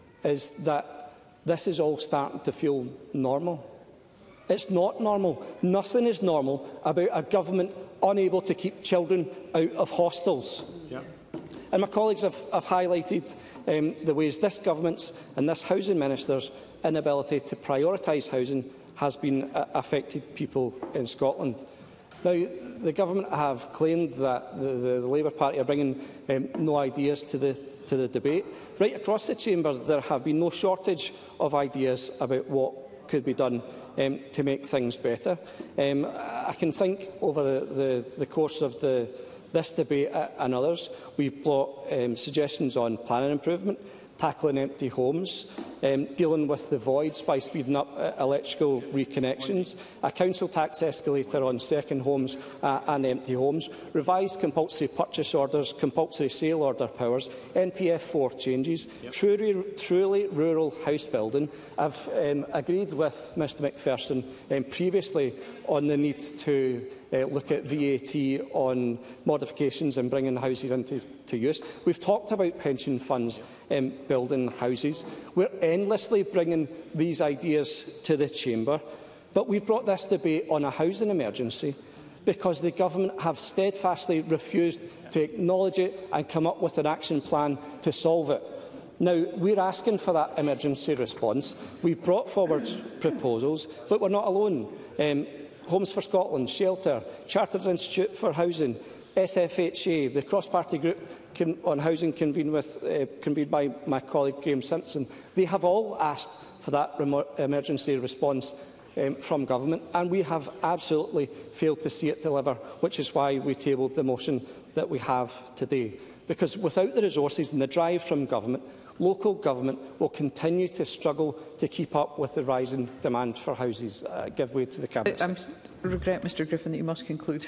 is that this is all starting to feel normal. It's not normal. Nothing is normal about a government unable to keep children out of hostels. Yeah. And my colleagues have, have highlighted um, the ways this government's and this housing minister's inability to prioritise housing has been uh, affected people in Scotland. Now, the government have claimed that the, the, the Labour Party are bringing um, no ideas to the, to the debate. Right across the chamber, there have been no shortage of ideas about what could be done um, to make things better. Um, I can think over the, the, the course of the, this debate uh, and others, we've brought um, suggestions on planning improvement, tackling empty homes, um, dealing with the voids by speeding up uh, electrical reconnections, a council tax escalator on second homes uh, and empty homes, revised compulsory purchase orders, compulsory sale order powers, N P F four changes, yep. truly, truly rural house building. I've um, agreed with Mr McPherson um, previously on the need to Uh, look at V A T on modifications and bringing houses into to use. We've talked about pension funds um, building houses. We're endlessly bringing these ideas to the chamber, but we've brought this debate on a housing emergency because the government have steadfastly refused to acknowledge it and come up with an action plan to solve it. Now, we're asking for that emergency response. We've brought forward proposals, but we're not alone. Um, Homes for Scotland, Shelter, Chartered Institute for Housing, S F H A, the cross-party group on housing convened, with, uh, convened by my colleague Graham Simpson, they have all asked for that emergency response um, from government, and we have absolutely failed to see it deliver, which is why we tabled the motion that we have today. Because without the resources and the drive from government, local government will continue to struggle to keep up with the rising demand for houses. Uh, give way to the Cabinet I regret, Mr Griffin, that you must conclude.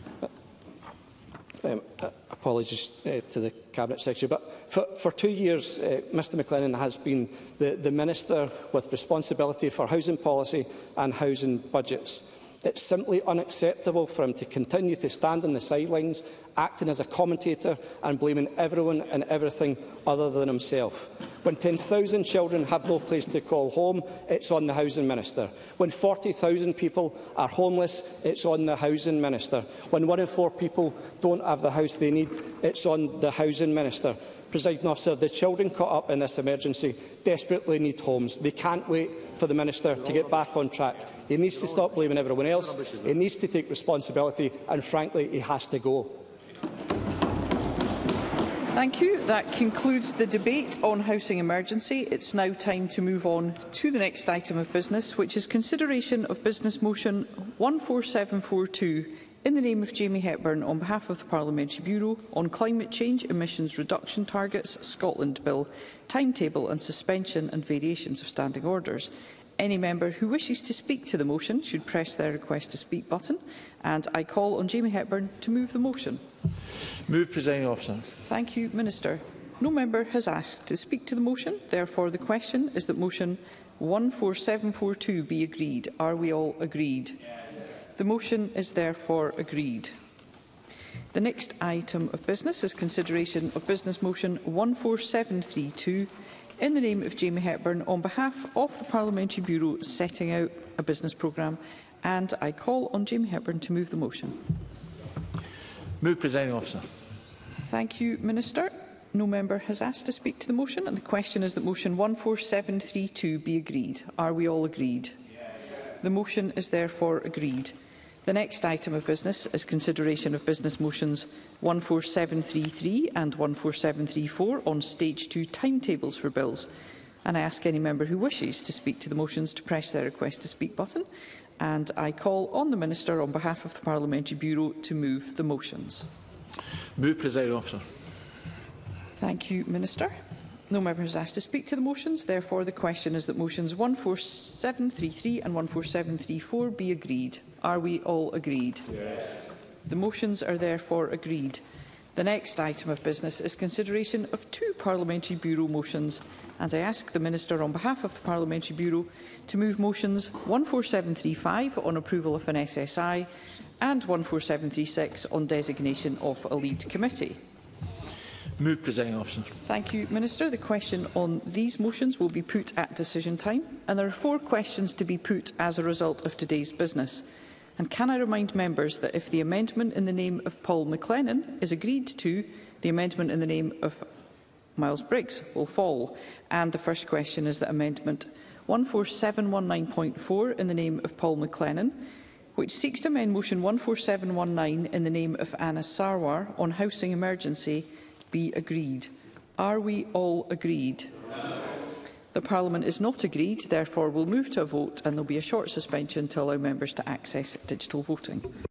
Um, uh, apologies uh, to the Cabinet Secretary, but for, for two years uh, Mr McLennan has been the, the Minister with responsibility for housing policy and housing budgets. It's simply unacceptable for him to continue to stand on the sidelines, acting as a commentator and blaming everyone and everything other than himself. When ten thousand children have no place to call home, it's on the Housing Minister. When forty thousand people are homeless, it's on the Housing Minister. When one in four people don't have the house they need, it's on the Housing Minister. Presiding Officer, the children caught up in this emergency desperately need homes. They can't wait for the Minister to get back on track. He needs to stop blaming everyone else. He needs to take responsibility, and frankly, he has to go. Thank you. That concludes the debate on housing emergency. It's now time to move on to the next item of business, which is consideration of business motion one four seven four two in the name of Jamie Hepburn on behalf of the Parliamentary Bureau on climate change emissions reduction targets, Scotland Bill, timetable and suspension and variations of standing orders. Any member who wishes to speak to the motion should press their request to speak button, and I call on Jamie Hepburn to move the motion. Move, Presiding Officer. Thank you, Minister. No member has asked to speak to the motion. Therefore, the question is that motion one four seven four two be agreed. Are we all agreed? Yes. The motion is therefore agreed. The next item of business is consideration of business motion one four seven three two in the name of Jamie Hepburn on behalf of the Parliamentary Bureau setting out a business programme, and I call on Jamie Hepburn to move the motion. Move, Presiding Officer. Thank you, Minister. No member has asked to speak to the motion, and the question is that motion one four seven three two be agreed. Are we all agreed? Yes. The motion is therefore agreed. The next item of business is consideration of business motions one four seven three three and one four seven three four on stage two timetables for bills. And I ask any member who wishes to speak to the motions to press their request to speak button. And I call on the Minister on behalf of the Parliamentary Bureau to move the motions. Move, Presiding Officer. Thank you, Minister. No member has asked to speak to the motions. Therefore, the question is that motions one four seven three three and one four seven three four be agreed. Are we all agreed? Yes. The motions are therefore agreed. The next item of business is consideration of two Parliamentary Bureau motions, and I ask the Minister on behalf of the Parliamentary Bureau to move motions one four seven three five on approval of an S S I and one four seven three six on designation of a lead committee. Move, Presiding Officer. Thank you, Minister. The question on these motions will be put at decision time, and there are four questions to be put as a result of today's business. And can I remind members that if the amendment in the name of Paul McLennan is agreed to, the amendment in the name of Miles Briggs will fall. And the first question is that amendment one four seven one nine point four in the name of Paul McLennan, which seeks to amend motion one four seven one nine in the name of Anna Sarwar on housing emergency, be agreed. Are we all agreed? No. The Parliament is not agreed, therefore we'll move to a vote and there will be a short suspension to allow members to access digital voting.